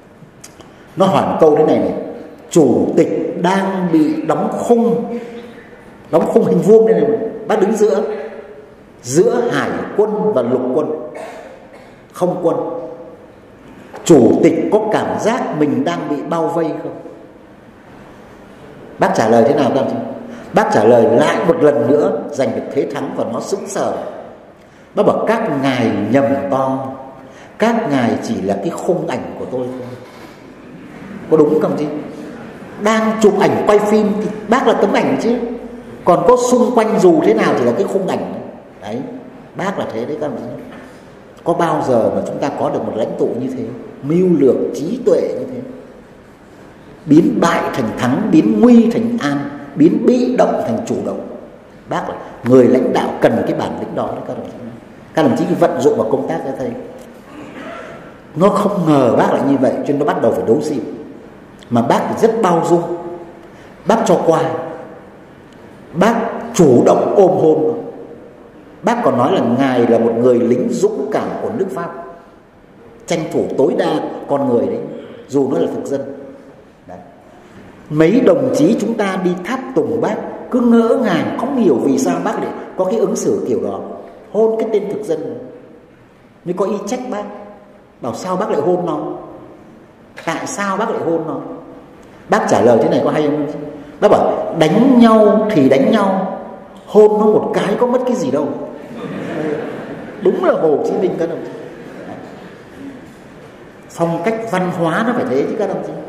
Nó hỏi một câu thế này này: Chủ tịch đang bị đóng khung hình vuông này này, Bác đứng giữa hải quân và lục quân, không quân. Chủ tịch có cảm giác mình đang bị bao vây không? Bác trả lời thế nào các anh chị? Bác trả lời lại một lần nữa, giành được thế thắng và nó sững sờ. Bác bảo các ngài nhầm to, các ngài chỉ là cái khung ảnh của tôi thôi. Có đúng không chứ? Đang chụp ảnh quay phim thì bác là tấm ảnh chứ, còn có xung quanh dù thế nào thì là cái khung ảnh đấy. Bác là thế đấy các bạn. Có bao giờ mà chúng ta có được một lãnh tụ như thế, mưu lược trí tuệ như thế, biến bại thành thắng, biến nguy thành an, biến bị động thành chủ động. Bác là người lãnh đạo cần cái bản lĩnh đó đấy các đồng chí. Các đồng chí vận dụng vào công tác cho thấy. Nó không ngờ bác lại như vậy, cho nên nó bắt đầu phải đấu xịu. Mà bác thì rất bao dung, bác cho qua, bác chủ động ôm hôn. Bác còn nói là ngài là một người lính dũng cảm của nước Pháp, tranh thủ tối đa con người đấy, dù nó là thực dân đấy. Mấy đồng chí chúng ta đi tháp tùng bác cứ ngỡ ngàng, không hiểu vì sao bác lại có cái ứng xử kiểu đó, hôn cái tên thực dân này. Mới có ý trách bác, bảo sao bác lại hôn nó, tại sao bác lại hôn nó. Bác trả lời thế này có hay không? Bác bảo đánh nhau thì đánh nhau, hôn nó một cái có mất cái gì đâu. Đúng là Hồ Chí Minh các đồng chí. Phong cách văn hóa nó phải thế chứ các đồng chí.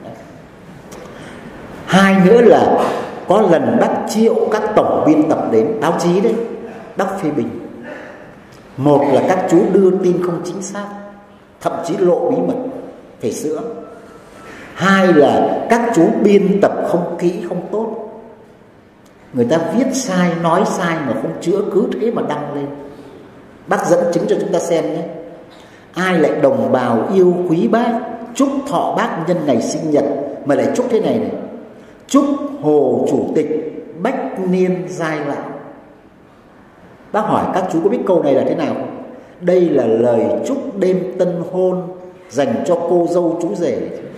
Hai nữa là có lần bác triệu các tổng biên tập đến báo chí đấy, bác phê bình. Một là các chú đưa tin không chính xác, thậm chí lộ bí mật, phải sửa. Hai là các chú biên tập không kỹ, không tốt. Người ta viết sai, nói sai mà không chữa, cứ thế mà đăng lên. Bác dẫn chứng cho chúng ta xem nhé. Ai lại đồng bào yêu quý bác, chúc thọ bác nhân ngày sinh nhật, mà lại chúc thế này này: chúc Hồ Chủ tịch bách niên giai lão. Bác hỏi các chú có biết câu này là thế nào không? Đây là lời chúc đêm tân hôn dành cho cô dâu chú rể.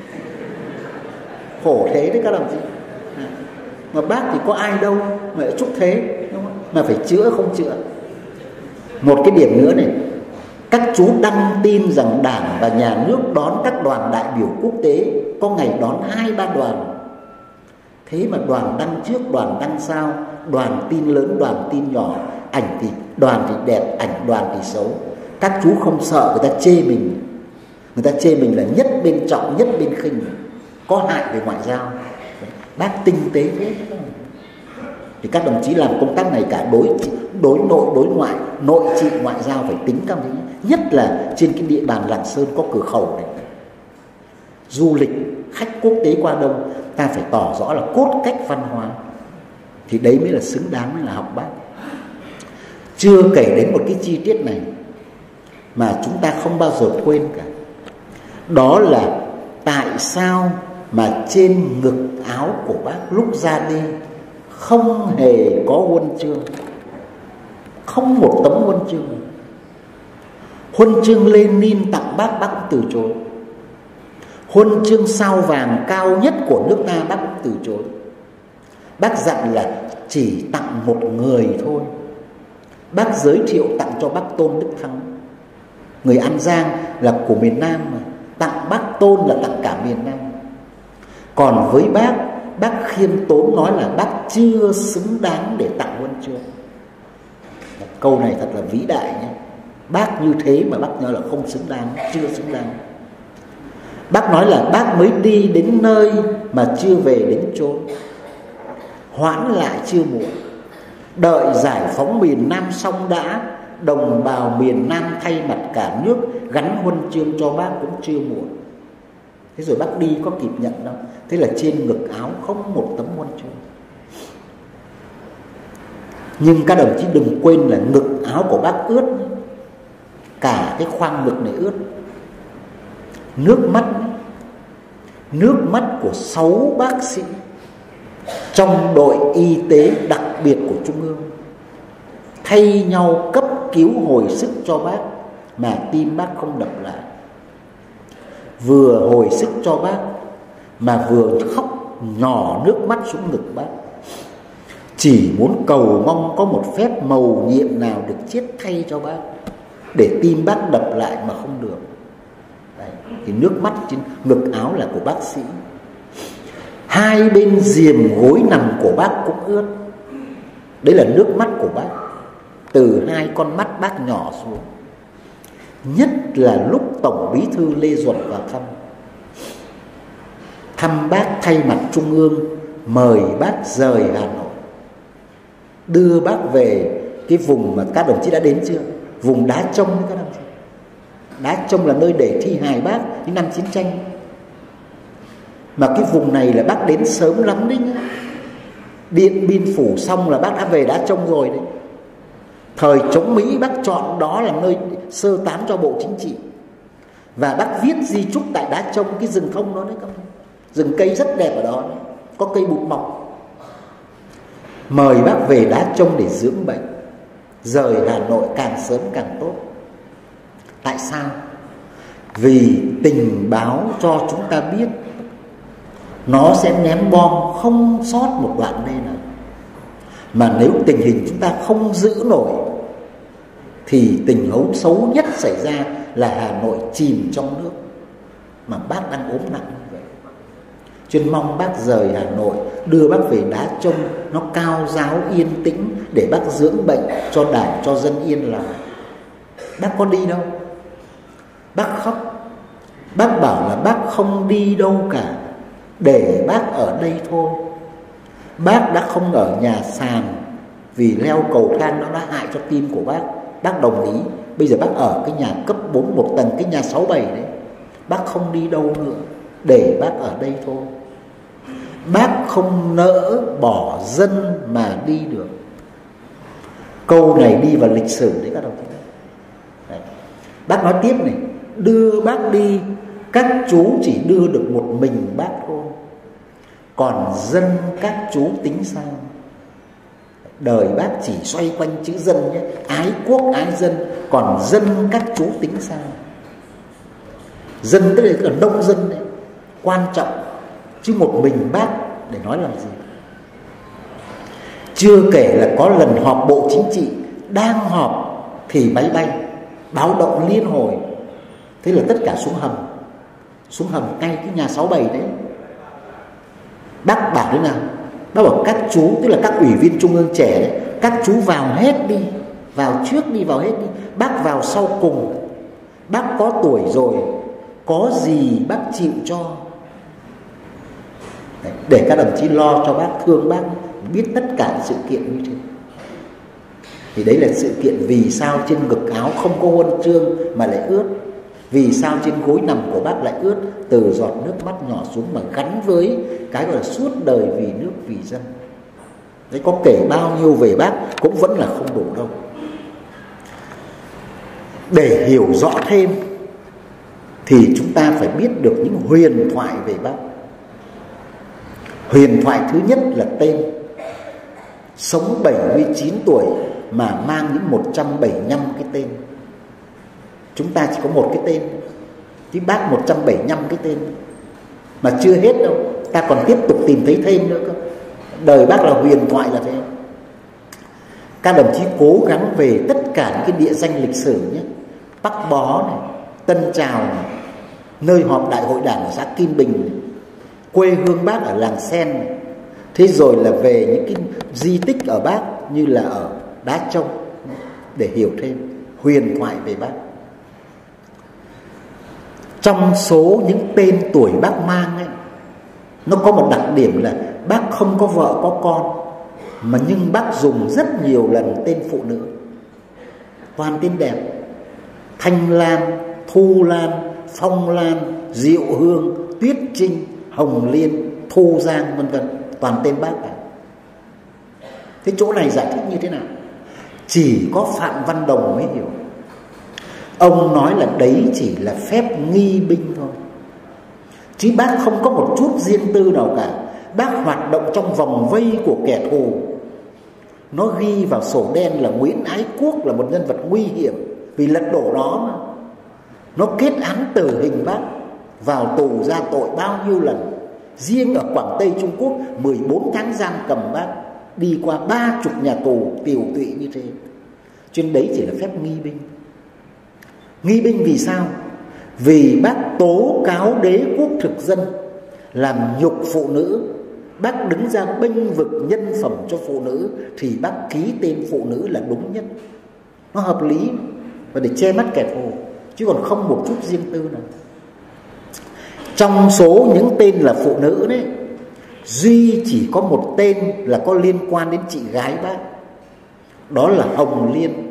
Khổ thế đấy các đồng chí. Mà bác thì có ai đâu mà lại chúc thế, đúng không? Mà phải chữa không chữa. Một cái điểm nữa này, các chú đăng tin rằng Đảng và Nhà nước đón các đoàn đại biểu quốc tế, có ngày đón 2-3 đoàn. Thế mà đoàn đăng trước, đoàn đăng sau, đoàn tin lớn, đoàn tin nhỏ, ảnh thì đoàn thì đẹp, ảnh đoàn thì xấu. Các chú không sợ người ta chê mình. Người ta chê mình là nhất bên trọng, nhất bên khinh, có hại về ngoại giao. Bác tinh tế thế. Thì các đồng chí làm công tác này cả đối nội, đối ngoại, nội trị, ngoại giao phải tính các thứ. Nhất là trên cái địa bàn Lạng Sơn có cửa khẩu này, du lịch khách quốc tế qua đông, ta phải tỏ rõ là cốt cách văn hóa. Thì đấy mới là xứng đáng mới là học bác. Chưa kể đến một cái chi tiết này mà chúng ta không bao giờ quên cả. Đó là tại sao mà trên ngực áo của bác lúc ra đi không hề có huân chương, không một tấm huân chương. Huân chương Lenin tặng bác cũng từ chối. Huân chương sao vàng cao nhất của nước ta bác cũng từ chối. Bác dặn là chỉ tặng một người thôi. Bác giới thiệu tặng cho bác Tôn Đức Thắng, người An Giang, là của miền Nam mà. Tặng bác Tôn là tặng cả miền Nam. Còn với bác khiêm tốn nói là bác chưa xứng đáng để tặng huân chương. Câu này thật là vĩ đại nhé. Bác như thế mà bác nói là không xứng đáng, chưa xứng đáng. Bác nói là bác mới đi đến nơi mà chưa về đến chốn, hoãn lại chưa muộn. Đợi giải phóng miền Nam xong đã, đồng bào miền Nam thay mặt cả nước gắn huân chương cho bác cũng chưa muộn. Thế rồi bác đi có kịp nhận đâu. Thế là trên ngực áo không một tấm huân chương. Nhưng các đồng chí đừng quên là ngực áo của bác ướt, cả cái khoang ngực này ướt. Nước mắt của 6 bác sĩ trong đội y tế đặc biệt của Trung ương thay nhau cấp cứu hồi sức cho bác mà tim bác không đập lại. Vừa hồi sức cho bác mà vừa khóc nhỏ nước mắt xuống ngực bác, chỉ muốn cầu mong có một phép mầu nhiệm nào được chết thay cho bác để tim bác đập lại mà không được. Đấy, thì nước mắt trên ngực áo là của bác sĩ. Hai bên diềm gối nằm của bác cũng ướt. Đấy là nước mắt của bác. Từ hai con mắt bác nhỏ xuống. Nhất là lúc Tổng Bí thư Lê Duẩn vào thăm bác thay mặt Trung ương, mời bác rời Hà Nội, đưa bác về cái vùng mà các đồng chí đã đến chưa? Vùng Đá Trông các đồng chí. Đá Trông là nơi để thi hài bác những năm chiến tranh. Mà cái vùng này là bác đến sớm lắm đấy nhá. Điện Biên Phủ xong là bác đã về Đá Trông rồi đấy. Thời chống Mỹ bác chọn đó là nơi sơ tán cho bộ chính trị. Và bác viết di chúc tại Đá Trông, cái rừng thông đó đấy các bạn. Rừng cây rất đẹp ở đó đấy. Có cây bụt mọc. Mời bác về Đá Trông để dưỡng bệnh, rời Hà Nội càng sớm càng tốt. Tại sao? Vì tình báo cho chúng ta biết nó sẽ ném bom không sót một đoạn đê nào. Mà nếu tình hình chúng ta không giữ nổi thì tình huống xấu nhất xảy ra là Hà Nội chìm trong nước. Mà bác đang ốm nặng như vậy. Cho nên mong bác rời Hà Nội, đưa bác về Đá Trông, nó cao ráo yên tĩnh để bác dưỡng bệnh cho đảng, cho dân yên lòng. Bác có đi đâu. Bác khóc. Bác bảo là bác không đi đâu cả, để bác ở đây thôi. Bác đã không ở nhà sàn vì leo cầu thang nó đã hại cho tim của bác. Bác đồng ý. Bây giờ bác ở cái nhà cấp 4 một tầng, cái nhà 6-7 đấy. Bác không đi đâu nữa, để bác ở đây thôi. Bác không nỡ bỏ dân mà đi được. Câu này đi vào lịch sử đấy các đồng chí. Đấy. Bác nói tiếp này, đưa bác đi, các chú chỉ đưa được một mình bác thôi. Còn dân các chú tính sao? Đời bác chỉ xoay quanh chữ dân nhé, ái quốc ái dân. Còn dân các chú tính sao? Dân tức là nông dân đấy, quan trọng. Chứ một mình bác để nói làm gì? Chưa kể là có lần họp bộ chính trị, đang họp thì máy bay báo động liên hồi. Thế là tất cả xuống hầm ngay cái nhà 6-7 đấy. Bác bảo thế nào? Bác bảo các chú, tức là các ủy viên trung ương trẻ đấy, các chú vào hết đi, vào trước đi, vào hết đi. Bác vào sau cùng. Bác có tuổi rồi, có gì bác chịu cho. Đấy, để các đồng chí lo cho bác, thương bác, biết tất cả sự kiện như thế. Thì đấy là sự kiện vì sao trên ngực áo không có huân chương mà lại ướt. Vì sao trên gối nằm của bác lại ướt từ giọt nước mắt nhỏ xuống, mà gắn với cái gọi là suốt đời vì nước vì dân. Đấy, có kể bao nhiêu về bác cũng vẫn là không đủ đâu. Để hiểu rõ thêm thì chúng ta phải biết được những huyền thoại về bác. Huyền thoại thứ nhất là tên. Sống 79 tuổi mà mang những 175 cái tên. Chúng ta chỉ có một cái tên, chứ bác 175 cái tên. Mà chưa hết đâu, ta còn tiếp tục tìm thấy thêm nữa cơ. Đời bác là huyền thoại là thế. Các đồng chí cố gắng về tất cả những cái địa danh lịch sử nhé. Bắc Bó này, Tân Trào này, nơi họp đại hội đảng ở xã Kim Bình này, quê hương bác ở làng Sen này. Thế rồi là về những cái di tích ở bác như là ở Đá Trông, để hiểu thêm huyền thoại về bác. Trong số những tên tuổi bác mang ấy, nó có một đặc điểm là bác không có vợ có con, mà nhưng bác dùng rất nhiều lần tên phụ nữ. Toàn tên đẹp. Thanh Lan, Thu Lan, Phong Lan, Diệu Hương, Tuyết Trinh, Hồng Liên, Thu Giang, vân vân. Toàn tên bác cả. Thế chỗ này giải thích như thế nào? Chỉ có Phạm Văn Đồng mới hiểu. Ông nói là đấy chỉ là phép nghi binh thôi, chứ bác không có một chút riêng tư nào cả. Bác hoạt động trong vòng vây của kẻ thù. Nó ghi vào sổ đen là Nguyễn Ái Quốc là một nhân vật nguy hiểm vì lật đổ nó mà. Nó kết án tử hình bác, vào tù ra tội bao nhiêu lần. Riêng ở Quảng Tây Trung Quốc 14 tháng giam cầm bác, đi qua 30 nhà tù tiều tụy như thế. Cho nên đấy chỉ là phép nghi binh. Nghi binh vì sao? Vì bác tố cáo đế quốc thực dân, làm nhục phụ nữ. Bác đứng ra bênh vực nhân phẩm cho phụ nữ, thì bác ký tên phụ nữ là đúng nhất. nó hợp lý và để che mắt kẻ thù, chứ còn không một chút riêng tư nào. Trong số những tên là phụ nữ đấy, duy chỉ có một tên là có liên quan đến chị gái bác, đó là Hồng Liên.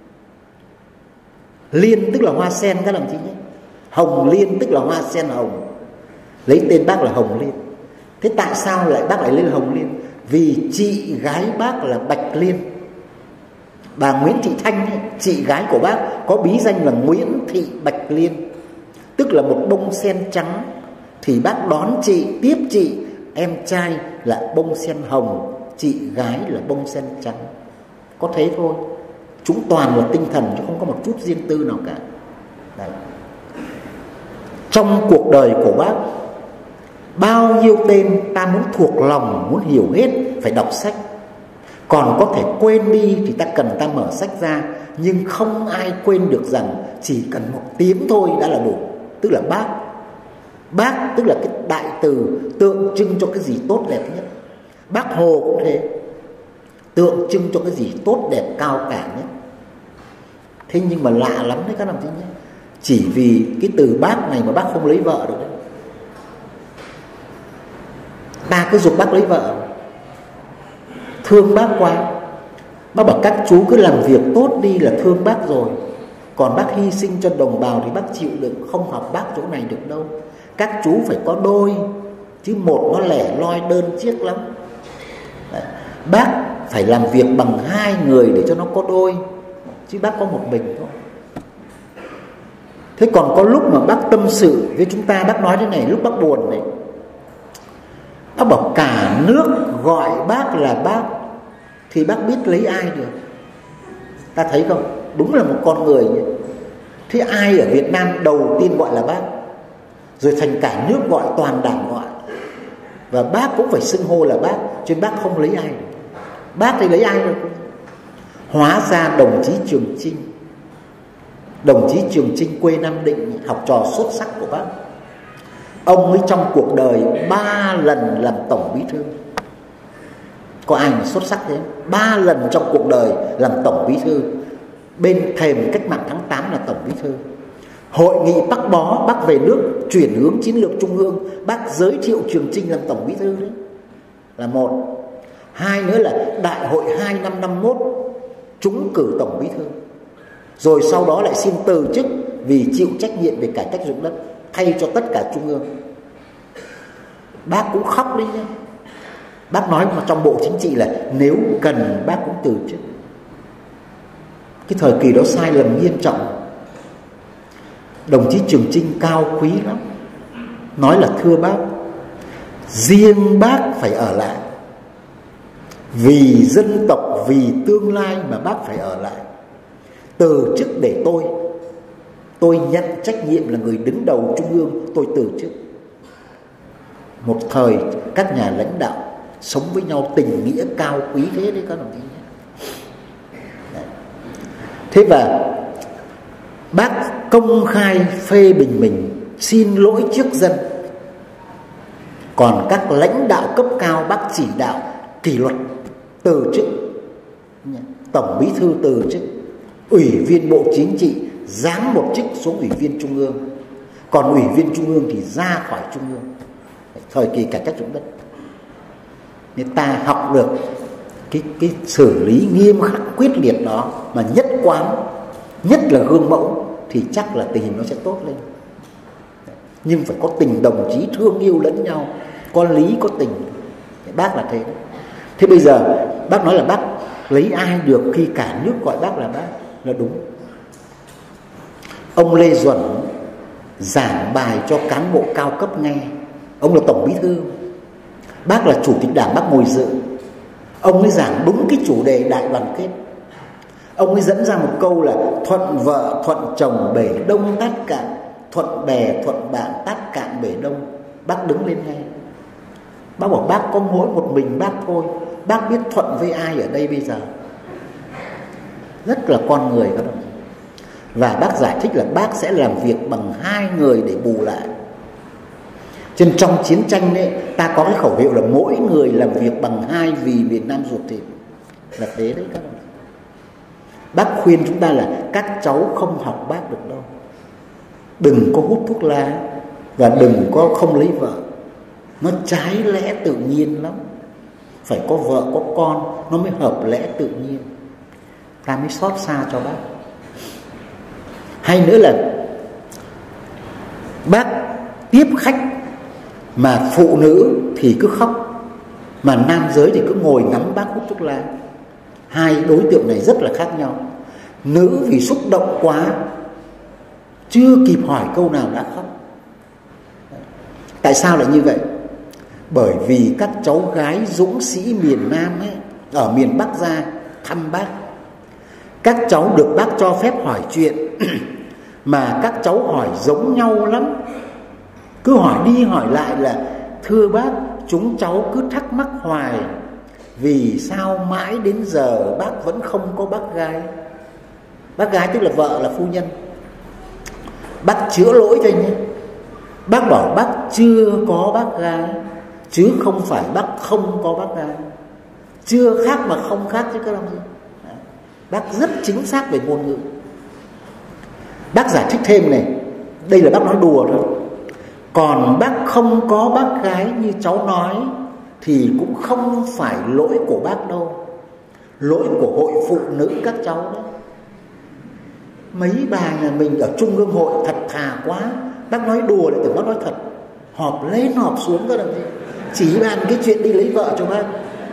Liên tức là hoa sen các đồng chí nhé. Hồng Liên tức là hoa sen hồng, lấy tên bác là Hồng Liên. Thế tại sao lại bác lại lên Hồng Liên? Vì chị gái bác là Bạch Liên. Bà Nguyễn Thị Thanh ấy, chị gái của bác có bí danh là Nguyễn Thị Bạch Liên, tức là một bông sen trắng. Thì bác đón chị, tiếp chị, em trai là bông sen hồng, chị gái là bông sen trắng. Có thế thôi. Chúng toàn là tinh thần chứ không có một chút riêng tư nào cả. Đấy. Trong cuộc đời của bác, bao nhiêu tên ta muốn thuộc lòng, muốn hiểu hết, phải đọc sách. Còn có thể quên đi thì ta cần ta mở sách ra. Nhưng không ai quên được rằng chỉ cần một tiếng thôi đã là đủ. Tức là bác. Bác tức là cái đại từ tượng trưng cho cái gì tốt đẹp nhất. Bác Hồ cũng thế, tượng trưng cho cái gì tốt đẹp cao cả nhất. Thế nhưng mà lạ lắm đấy các đồng chí nhé, chỉ vì cái từ bác này mà bác không lấy vợ được đấy. Ta cứ giục bác lấy vợ, thương bác quá. Bác bảo các chú cứ làm việc tốt đi là thương bác rồi. Còn bác hy sinh cho đồng bào thì bác chịu đựng, không học bác chỗ này được đâu. Các chú phải có đôi, chứ một nó lẻ loi đơn chiếc lắm. Đấy. Bác phải làm việc bằng hai người để cho nó có đôi, chứ bác có một mình thôi. Thế còn có lúc mà bác tâm sự với chúng ta, bác nói thế này, lúc bác buồn này, bác bảo cả nước gọi bác là bác thì bác biết lấy ai được. Ta thấy không? Đúng là một con người nhỉ? Thế ai ở Việt Nam đầu tiên gọi là bác, rồi thành cả nước gọi, toàn đảng gọi, và bác cũng phải xưng hô là bác, chứ bác không lấy ai được. Bác thì lấy ai được? Hóa ra đồng chí Trường Chinh, đồng chí Trường Chinh quê Nam Định, học trò xuất sắc của bác. Ông ấy trong cuộc đời 3 lần làm tổng bí thư. Có ai mà xuất sắc thế? 3 lần trong cuộc đời làm tổng bí thư. Bên thềm cách mạng tháng 8 là tổng bí thư. Hội nghị Bắc Bó, bác về nước chuyển hướng chiến lược trung ương, bác giới thiệu Trường Chinh làm tổng bí thư đấy, là một. Hai nữa là đại hội 2 năm 51 trúng cử tổng bí thư, rồi sau đó lại xin từ chức vì chịu trách nhiệm về cải cách ruộng đất thay cho tất cả trung ương. Bác cũng khóc đấy nhé. Bác nói trong bộ chính trị là nếu cần bác cũng từ chức. Cái thời kỳ đó sai lầm nghiêm trọng. Đồng chí Trường Chinh cao quý lắm, nói là thưa bác, riêng bác phải ở lại, vì dân tộc, vì tương lai mà bác phải ở lại. Từ chức để tôi nhận trách nhiệm là người đứng đầu trung ương, tôi từ chức. Một thời các nhà lãnh đạo sống với nhau tình nghĩa cao quý thế đấy các đồng chí nhé. Thế và bác công khai phê bình mình, xin lỗi trước dân. Còn các lãnh đạo cấp cao bác chỉ đạo kỷ luật, từ chức. Tổng bí thư từ chức, ủy viên bộ chính trị giáng một chức xuống ủy viên trung ương, còn ủy viên trung ương thì ra khỏi trung ương. Thời kỳ cải cách ruộng đất, nên ta học được cái xử lý nghiêm khắc quyết liệt đó mà nhất quán, nhất là gương mẫu, thì chắc là tình hình nó sẽ tốt lên. Nhưng phải có tình đồng chí thương yêu lẫn nhau, có lý có tình. Bác là thế đấy. Thế bây giờ bác nói là bác lấy ai được khi cả nước gọi bác là bác là đúng. Ông Lê Duẩn giảng bài cho cán bộ cao cấp nghe. Ông là tổng bí thư, bác là chủ tịch đảng, bác ngồi dự. Ông ấy giảng đúng cái chủ đề đại đoàn kết. Ông ấy dẫn ra một câu là thuận vợ thuận chồng bể đông tát cạn, thuận bè thuận bạn tát cạn bể đông. Bác đứng lên ngay. Bác bảo bác có mỗi một mình bác thôi, bác biết thuận với ai ở đây bây giờ. Rất là con người các đồng chí. Và bác giải thích là bác sẽ làm việc bằng 2 người để bù lại. Trên trong chiến tranh đấy, ta có cái khẩu hiệu là mỗi người làm việc bằng 2 vì Việt Nam ruột thịt. Là thế đấy các đồng chí. Bác khuyên chúng ta là các cháu không học bác được đâu. Đừng có hút thuốc lá và đừng có không lấy vợ. Nó trái lẽ tự nhiên lắm. Phải có vợ có con nó mới hợp lẽ tự nhiên. Ta mới xót xa cho bác. Hay nữa là bác tiếp khách mà phụ nữ thì cứ khóc, mà nam giới thì cứ ngồi ngắm bác hút thuốc lá. Hai đối tượng này rất là khác nhau. Nữ vì xúc động quá, chưa kịp hỏi câu nào đã khóc. Tại sao lại như vậy? Bởi vì các cháu gái dũng sĩ miền Nam ấy, ở miền Bắc ra thăm bác, các cháu được bác cho phép hỏi chuyện mà các cháu hỏi giống nhau lắm. Cứ hỏi đi hỏi lại là: thưa bác, chúng cháu cứ thắc mắc hoài, vì sao mãi đến giờ bác vẫn không có bác gái. Bác gái tức là vợ, là phu nhân. Bác chữa lỗi cho nhé. Bác bảo bác chưa có bác gái, chứ không phải bác không có bác gái. Chưa khác mà không khác chứ có làm gì. Bác rất chính xác về ngôn ngữ. Bác giải thích thêm này, đây là bác nói đùa thôi. Còn bác không có bác gái như cháu nói thì cũng không phải lỗi của bác đâu, lỗi của hội phụ nữ các cháu đó. Mấy bà nhà mình ở Trung ương hội thật thà quá. Bác nói đùa lại tưởng bác nói thật. Họp lên họp xuống có làm gì, chỉ bàn cái chuyện đi lấy vợ cho bác.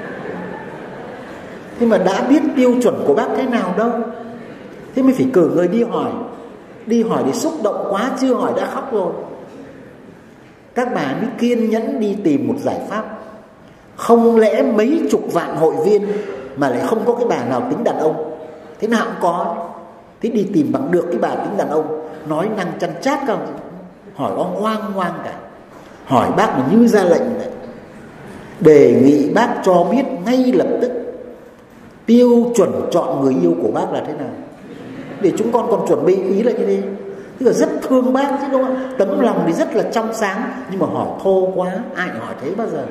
Thế mà đã biết tiêu chuẩn của bác thế nào đâu. Thế mới phải cử người đi hỏi. Đi hỏi thì xúc động quá, chưa hỏi đã khóc rồi. Các bà mới kiên nhẫn đi tìm một giải pháp. Không lẽ mấy chục vạn hội viên mà lại không có cái bà nào tính đàn ông? Thế nào cũng có. Thế đi tìm bằng được cái bà tính đàn ông, nói năng chăn chát không, hỏi oang oang cả. Hỏi bác mà như ra lệnh này, đề nghị bác cho biết ngay lập tức tiêu chuẩn chọn người yêu của bác là thế nào, để chúng con còn chuẩn bị. Ý là như thế. Tức là rất thương bác chứ đúng không? Tấm lòng thì rất là trong sáng, nhưng mà hỏi thô quá, ai hỏi thế bao giờ.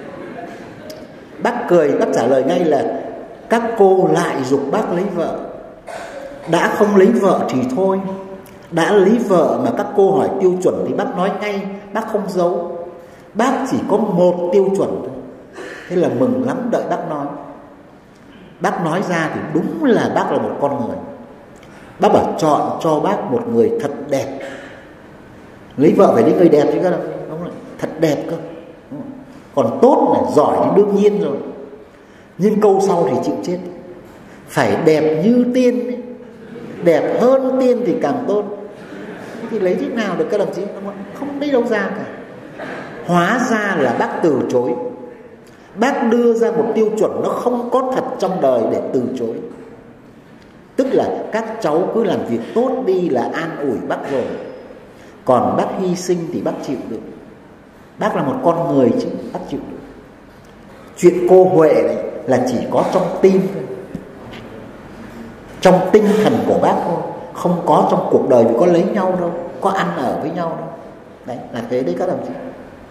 Bác cười, bác trả lời ngay là: các cô lại giục bác lấy vợ. Đã không lấy vợ thì thôi, đã lấy vợ mà các cô hỏi tiêu chuẩn thì bác nói ngay, bác không giấu. Bác chỉ có một tiêu chuẩn thôi. Thế là mừng lắm, đợi bác nói. Bác nói ra thì đúng là bác là một con người. Bác bảo chọn cho bác một người thật đẹp. Lấy vợ phải lấy người đẹp chứ các bạn, đúng không? Thật đẹp cơ. Còn tốt này, giỏi thì đương nhiên rồi, nhưng câu sau thì chịu chết. Phải đẹp như tiên ấy. Đẹp hơn tiên thì càng tốt. Thì lấy thế nào được các đồng chí? Không lấy đâu ra cả. Hóa ra là bác từ chối. Bác đưa ra một tiêu chuẩn nó không có thật trong đời để từ chối. Tức là các cháu cứ làm việc tốt đi là an ủi bác rồi. Còn bác hy sinh thì bác chịu được. Bác là một con người chứ, bác chịu được. Chuyện cô Huệ này là chỉ có trong tim thôi, trong tinh thần của bác thôi, không có trong cuộc đời. Vì có lấy nhau đâu, có ăn ở với nhau đâu. Đấy, là thế đấy các đồng chí.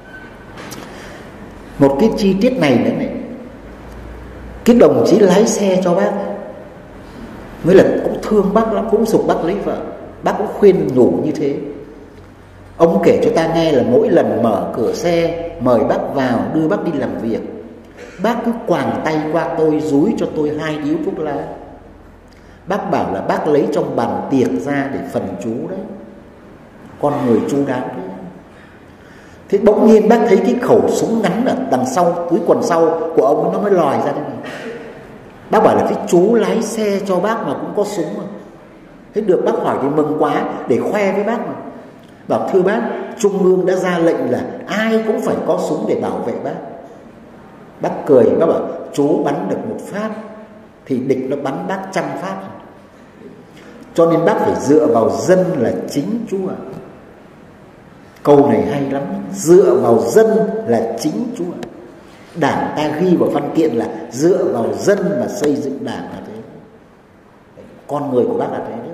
Một cái chi tiết này nữa này, cái đồng chí lái xe cho bác mới là cũng thương bác lắm, cũng giục bác lấy vợ. Bác cũng khuyên nhủ như thế. Ông kể cho ta nghe là mỗi lần mở cửa xe mời bác vào, đưa bác đi làm việc, bác cứ quàng tay qua tôi, dúi cho tôi 2 điếu thuốc lá. Bác bảo là bác lấy trong bàn tiệc ra để phần chú đấy. Con người chu đáo đấy. Thế bỗng nhiên bác thấy cái khẩu súng ngắn ở đằng sau, túi quần sau của ông, nó mới lòi ra thế này. Bác bảo là cái chú lái xe cho bác mà cũng có súng mà. Thế được bác hỏi thì mừng quá, để khoe với bác mà. Bảo thưa bác, Trung ương đã ra lệnh là ai cũng phải có súng để bảo vệ bác. Bác cười, bác bảo chú bắn được 1 phát thì địch nó bắn bác 100 phát. Cho nên bác phải dựa vào dân là chính chú ạ. Câu này hay lắm. Dựa vào dân là chính chú ạ. Đảng ta ghi vào văn kiện là dựa vào dân mà xây dựng đảng là thế. Con người của bác là thế đấy.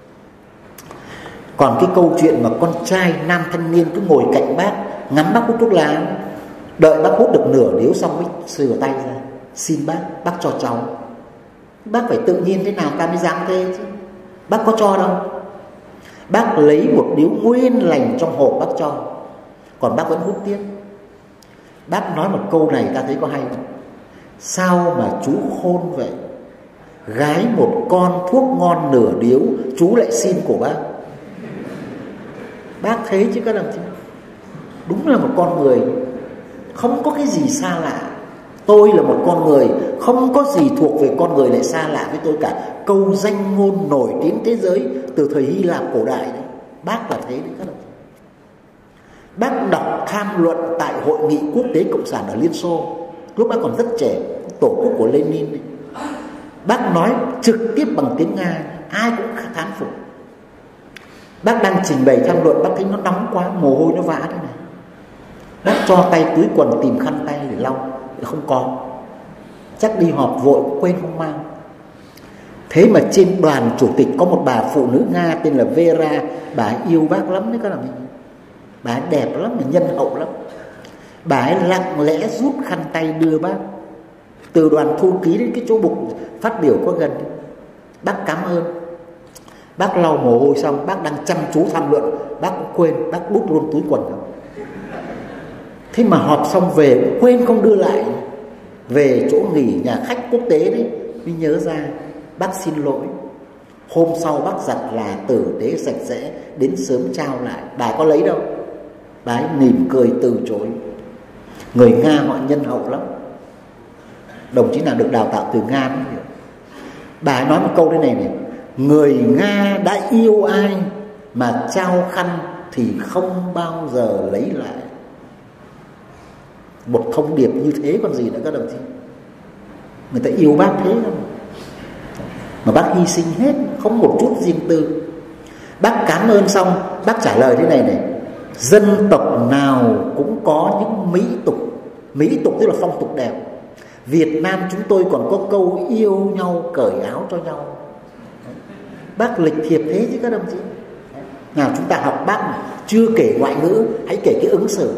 Còn cái câu chuyện mà con trai nam thanh niên cứ ngồi cạnh bác, ngắm bác hút thuốc lá, đợi bác hút được nửa điếu xong mới sửa tay ra: xin bác cho cháu. Bác phải tự nhiên thế nào ta mới dám thế chứ. Bác có cho đâu. Bác lấy một điếu nguyên lành trong hộp bác cho, còn bác vẫn hút tiếp. Bác nói một câu này ta thấy có hay không? Sao mà chú khôn vậy, gái một con thuốc ngon nửa điếu chú lại xin của bác. Bác thấy chứ các đồng chí, đúng là một con người không có cái gì xa lạ. Tôi là một con người, không có gì thuộc về con người lại xa lạ với tôi cả. Câu danh ngôn nổi tiếng thế giới từ thời Hy Lạp cổ đại đấy. Bác là thế đấy các đồng chí. Bác đọc tham luận tại Hội nghị Quốc tế Cộng sản ở Liên Xô, lúc bác còn rất trẻ, tổ quốc của Lenin đấy. Bác nói trực tiếp bằng tiếng Nga, ai cũng thán phục. Bác đang trình bày tham luận, bác thấy nó nóng quá, mồ hôi nó vã thế này. Bác cho tay túi quần tìm khăn tay để lau, không có. Chắc đi họp vội quên không mang. Thế mà trên đoàn chủ tịch có một bà phụ nữ Nga tên là Vera. Bà ấy yêu bác lắm đấy các đồng chí. Bà ấy đẹp lắm, mà nhân hậu lắm. Bà ấy lặng lẽ rút khăn tay đưa bác. Từ đoàn thu ký đến cái chỗ bục phát biểu có gần. Bác cảm ơn. Bác lau mồ hôi xong, bác đang chăm chú tham luận, bác cũng quên, bác đút luôn túi quần không. Thế mà họp xong về quên không đưa lại. Về chỗ nghỉ nhà khách quốc tế đấy mới nhớ ra, bác xin lỗi. Hôm sau bác giặt là tử tế sạch sẽ, đến sớm trao lại. Bà có lấy đâu. Bà ấy mỉm cười từ chối. Người Nga họ nhân hậu lắm. Đồng chí nào được đào tạo từ Nga mới hiểu. Bà ấy nói một câu thế này này: người Nga đã yêu ai mà trao khăn thì không bao giờ lấy lại. Một thông điệp như thế còn gì nữa các đồng chí. Người ta yêu bác thế không, mà bác hy sinh hết, không một chút riêng tư. Bác cảm ơn xong, bác trả lời thế này này: dân tộc nào cũng có những mỹ tục. Mỹ tục tức là phong tục đẹp. Việt Nam chúng tôi còn có câu yêu nhau cởi áo cho nhau. Bác lịch thiệp thế chứ các đồng chí. Nào chúng ta học bác mà, chưa kể ngoại ngữ, hãy kể cái ứng xử.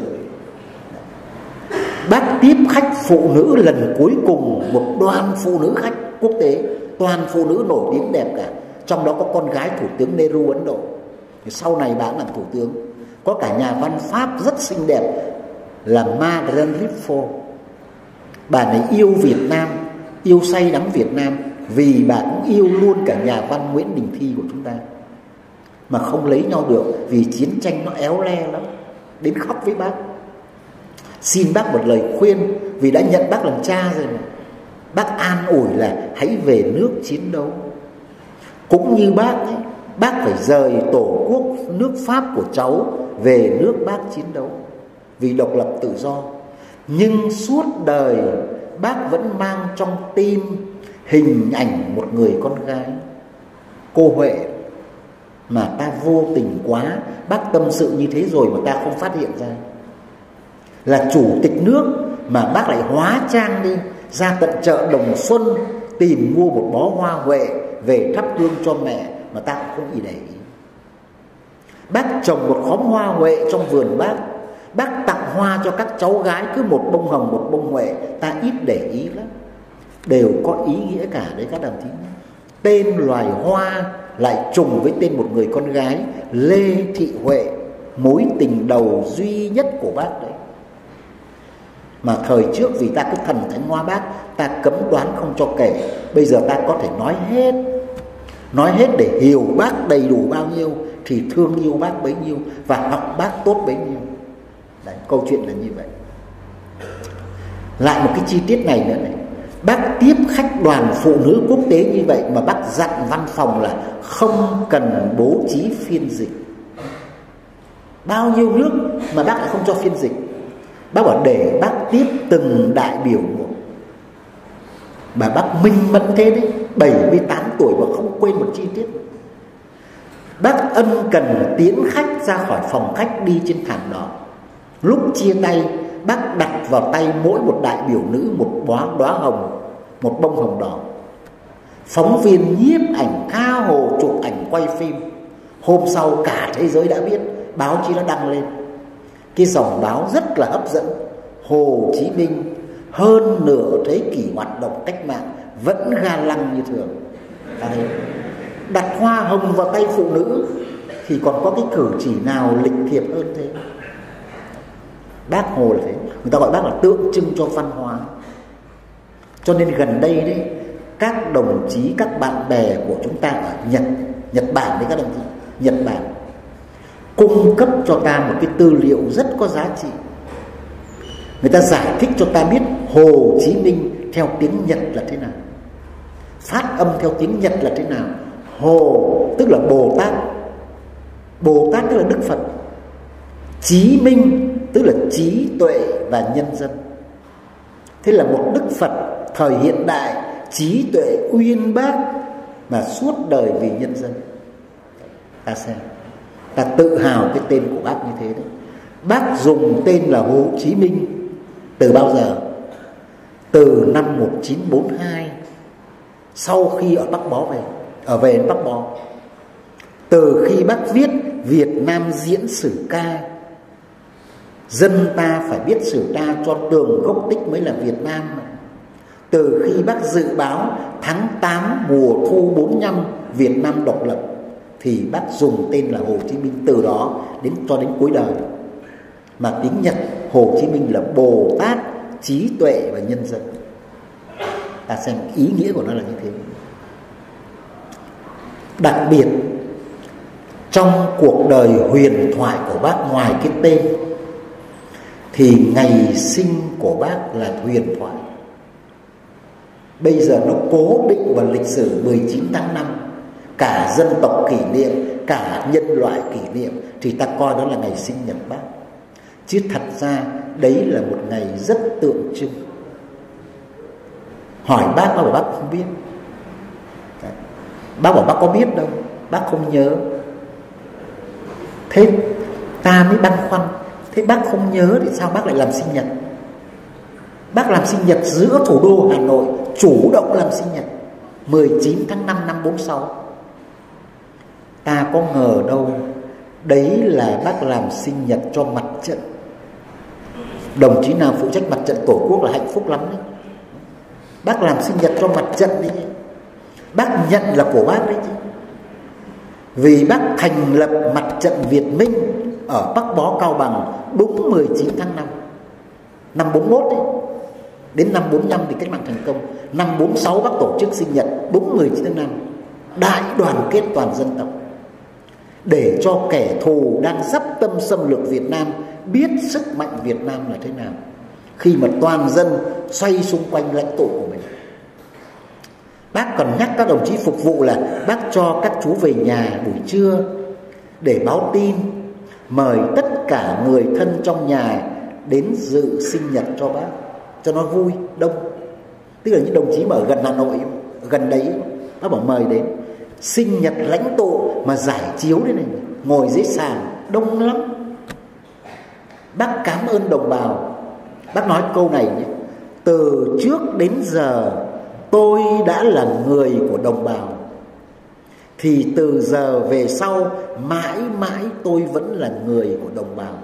Bác tiếp khách phụ nữ lần cuối cùng, một đoàn phụ nữ khách quốc tế, toàn phụ nữ nổi tiếng đẹp cả. Trong đó có con gái Thủ tướng Nehru Ấn Độ, sau này bà làm thủ tướng. Có cả nhà văn Pháp rất xinh đẹp là Madeleine Riffaut. Bà này yêu Việt Nam, yêu say đắm Việt Nam, vì bà cũng yêu luôn cả nhà văn Nguyễn Đình Thi của chúng ta. Mà không lấy nhau được vì chiến tranh nó éo le lắm, đến khóc với bác. Xin bác một lời khuyên, vì đã nhận bác làm cha rồi mà. Bác an ủi là hãy về nước chiến đấu. Cũng như bác ấy, bác phải rời tổ quốc nước Pháp của cháu, về nước bác chiến đấu vì độc lập tự do. Nhưng suốt đời bác vẫn mang trong tim hình ảnh một người con gái, cô Huệ, mà ta vô tình quá. Bác tâm sự như thế rồi mà ta không phát hiện ra. Là chủ tịch nước mà bác lại hóa trang đi, ra tận chợ Đồng Xuân tìm mua một bó hoa Huệ về thắp hương cho mẹ mà ta cũng không gì để ý. Bác trồng một khóm hoa Huệ trong vườn bác tặng hoa cho các cháu gái, cứ một bông hồng một bông Huệ, ta ít để ý lắm. Đều có ý nghĩa cả đấy các đồng chí. Tên loài hoa lại trùng với tên một người con gái, Lê Thị Huệ, mối tình đầu duy nhất của bác đấy. Mà thời trước vì ta cứ thần thánh hoa bác, ta cấm đoán không cho kể. Bây giờ ta có thể nói hết để hiểu bác đầy đủ bao nhiêu thì thương yêu bác bấy nhiêu và học bác tốt bấy nhiêu. Đấy, câu chuyện là như vậy. Lại một cái chi tiết này nữa này: bác tiếp khách đoàn phụ nữ quốc tế như vậy mà bác dặn văn phòng là không cần bố trí phiên dịch. Bao nhiêu nước mà bác lại không cho phiên dịch. Bác bảo để bác tiếp từng đại biểu một. Mà bác minh mẫn thế đấy, 78 tuổi mà không quên một chi tiết. Bác ân cần tiễn khách ra khỏi phòng khách đi trên thảm đỏ. Lúc chia tay, bác đặt vào tay mỗi một đại biểu nữ một đóa hồng, một bông hồng đỏ. Phóng viên nhiếp ảnh tha hồ chụp ảnh quay phim. Hôm sau cả thế giới đã biết, báo chí nó đăng lên. Cái dòng báo rất là hấp dẫn: Hồ Chí Minh hơn nửa thế kỷ hoạt động cách mạng vẫn ga lăng như thường. Đặt hoa hồng vào tay phụ nữ thì còn có cái cử chỉ nào lịch thiệp hơn thế? Bác Hồ là thế, người ta gọi bác là tượng trưng cho văn hóa. Cho nên gần đây đấy, các đồng chí, các bạn bè của chúng ta ở Nhật Bản đấy, các đồng chí Nhật Bản cung cấp cho ta một cái tư liệu rất có giá trị. Người ta giải thích cho ta biết Hồ Chí Minh theo tiếng Nhật là thế nào, phát âm theo tiếng Nhật là thế nào. Hồ tức là Bồ Tát, Bồ Tát tức là Đức Phật. Chí Minh tức là trí tuệ và nhân dân. Thế là một Đức Phật thời hiện đại, trí tuệ uyên bác mà suốt đời vì nhân dân. Ta xem, ta tự hào cái tên của bác như thế đấy. Bác dùng tên là Hồ Chí Minh từ bao giờ? Từ năm 1942, sau khi ở Bắc Bó về Bắc Bó. Từ khi bác viết Việt Nam diễn sử ca, dân ta phải biết sử ta cho tường gốc tích mới là Việt Nam. Từ khi bác dự báo tháng 8 mùa thu 45 Việt Nam độc lập thì bác dùng tên là Hồ Chí Minh từ đó cho đến cuối đời. Mà tiếng Nhật Hồ Chí Minh là Bồ Tát, trí tuệ và nhân dân. Ta xem ý nghĩa của nó là như thế. Đặc biệt trong cuộc đời huyền thoại của bác, ngoài cái tên thì ngày sinh của bác là huyền thoại. Bây giờ nó cố định vào lịch sử 19 tháng 5, cả dân tộc kỷ niệm, cả nhân loại kỷ niệm, thì ta coi đó là ngày sinh nhật bác. Chứ thật ra đấy là một ngày rất tượng trưng. Hỏi bác bảo bác không biết. Bác bảo bác có biết đâu, bác không nhớ. Thế ta mới băn khoăn, thế bác không nhớ thì sao bác lại làm sinh nhật? Bác làm sinh nhật giữa thủ đô Hà Nội, chủ động làm sinh nhật 19 tháng 5 năm 46. Ta có ngờ đâu đấy là bác làm sinh nhật cho mặt trận. Đồng chí nào phụ trách mặt trận Tổ quốc là hạnh phúc lắm đấy. Bác làm sinh nhật cho mặt trận đấy chứ. Bác nhận là của bác đấy chứ. Vì bác thành lập mặt trận Việt Minh ở Bắc Bó, Cao Bằng đúng 19 tháng 5 năm 41 đấy. Đến năm 45 thì cách mạng thành công. Năm 46 bác tổ chức sinh nhật đúng 19 tháng 5. Đại đoàn kết toàn dân tộc, để cho kẻ thù đang dắp tâm xâm lược Việt Nam biết sức mạnh Việt Nam là thế nào, khi mà toàn dân xoay xung quanh lãnh tụ của mình. Bác còn nhắc các đồng chí phục vụ là bác cho các chú về nhà buổi trưa để báo tin, mời tất cả người thân trong nhà đến dự sinh nhật cho bác, cho nó vui đông. Tức là những đồng chí mà ở gần Hà Nội, gần đấy, bác bảo mời đến sinh nhật lãnh tụ mà giải chiếu đấy này, ngồi dưới sàn đông lắm. Bác cảm ơn đồng bào. Bác nói câu này nhé: từ trước đến giờ tôi đã là người của đồng bào, thì từ giờ về sau mãi mãi tôi vẫn là người của đồng bào.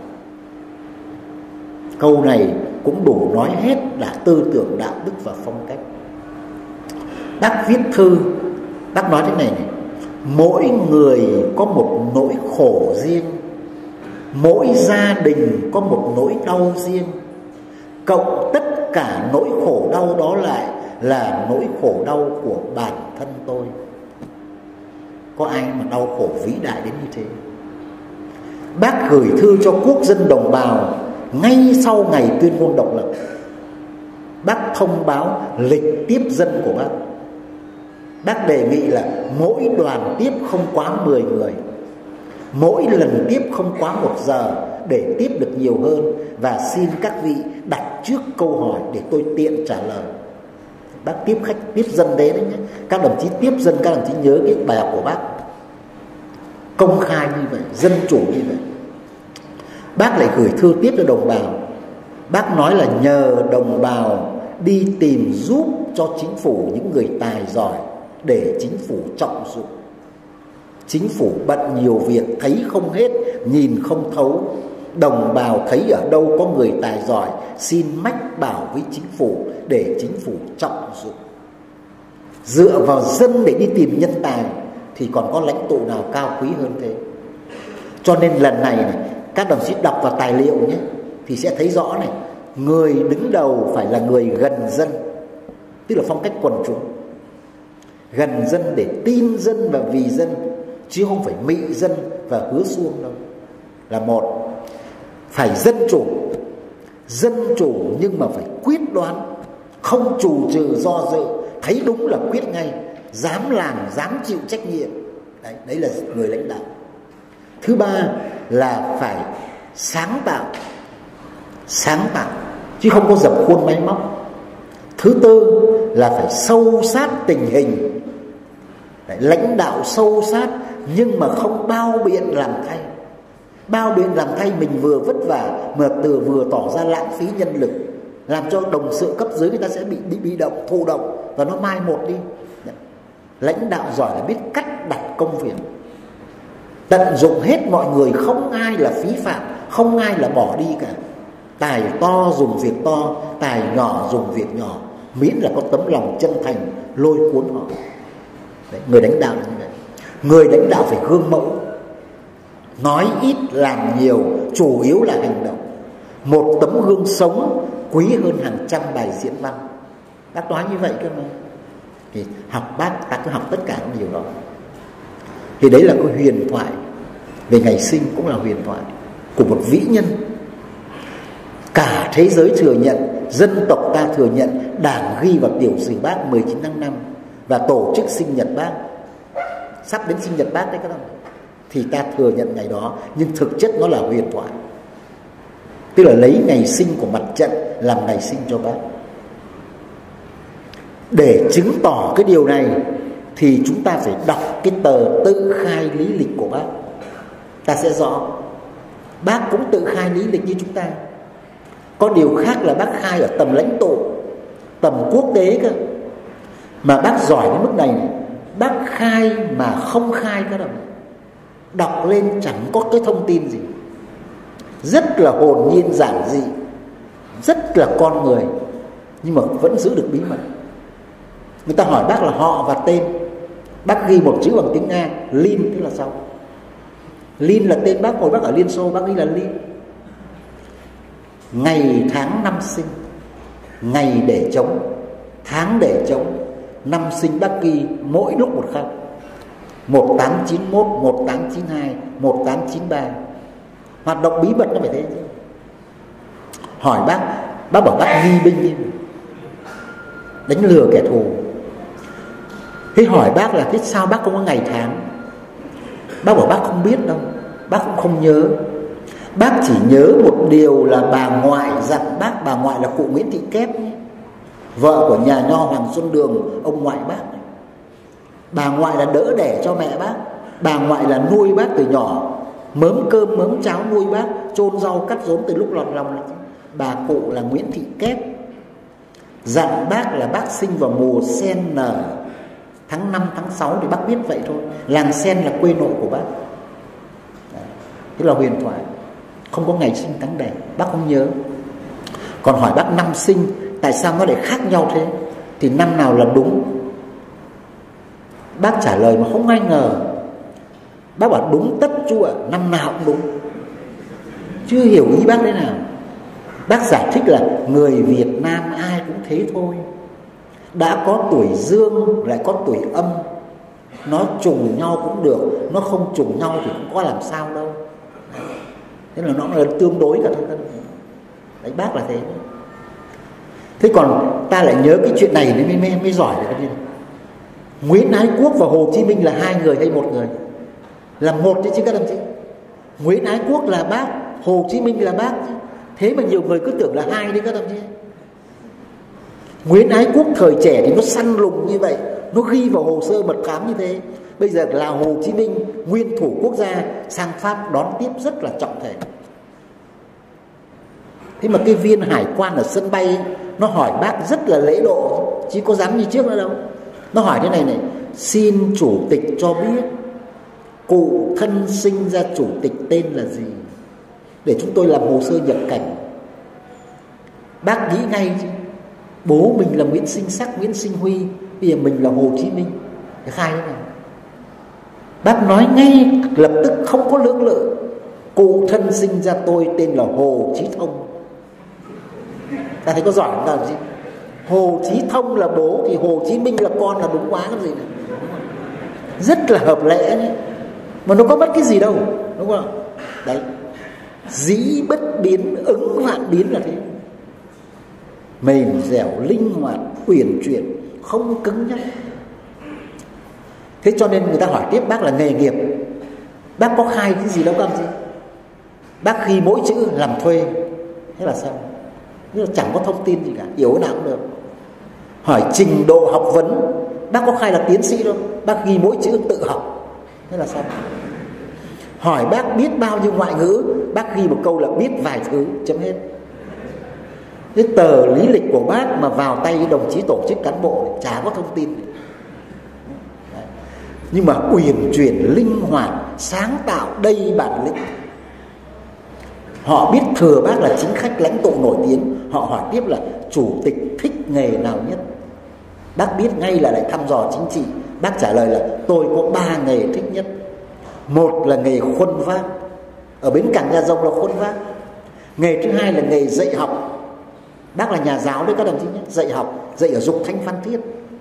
Câu này cũng đủ nói hết là tư tưởng, đạo đức và phong cách. Bác viết thư, bác nói thế này này: mỗi người có một nỗi khổ riêng, mỗi gia đình có một nỗi đau riêng, cộng tất cả nỗi khổ đau đó lại là nỗi khổ đau của bản thân tôi. Có ai mà đau khổ vĩ đại đến như thế? Bác gửi thư cho quốc dân đồng bào ngay sau ngày tuyên ngôn độc lập. Bác thông báo lịch tiếp dân của bác. Bác đề nghị là mỗi đoàn tiếp không quá 10 người, mỗi lần tiếp không quá 1 giờ để tiếp được nhiều hơn, và xin các vị đặt trước câu hỏi để tôi tiện trả lời. Bác tiếp khách, tiếp dân đấy đấy nhé. Các đồng chí tiếp dân, các đồng chí nhớ cái bài học của bác. Công khai như vậy, dân chủ như vậy. Bác lại gửi thư tiếp cho đồng bào. Bác nói là nhờ đồng bào đi tìm giúp cho chính phủ những người tài giỏi để chính phủ trọng dụng. Chính phủ bận nhiều việc, thấy không hết, nhìn không thấu. Đồng bào thấy ở đâu có người tài giỏi, xin mách bảo với chính phủ để chính phủ trọng dụng. dựa vào dân để đi tìm nhân tài, thì còn có lãnh tụ nào cao quý hơn thế. Cho nên lần này, các đồng chí đọc vào tài liệu nhé, thì sẽ thấy rõ này, người đứng đầu phải là người gần dân, tức là phong cách quần chúng, gần dân để tin dân và vì dân, chứ không phải mị dân và hứa suông đâu. Là một, phải dân chủ nhưng mà phải quyết đoán, không chù trừ do dự, thấy đúng là quyết ngay, dám làm, dám chịu trách nhiệm. Đấy là người lãnh đạo. Thứ ba là phải sáng tạo chứ không có dập khuôn máy móc. Thứ tư là phải sâu sát tình hình. Đấy, lãnh đạo sâu sát nhưng mà không bao biện làm thay. Bao biện làm thay mình vừa vất vả mà vừa tỏ ra lãng phí nhân lực, làm cho đồng sự cấp dưới người ta sẽ bị động, thụ động và nó mai một đi. Đấy. Lãnh đạo giỏi là biết cách đặt công việc, tận dụng hết mọi người, không ai là phí phạm, không ai là bỏ đi cả. Tài to dùng việc to, tài nhỏ dùng việc nhỏ, miễn là có tấm lòng chân thành lôi cuốn họ. Đấy, người lãnh đạo như vậy. Người lãnh đạo phải gương mẫu, nói ít làm nhiều, chủ yếu là hành động. Một tấm gương sống quý hơn hàng trăm bài diễn văn. Bác nói như vậy cơ mà. Thì học bác, ta cứ học tất cả những điều đó. Thì đấy là cái huyền thoại về ngày sinh, cũng là huyền thoại của một vĩ nhân. Cả thế giới thừa nhận, dân tộc ta thừa nhận, Đảng ghi vào tiểu sử bác 19 tháng 5 và tổ chức sinh nhật bác. Sắp đến sinh nhật bác đấy các bạn. Thì ta thừa nhận ngày đó, nhưng thực chất nó là huyền thoại. Tức là lấy ngày sinh của mặt trận làm ngày sinh cho bác. Để chứng tỏ cái điều này thì chúng ta phải đọc cái tờ tự khai lý lịch của bác. Ta sẽ rõ bác cũng tự khai lý lịch như chúng ta. Có điều khác là bác khai ở tầm lãnh tụ, tầm quốc tế cơ. Mà bác giỏi đến mức này, bác khai mà không khai các đồng. Đọc lên chẳng có cái thông tin gì, rất là hồn nhiên giản dị, rất là con người, nhưng mà vẫn giữ được bí mật. Người ta hỏi bác là họ và tên, bác ghi một chữ bằng tiếng Nga, Lin, tức là sao? Lin là tên bác, hồi bác ở Liên Xô bác ghi là Lin. Ngày tháng năm sinh, ngày để trống, tháng để trống, năm sinh bác ghi mỗi lúc một khác. 1891, 1892, 1893. Hoạt động bí mật nó phải thế chứ. Hỏi bác bảo bác nghi binh đi, đánh lừa kẻ thù. Thế hỏi bác là thế sao bác không có ngày tháng? Bác bảo bác không biết đâu, bác cũng không nhớ. Bác chỉ nhớ một điều là bà ngoại dặn bác. Bà ngoại là cụ Nguyễn Thị Kép, vợ của nhà nho Hoàng Xuân Đường, ông ngoại bác. Bà ngoại là đỡ đẻ cho mẹ bác. Bà ngoại là nuôi bác từ nhỏ, mớm cơm mớm cháo nuôi bác, chôn rau cắt rốn từ lúc lọt lòng. Bà cụ là Nguyễn Thị Kép, dặn bác là bác sinh vào mùa sen nở, tháng 5, tháng 6 thì bác biết vậy thôi. Làng Sen là quê nội của bác. Thế là huyền thoại. Không có ngày sinh tháng đẻ, bác không nhớ. Còn hỏi bác năm sinh, tại sao nó lại khác nhau thế? Thì năm nào là đúng? Bác trả lời mà không ai ngờ. Bác bảo đúng tất chú ạ, năm nào cũng đúng. Chưa hiểu ý bác thế nào. Bác giải thích là người Việt Nam ai cũng thế thôi. Đã có tuổi dương lại có tuổi âm. Nó trùng nhau cũng được, nó không trùng nhau thì cũng có làm sao đâu. Thế là nó là tương đối cả thôi. Đấy, bác là thế. Thế còn ta lại nhớ cái chuyện này mới giỏi được cái gì. Nguyễn Ái Quốc và Hồ Chí Minh là hai người hay một người? Là một chứ các đồng chí. Nguyễn Ái Quốc là bác, Hồ Chí Minh là bác. Thế mà nhiều người cứ tưởng là hai đấy các đồng chí. Nguyễn Ái Quốc thời trẻ thì nó săn lùng như vậy, nó ghi vào hồ sơ mật khám như thế. Bây giờ là Hồ Chí Minh, nguyên thủ quốc gia, sang Pháp đón tiếp rất là trọng thể. Thế mà cái viên hải quan ở sân bay nó hỏi bác rất là lễ độ, chứ có dám như trước nữa đâu. Nó hỏi thế này này: xin chủ tịch cho biết cụ thân sinh ra chủ tịch tên là gì, để chúng tôi làm hồ sơ nhập cảnh. Bác nghĩ ngay chứ, bố mình là Nguyễn Sinh Sắc, Nguyễn Sinh Huy, bây giờ mình là Hồ Chí Minh, để khai thế nào? Bác nói ngay lập tức không có lưỡng lự: cụ thân sinh ra tôi tên là Hồ Chí Thông. Ta thấy có giỏi không ta? Hồ Chí Thông là bố thì Hồ Chí Minh là con, là đúng quá cái gì này. Rất là hợp lẽ nhé. Mà nó có mất cái gì đâu, đúng không? Đấy, dĩ bất biến ứng vạn biến là thế. Mềm dẻo, linh hoạt, uyển chuyển, không cứng nhắc. Thế cho nên người ta hỏi tiếp bác là nghề nghiệp, bác có khai cái gì đâu các ông gì? Bác ghi mỗi chữ làm thuê, thế là sao? Nhưng chẳng có thông tin gì cả, hiểu nào cũng được. Hỏi trình độ học vấn, bác có khai là tiến sĩ đâu, bác ghi mỗi chữ tự học, thế là sao? Hỏi bác biết bao nhiêu ngoại ngữ, bác ghi một câu là biết vài thứ, chấm hết. Cái tờ lý lịch của bác mà vào tay đồng chí tổ chức cán bộ chả có thông tin. Đấy. Nhưng mà uyển chuyển, linh hoạt, sáng tạo, đầy bản lĩnh. Họ biết thừa bác là chính khách lãnh tụ nổi tiếng. Họ hỏi tiếp là chủ tịch thích nghề nào nhất. Bác biết ngay là lại thăm dò chính trị. Bác trả lời là tôi có 3 nghề thích nhất. Một là nghề khuân vác, ở bến cảng Nhà Rồng là khuân vác. Nghề thứ hai là nghề dạy học. Bác là nhà giáo đấy các đồng chí nhé, dạy học, dạy ở Dục Thanh Phan Thiết.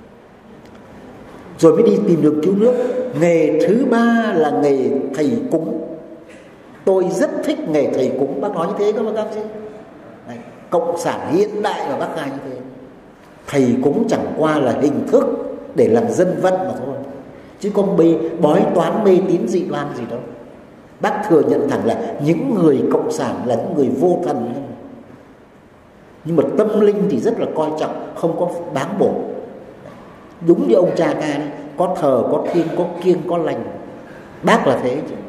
Rồi mới đi tìm đường cứu nước. Nghề thứ ba là nghề thầy cúng. Tôi rất thích nghề thầy cúng. Bác nói như thế các bác chứ. Đấy, cộng sản hiện đại mà bác khai như thế. Thầy cúng chẳng qua là hình thức để làm dân vận mà thôi, chứ không bói toán mê tín dị đoan gì đâu. Bác thừa nhận thẳng là những người cộng sản là những người vô thần, nhưng mà tâm linh thì rất là coi trọng, không có báng bổ. Đúng như ông cha ca đấy, có thờ, có thiêng, có kiêng, có lành. Bác là thế chứ.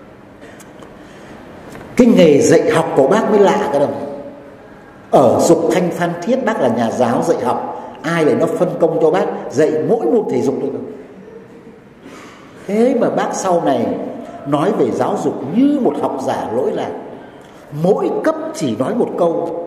Cái nghề dạy học của bác mới lạ các đồng. Ở Dục Thanh Phan Thiết bác là nhà giáo dạy học. Ai để nó phân công cho bác dạy mỗi môn thể dục thôi. Thế mà bác sau này nói về giáo dục như một học giả lỗi lạc. Mỗi cấp chỉ nói một câu.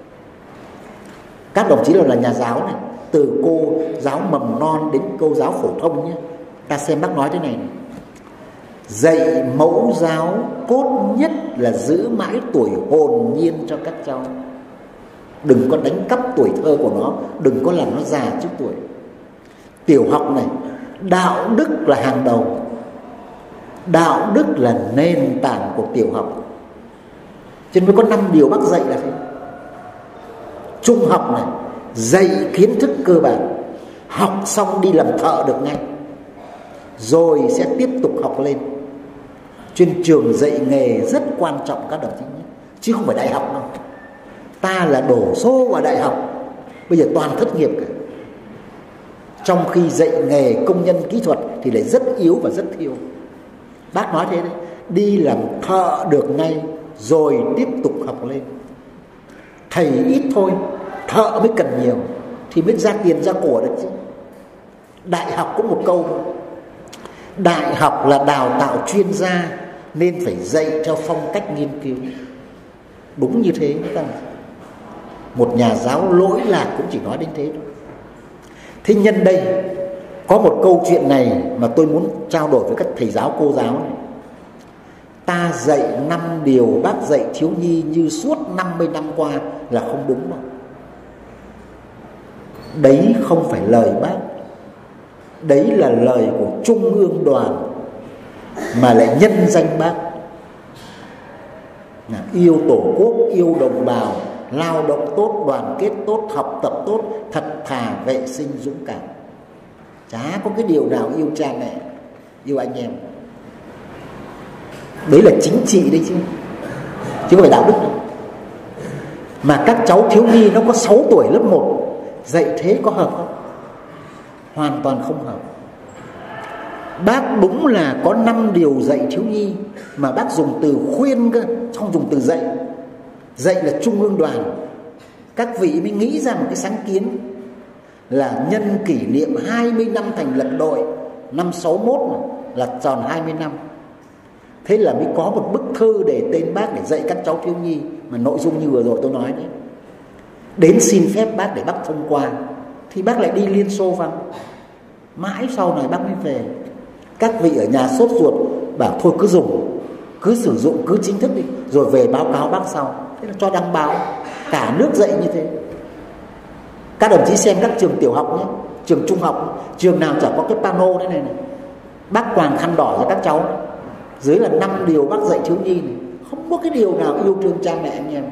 Các đồng chí là nhà giáo này, từ cô giáo mầm non đến cô giáo phổ thông nhé. Ta xem bác nói thế này, dạy mẫu giáo cốt nhất là giữ mãi tuổi hồn nhiên cho các cháu. Đừng có đánh cắp tuổi thơ của nó, đừng có làm nó già trước tuổi. Tiểu học này, đạo đức là hàng đầu. Đạo đức là nền tảng của tiểu học. Cho nên mới có 5 điều bác dạy là thế. Trung học này, dạy kiến thức cơ bản, học xong đi làm thợ được ngay, rồi sẽ tiếp tục học lên. Trên trường dạy nghề rất quan trọng các đồng chí nhé, chứ không phải đại học đâu. Ta là đổ xô vào đại học, bây giờ toàn thất nghiệp cả. Trong khi dạy nghề công nhân kỹ thuật thì lại rất yếu và rất thiếu. Bác nói thế đấy, đi làm thợ được ngay, rồi tiếp tục học lên. Thầy ít thôi, thợ mới cần nhiều, thì mới ra tiền ra của được chứ. Đại học có một câu thôi, đại học là đào tạo chuyên gia, nên phải dạy theo phong cách nghiên cứu. Đúng như thế các bạn. Một nhà giáo lỗi lạc cũng chỉ nói đến thế thôi. Thế nhân đây có một câu chuyện này mà tôi muốn trao đổi với các thầy giáo cô giáo này. Ta dạy 5 điều bác dạy thiếu nhi như suốt 50 năm qua là không đúng đâu. Đấy không phải lời bác, đấy là lời của Trung ương Đoàn, mà lại nhân danh bác. Yêu tổ quốc, yêu đồng bào, lao động tốt, đoàn kết tốt, học tập tốt, thật thà, vệ sinh, dũng cảm. Chả có cái điều nào yêu cha mẹ, yêu anh em. Đấy là chính trị đấy chứ không phải đạo đức đâu. Mà các cháu thiếu nhi nó có 6 tuổi lớp 1, dạy thế có hợp không? Hoàn toàn không hợp. Bác đúng là có 5 điều dạy thiếu nhi, mà bác dùng từ khuyên cơ, không dùng từ dạy. Dạy là Trung ương Đoàn. Các vị mới nghĩ ra một cái sáng kiến là nhân kỷ niệm 20 năm thành lập đội, năm 61 là tròn 20 năm. Thế là mới có một bức thư để tên bác để dạy các cháu thiếu nhi, mà nội dung như vừa rồi tôi nói đấy. Đến xin phép bác để bác thông qua, thì bác lại đi Liên Xô vào. Mãi sau này bác mới về. Các vị ở nhà sốt ruột bảo thôi cứ dùng, cứ sử dụng, cứ chính thức đi, rồi về báo cáo bác sau. Thế là cho đăng báo, cả nước dạy như thế. Các đồng chí xem các trường tiểu học nhé, trường trung học, trường nào chả có cái pano thế này này. Bác quàng khăn đỏ cho các cháu, dưới là 5 điều bác dạy thiếu nhi này. Không có cái điều nào yêu thương cha mẹ anh em.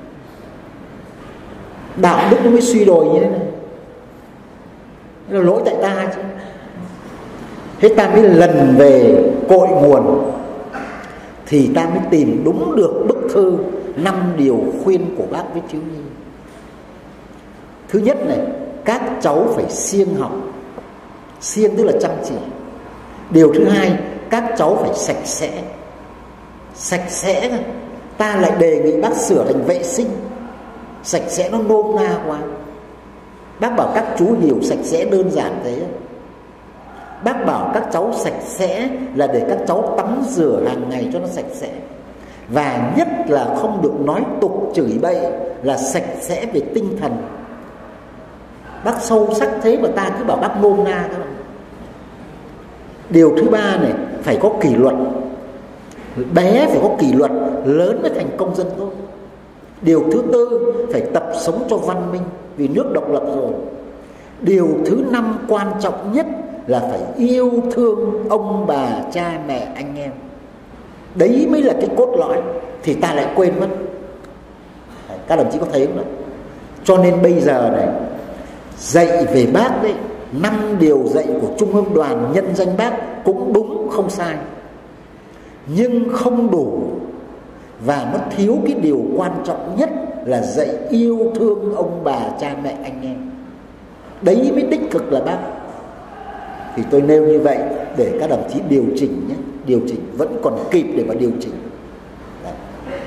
Đạo đức nó mới suy đồi như thế này. Thế là lỗi tại ta chứ. Thế ta mới lần về cội nguồn, thì ta mới tìm đúng được bức thư 5 điều khuyên của bác với thiếu nhi. Thứ nhất này, các cháu phải siêng học. Siêng tức là chăm chỉ. Điều thứ hai, các cháu phải sạch sẽ. Sạch sẽ, ta lại đề nghị bác sửa thành vệ sinh. Sạch sẽ nó nôm na quá. Bác bảo các chú hiểu sạch sẽ đơn giản thế. Bác bảo các cháu sạch sẽ là để các cháu tắm rửa hàng ngày cho nó sạch sẽ. Và nhất là không được nói tục chửi bậy, là sạch sẽ về tinh thần. Bác sâu sắc thế mà ta cứ bảo bác nôm na thôi. Điều thứ ba này, phải có kỷ luật. Bé phải có kỷ luật, lớn mới thành công dân tốt. Điều thứ tư, phải tập sống cho văn minh, vì nước độc lập rồi. Điều thứ 5 quan trọng nhất là phải yêu thương ông bà, cha mẹ, anh em. Đấy mới là cái cốt lõi. Thì ta lại quên mất. Các đồng chí có thấy không đấy? Cho nên bây giờ này, dạy về bác đấy, 5 điều dạy của Trung ương Đoàn nhân danh bác cũng đúng không sai, nhưng không đủ. Và nó thiếu cái điều quan trọng nhất là dạy yêu thương ông bà, cha mẹ, anh em. Đấy mới đích thực là bác. Thì tôi nêu như vậy để các đồng chí điều chỉnh nhé. Điều chỉnh vẫn còn kịp để mà điều chỉnh. Đấy.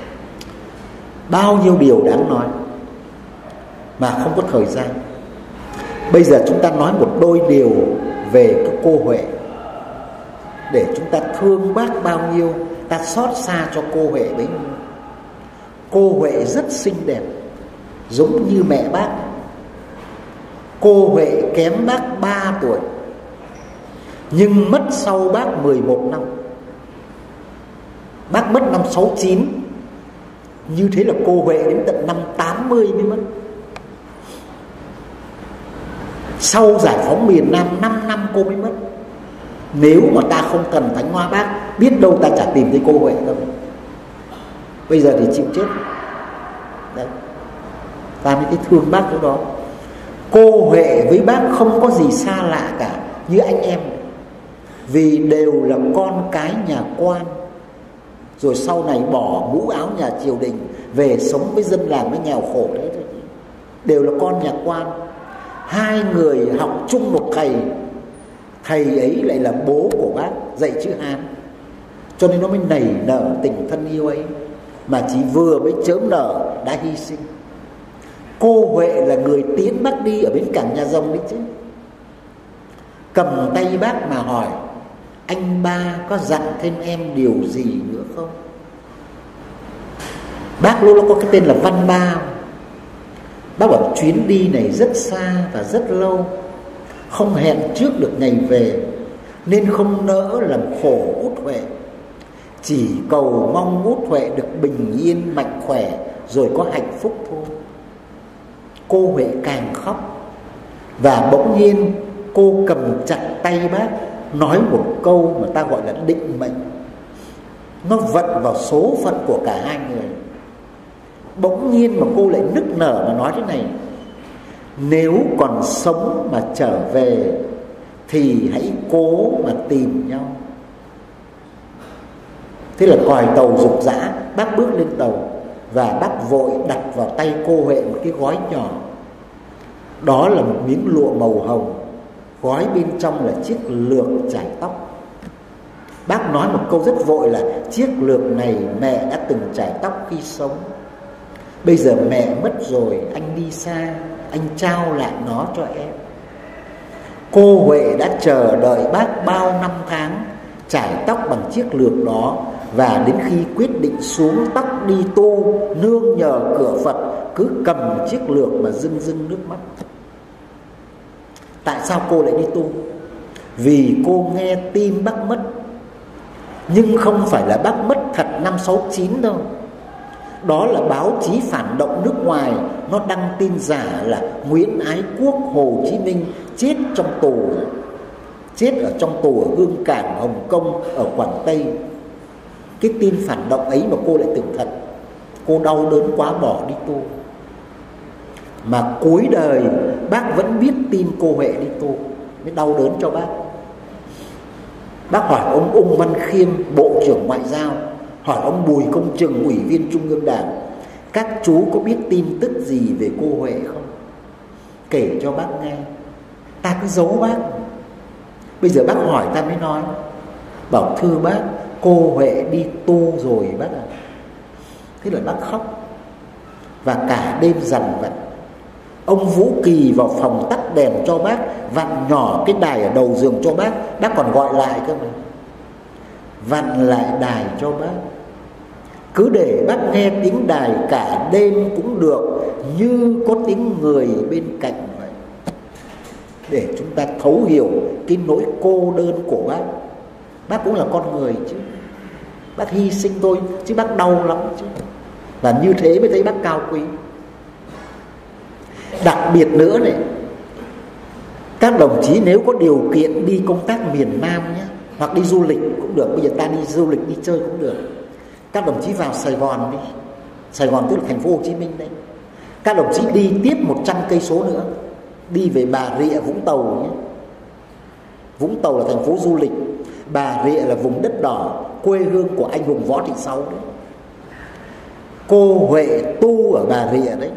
Bao nhiêu điều đáng nói mà không có thời gian. Bây giờ chúng ta nói một đôi điều về cái cô Huệ, để chúng ta thương bác bao nhiêu, ta xót xa cho cô Huệ bấy nhiêu. Cô Huệ rất xinh đẹp, giống như mẹ bác. Cô Huệ kém bác 3 tuổi, nhưng mất sau bác 11 năm. Bác mất năm 69, như thế là cô Huệ đến tận năm 80 mới mất. Sau giải phóng miền Nam 5 năm cô mới mất. Nếu mà ta không cần Thánh Hoa bác, biết đâu ta chả tìm thấy cô Huệ đâu. Bây giờ thì chịu chết. Đấy. Ta mới thấy thương bác chỗ đó. Cô Huệ với bác không có gì xa lạ cả, như anh em. Vì đều là con cái nhà quan, rồi sau này bỏ mũ áo nhà triều đình, về sống với dân làng với nghèo khổ đấy. Đều là con nhà quan. Hai người học chung một thầy. Thầy ấy lại là bố của bác, dạy chữ Hán. Cho nên nó mới nảy nở tình thân yêu ấy. Mà chỉ vừa mới chớm nở đã hy sinh. Cô Huệ là người tiến bác đi ở bến cảng Nhà Rồng đấy chứ. Cầm tay bác mà hỏi: anh ba có dặn thêm em điều gì nữa không? Bác lúc đó có cái tên là Văn Ba. Bác bảo chuyến đi này rất xa và rất lâu, không hẹn trước được ngày về, nên không nỡ làm khổ Út Huệ. Chỉ cầu mong Út Huệ được bình yên mạnh khỏe, rồi có hạnh phúc thôi. Cô Huệ càng khóc. Và bỗng nhiên cô cầm chặt tay bác, nói một câu mà ta gọi là định mệnh. Nó vận vào số phận của cả hai người. Bỗng nhiên mà cô lại nức nở mà nói thế này: nếu còn sống mà trở về thì hãy cố mà tìm nhau. Thế là còi tàu rục rã, bác bước lên tàu và bác vội đặt vào tay cô Huệ một cái gói nhỏ. Đó là một miếng lụa màu hồng, gói bên trong là chiếc lược chải tóc. Bác nói một câu rất vội là: chiếc lược này mẹ đã từng chải tóc khi sống. Bây giờ mẹ mất rồi, anh đi xa, anh trao lại nó cho em. Cô Huệ đã chờ đợi bác bao năm tháng, chải tóc bằng chiếc lược đó. Và đến khi quyết định xuống tóc đi tu, nương nhờ cửa Phật, cứ cầm chiếc lược mà rưng rưng nước mắt. Tại sao cô lại đi tu? vì cô nghe tin bác mất. Nhưng không phải là bác mất thật năm 69 đâu. Đó là báo chí phản động nước ngoài nó đăng tin giả là Nguyễn Ái Quốc, Hồ Chí Minh chết trong tù, chết ở trong tù ở Hương Cảng, Hồng Kông, ở Quảng Tây. Cái tin phản động ấy mà cô lại tưởng thật. Cô đau đớn quá bỏ đi tu. Mà cuối đời bác vẫn biết tin cô Huệ đi tu, mới đau đớn cho bác. Bác hỏi ông Ung Văn Khiêm, Bộ trưởng Ngoại giao, hỏi ông Bùi Công Trừng, Ủy viên Trung ương Đảng, các chú có biết tin tức gì về cô Huệ không? Kể cho bác nghe. Ta cứ giấu bác. Bây giờ bác hỏi ta mới nói. Bảo thưa bác, cô Huệ đi tu rồi bác ạ. Thế là bác khóc. Và cả đêm dằn vặt. Ông Vũ Kỳ vào phòng tắt đèn cho bác, vặn nhỏ cái đài ở đầu giường cho bác còn gọi lại cơ mà. Vặn lại đài cho bác. Cứ để bác nghe tiếng đài cả đêm cũng được, như có tiếng người bên cạnh vậy. Để chúng ta thấu hiểu cái nỗi cô đơn của bác. Bác cũng là con người chứ. Bác hy sinh thôi chứ bác đau lắm chứ. Và như thế mới thấy bác cao quý. Đặc biệt nữa này, các đồng chí nếu có điều kiện đi công tác miền Nam nhé, hoặc đi du lịch cũng được. Bây giờ ta đi du lịch, đi chơi cũng được. Các đồng chí vào Sài Gòn đi. Sài Gòn tức là thành phố Hồ Chí Minh đấy. Các đồng chí đi tiếp 100 cây số nữa, đi về Bà Rịa, Vũng Tàu nhé. Vũng Tàu là thành phố du lịch, Bà Rịa là vùng đất đỏ, quê hương của anh hùng Võ Thị Sáu đấy. Cô Huệ tu ở Bà Rịa đấy,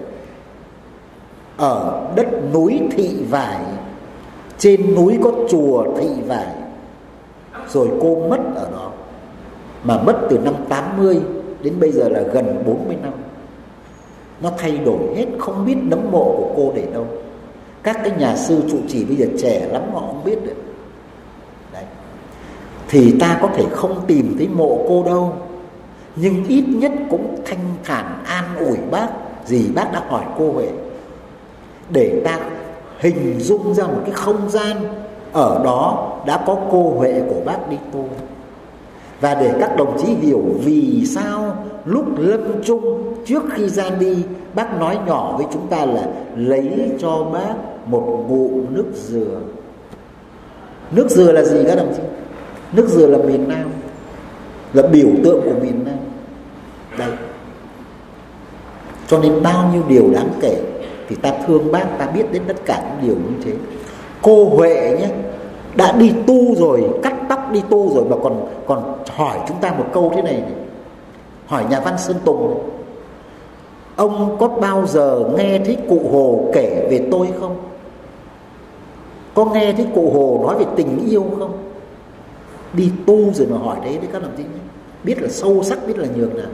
ở đất núi Thị Vải. Trên núi có chùa Thị Vải. Rồi cô mất ở đó. Mà mất từ năm 80 đến bây giờ là gần 40 năm. Nó thay đổi hết, không biết nấm mộ của cô để đâu. Các cái nhà sư trụ trì bây giờ trẻ lắm, họ không biết được. Đấy. Thì ta có thể không tìm thấy mộ cô đâu, nhưng ít nhất cũng thanh thản an ủi bác. Gì bác đã hỏi cô Huệ, để ta hình dung ra một cái không gian ở đó đã có cô Huệ của bác đi tu. Và để các đồng chí hiểu vì sao lúc lâm chung trước khi ra đi, bác nói nhỏ với chúng ta là lấy cho bác một ngụm nước dừa. Nước dừa là gì các đồng chí? Nước dừa là miền Nam, là biểu tượng của miền Nam. Đây. Cho nên bao nhiêu điều đáng kể. Thì ta thương bác, ta biết đến tất cả những điều như thế. Cô Huệ nhé, đã đi tu rồi, cắt tóc đi tu rồi, mà còn hỏi chúng ta một câu thế này. Hỏi nhà văn Sơn Tùng này, ông có bao giờ nghe thấy cụ Hồ kể về tôi không? Có nghe thấy cụ Hồ nói về tình yêu không? Đi tu rồi mà hỏi đấy các đồng chí nhé. Biết là sâu sắc, biết là nhường nào.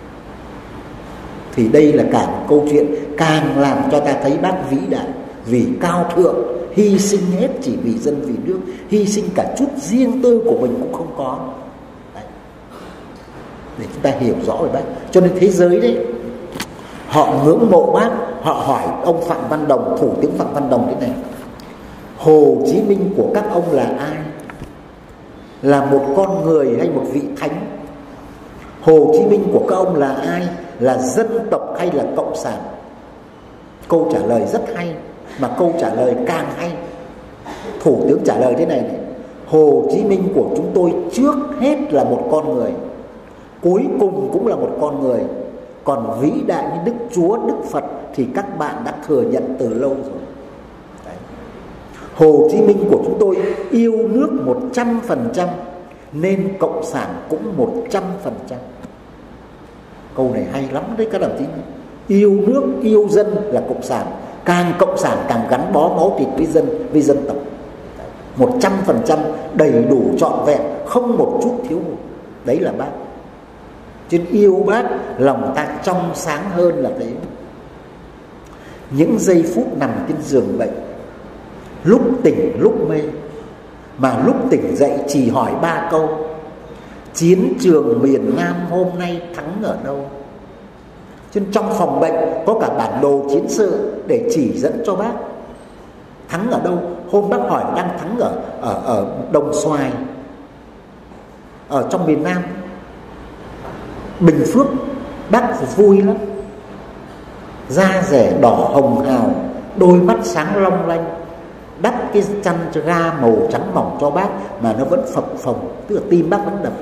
Thì đây là cả một câu chuyện càng làm cho ta thấy bác vĩ đại, vì cao thượng, hy sinh hết chỉ vì dân vì nước, hy sinh cả chút riêng tư của mình cũng không có. Đấy. Để chúng ta hiểu rõ về bác. Cho nên thế giới đấy, họ ngưỡng mộ bác. Họ hỏi ông Phạm Văn Đồng, Thủ tướng Phạm Văn Đồng thế này: Hồ Chí Minh của các ông là ai? Là một con người hay một vị thánh? Hồ Chí Minh của các ông là ai? Là dân tộc hay là cộng sản? Câu trả lời rất hay, mà câu trả lời càng hay. Thủ tướng trả lời thế này: Hồ Chí Minh của chúng tôi trước hết là một con người, cuối cùng cũng là một con người. Còn vĩ đại như Đức Chúa, Đức Phật thì các bạn đã thừa nhận từ lâu rồi. Đấy. Hồ Chí Minh của chúng tôi yêu nước 100%, nên cộng sản cũng 100%. Câu này hay lắm đấy các đồng chí. Yêu nước, yêu dân là cộng sản. Càng cộng sản càng gắn bó máu thịt với dân tộc. 100% đầy đủ trọn vẹn, không một chút thiếu hụt. Đấy là bác. Trên yêu bác, lòng ta trong sáng hơn là thế. Những giây phút nằm trên giường bệnh, lúc tỉnh lúc mê, mà lúc tỉnh dậy chỉ hỏi 3 câu: chiến trường miền Nam hôm nay thắng ở đâu? Trên trong phòng bệnh có cả bản đồ chiến sự để chỉ dẫn cho bác. Thắng ở đâu? Hôm bác hỏi đang thắng ở Đồng Xoài, ở trong miền Nam, Bình Phước, bác vui lắm. Da rẻ đỏ hồng hào, đôi mắt sáng long lanh, đắp cái chăn ga màu trắng mỏng cho bác mà nó vẫn phập phồng, tức là tim bác vẫn đập.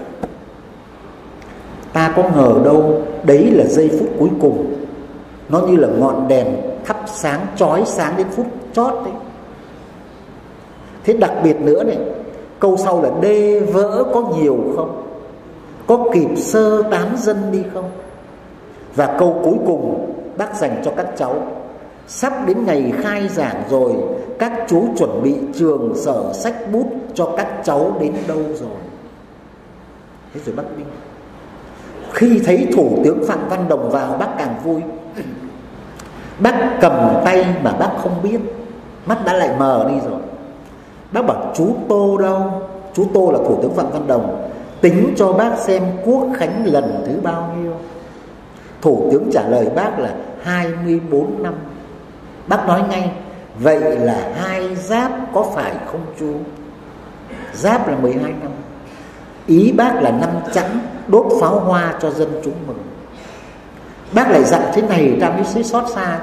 Ta có ngờ đâu đấy là giây phút cuối cùng, nó như là ngọn đèn thắp sáng, chói sáng đến phút chót đấy. Thế đặc biệt nữa này, câu sau là đê vỡ có nhiều không, có kịp sơ tán dân đi không. Và câu cuối cùng bác dành cho các cháu: sắp đến ngày khai giảng rồi, các chú chuẩn bị trường sở sách bút cho các cháu đến đâu rồi. Thế rồi bác đi. Khi thấy Thủ tướng Phạm Văn Đồng vào, bác càng vui. Bác cầm tay mà bác không biết, mắt đã lại mờ đi rồi. Bác bảo chú Tô đâu? Chú Tô là Thủ tướng Phạm Văn Đồng. Tính cho bác xem quốc khánh lần thứ bao nhiêu. Thủ tướng trả lời bác là 24 năm. Bác nói ngay: vậy là 2 Giáp có phải không chú? Giáp là 12 năm. Ý bác là năm Chẵn đốt pháo hoa cho dân chúng mừng. Bác lại dặn thế này, ta mới thấy xót xa: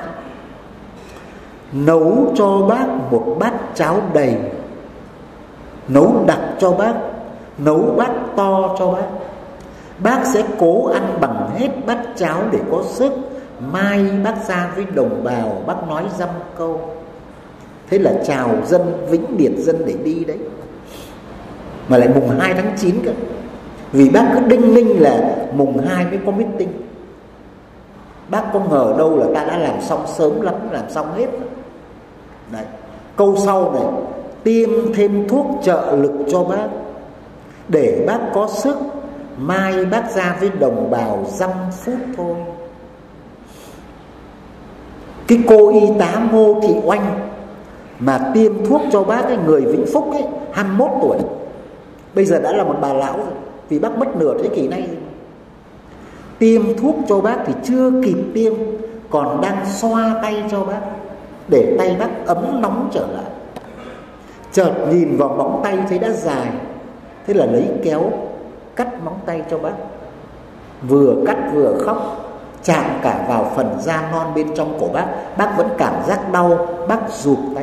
nấu cho bác một bát cháo đầy, nấu đặc cho bác, nấu bát to cho bác. Bác sẽ cố ăn bằng hết bát cháo để có sức. Mai bác ra với đồng bào, bác nói dăm câu. Thế là chào dân, vĩnh biệt dân để đi đấy. Mà lại mùng 2 tháng 9 cơ. Vì bác cứ đinh ninh là mùng 2 mới có meeting. Bác có ngờ đâu là ta đã làm xong sớm lắm, làm xong hết. Đấy. Câu sau này: tiêm thêm thuốc trợ lực cho bác, để bác có sức. Mai bác ra với đồng bào dăm phút thôi. Cái cô y tá Ngô Thị Oanh mà tiêm thuốc cho bác, cái người Vĩnh Phúc ấy, 21 tuổi, bây giờ đã là một bà lão rồi, vì bác mất nửa thế kỷ nay rồi. Tiêm thuốc cho bác thì chưa kịp tiêm, còn đang xoa tay cho bác, để tay bác ấm nóng trở lại. Chợt nhìn vào móng tay thấy đã dài, thế là lấy kéo cắt móng tay cho bác. Vừa cắt vừa khóc, chạm cả vào phần da non bên trong cổ bác. Bác vẫn cảm giác đau, bác rụt tay.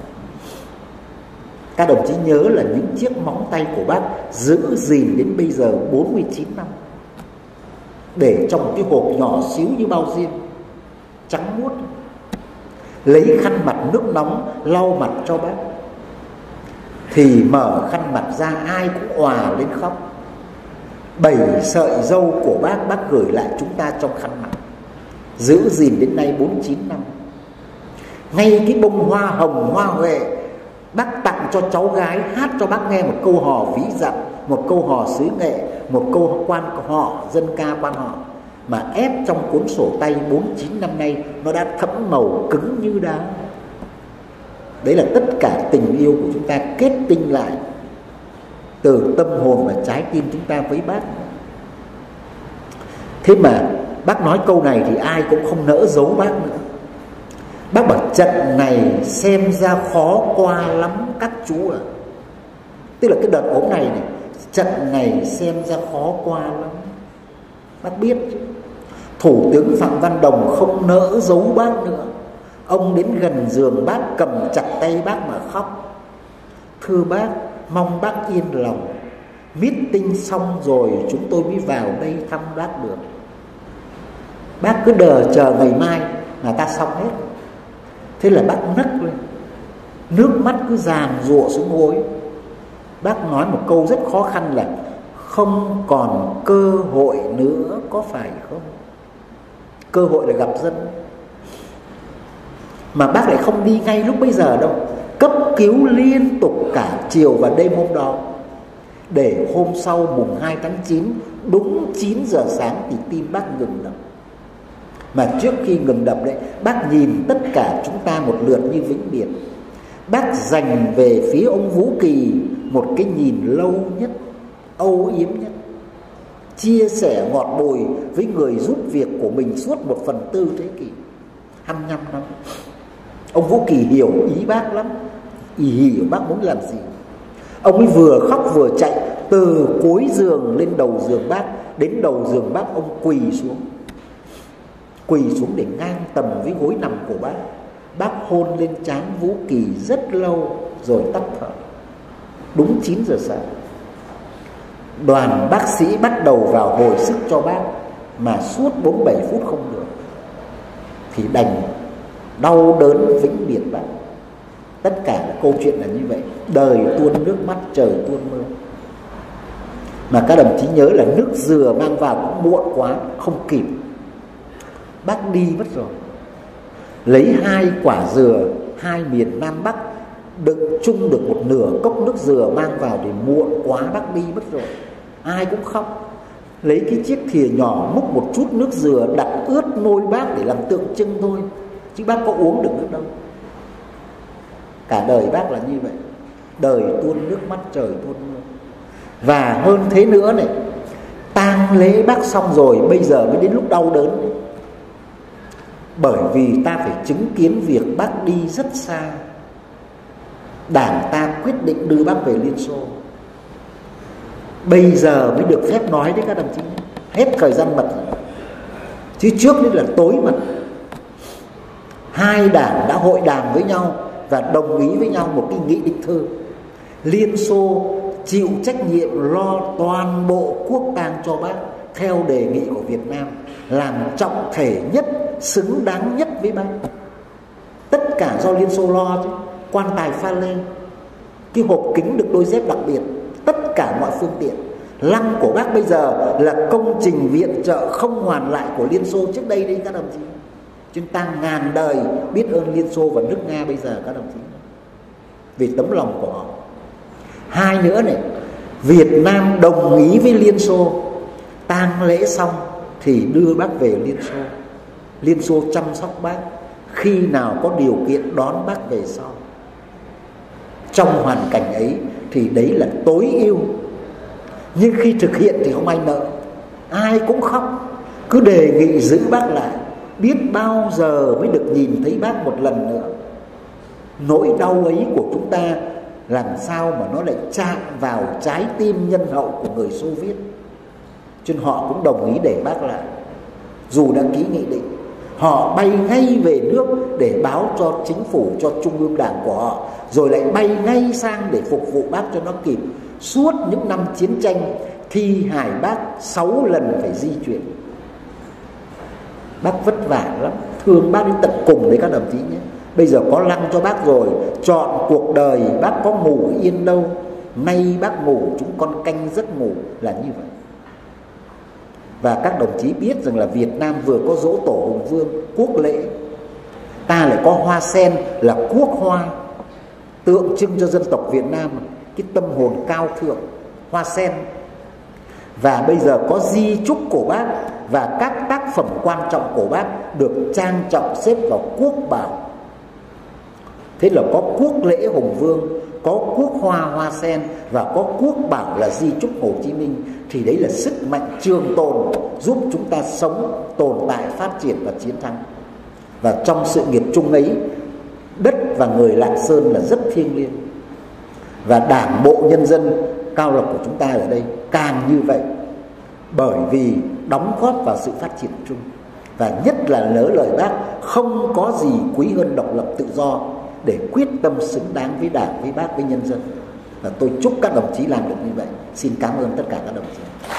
Các đồng chí nhớ là những chiếc móng tay của bác giữ gìn đến bây giờ 49 năm, để trong một cái hộp nhỏ xíu như bao diêm, trắng muốt. Lấy khăn mặt nước nóng lau mặt cho bác, thì mở khăn mặt ra ai cũng òa lên khóc. 7 sợi râu của bác gửi lại chúng ta trong khăn mặt, giữ gìn đến nay 49 năm. Ngay cái bông hoa hồng, hoa huệ bác tặng cho cháu gái hát cho bác nghe một câu hò ví dặm, một câu hò xứ Nghệ, một câu quan họ, dân ca quan họ, mà ép trong cuốn sổ tay 49 năm nay nó đã thẫm màu cứng như đá. Đấy là tất cả tình yêu của chúng ta kết tinh lại từ tâm hồn và trái tim chúng ta với bác. Thế mà bác nói câu này thì ai cũng không nỡ giấu bác nữa. Bác bảo trận này xem ra khó qua lắm các chú ạ. Tức là cái đợt ốm này, trận này xem ra khó qua lắm. Bác biết chứ. Thủ tướng Phạm Văn Đồng không nỡ giấu bác nữa. Ông đến gần giường bác, cầm chặt tay bác mà khóc: thưa bác, mong bác yên lòng. Meeting xong rồi chúng tôi mới vào đây thăm bác được. Bác cứ chờ ngày mai là ta xong hết. Thế là bác nấc lên, nước mắt cứ giàn giụa xuống gối. Bác nói một câu rất khó khăn là không còn cơ hội nữa, có phải không? Cơ hội là gặp dân. Mà bác lại không đi ngay lúc bây giờ đâu, cấp cứu liên tục cả chiều và đêm hôm đó, để hôm sau mùng 2 tháng 9 đúng 9 giờ sáng thì tim bác ngừng đập. Mà trước khi ngừng đập đấy, bác nhìn tất cả chúng ta một lượt như vĩnh biệt. Bác dành về phía ông Vũ Kỳ một cái nhìn lâu nhất, âu yếm nhất, chia sẻ ngọt bùi với người giúp việc của mình suốt 1/4 thế kỷ, 25 năm. Ông Vũ Kỳ hiểu ý bác lắm. ì hì của bác muốn làm gì. Ông ấy vừa khóc vừa chạy từ cuối giường lên đầu giường bác. Đến đầu giường bác ông quỳ xuống để ngang tầm với gối nằm của bác. Bác hôn lên trán Vũ Kỳ rất lâu rồi tắt thở. Đúng 9 giờ sáng, đoàn bác sĩ bắt đầu vào hồi sức cho bác, mà suốt 47 phút không được thì đành đau đớn vĩnh biệt bác. Tất cả các câu chuyện là như vậy. Đời tuôn nước mắt, trời tuôn mưa. Mà các đồng chí nhớ là nước dừa mang vào cũng muộn quá, không kịp. Bác đi mất rồi. Lấy 2 quả dừa, 2 miền Nam Bắc, đựng chung được một nửa cốc nước dừa mang vào thì muộn quá, bác đi mất rồi. Ai cũng khóc. Lấy cái chiếc thìa nhỏ múc một chút nước dừa đặt ướt môi bác để làm tượng trưng thôi, chứ bác có uống được nước đâu. Cả đời bác là như vậy. Đời tuôn nước mắt, trời tuôn mưa. Và hơn thế nữa này, tang lễ bác xong rồi bây giờ mới đến lúc đau đớn này. Bởi vì ta phải chứng kiến việc bác đi rất xa. Đảng ta quyết định đưa bác về Liên Xô. Bây giờ mới được phép nói đấy các đồng chí. Hết thời gian mật rồi. Chứ trước đây là tối mật. 2 đảng đã hội đàm với nhau và đồng ý với nhau một cái nghị định thư. Liên Xô chịu trách nhiệm lo toàn bộ quốc tang cho bác theo đề nghị của Việt Nam, làm trọng thể nhất, xứng đáng nhất với bác. Tất cả do Liên Xô lo chứ. Quan tài pha lê, cái hộp kính được đôi dép đặc biệt, tất cả mọi phương tiện. Lăng của bác bây giờ là công trình viện trợ không hoàn lại của Liên Xô trước đây đấy các đồng chí. Chúng ta ngàn đời biết ơn Liên Xô và nước Nga bây giờ các đồng chí, vì tấm lòng của họ. 2 nữa này, Việt Nam đồng ý với Liên Xô, tang lễ xong thì đưa bác về Liên Xô. Liên Xô chăm sóc bác, khi nào có điều kiện đón bác về sau. Trong hoàn cảnh ấy thì đấy là tối ưu. Nhưng khi thực hiện thì không ai nợ, ai cũng khóc, cứ đề nghị giữ bác lại. Biết bao giờ mới được nhìn thấy bác một lần nữa. Nỗi đau ấy của chúng ta làm sao mà nó lại chạm vào trái tim nhân hậu của người Xô Viết. Cho nên họ cũng đồng ý để bác lại. Dù đã ký nghị định, họ bay ngay về nước để báo cho chính phủ, cho trung ương đảng của họ, rồi lại bay ngay sang để phục vụ bác cho nó kịp. Suốt những năm chiến tranh, thi hài bác 6 lần phải di chuyển. Bác vất vả lắm, thương bác đến tận cùng đấy các đồng chí nhé. Bây giờ có lăng cho bác rồi, chọn cuộc đời bác có ngủ yên đâu. Nay bác ngủ chúng con canh giấc ngủ, là như vậy. Và các đồng chí biết rằng là Việt Nam vừa có giỗ tổ Hùng Vương, quốc lễ. Ta lại có hoa sen là quốc hoa, tượng trưng cho dân tộc Việt Nam, cái tâm hồn cao thượng, hoa sen. Và bây giờ có di chúc của bác và các tác phẩm quan trọng của bác được trang trọng xếp vào quốc bảo. Thế là có quốc lễ Hùng Vương, có quốc hoa hoa sen và có quốc bảo là di chúc Hồ Chí Minh. Thì đấy là sức mạnh trường tồn, giúp chúng ta sống, tồn tại, phát triển và chiến thắng. Và trong sự nghiệp chung ấy, đất và người Lạng Sơn là rất thiêng liêng. Và Đảng bộ nhân dân Cao Lộc của chúng ta ở đây càng như vậy, bởi vì đóng góp vào sự phát triển chung. Và nhất là nhớ lời bác, không có gì quý hơn độc lập tự do, để quyết tâm xứng đáng với Đảng, với bác, với nhân dân. Và tôi chúc các đồng chí làm được như vậy. Xin cảm ơn tất cả các đồng chí.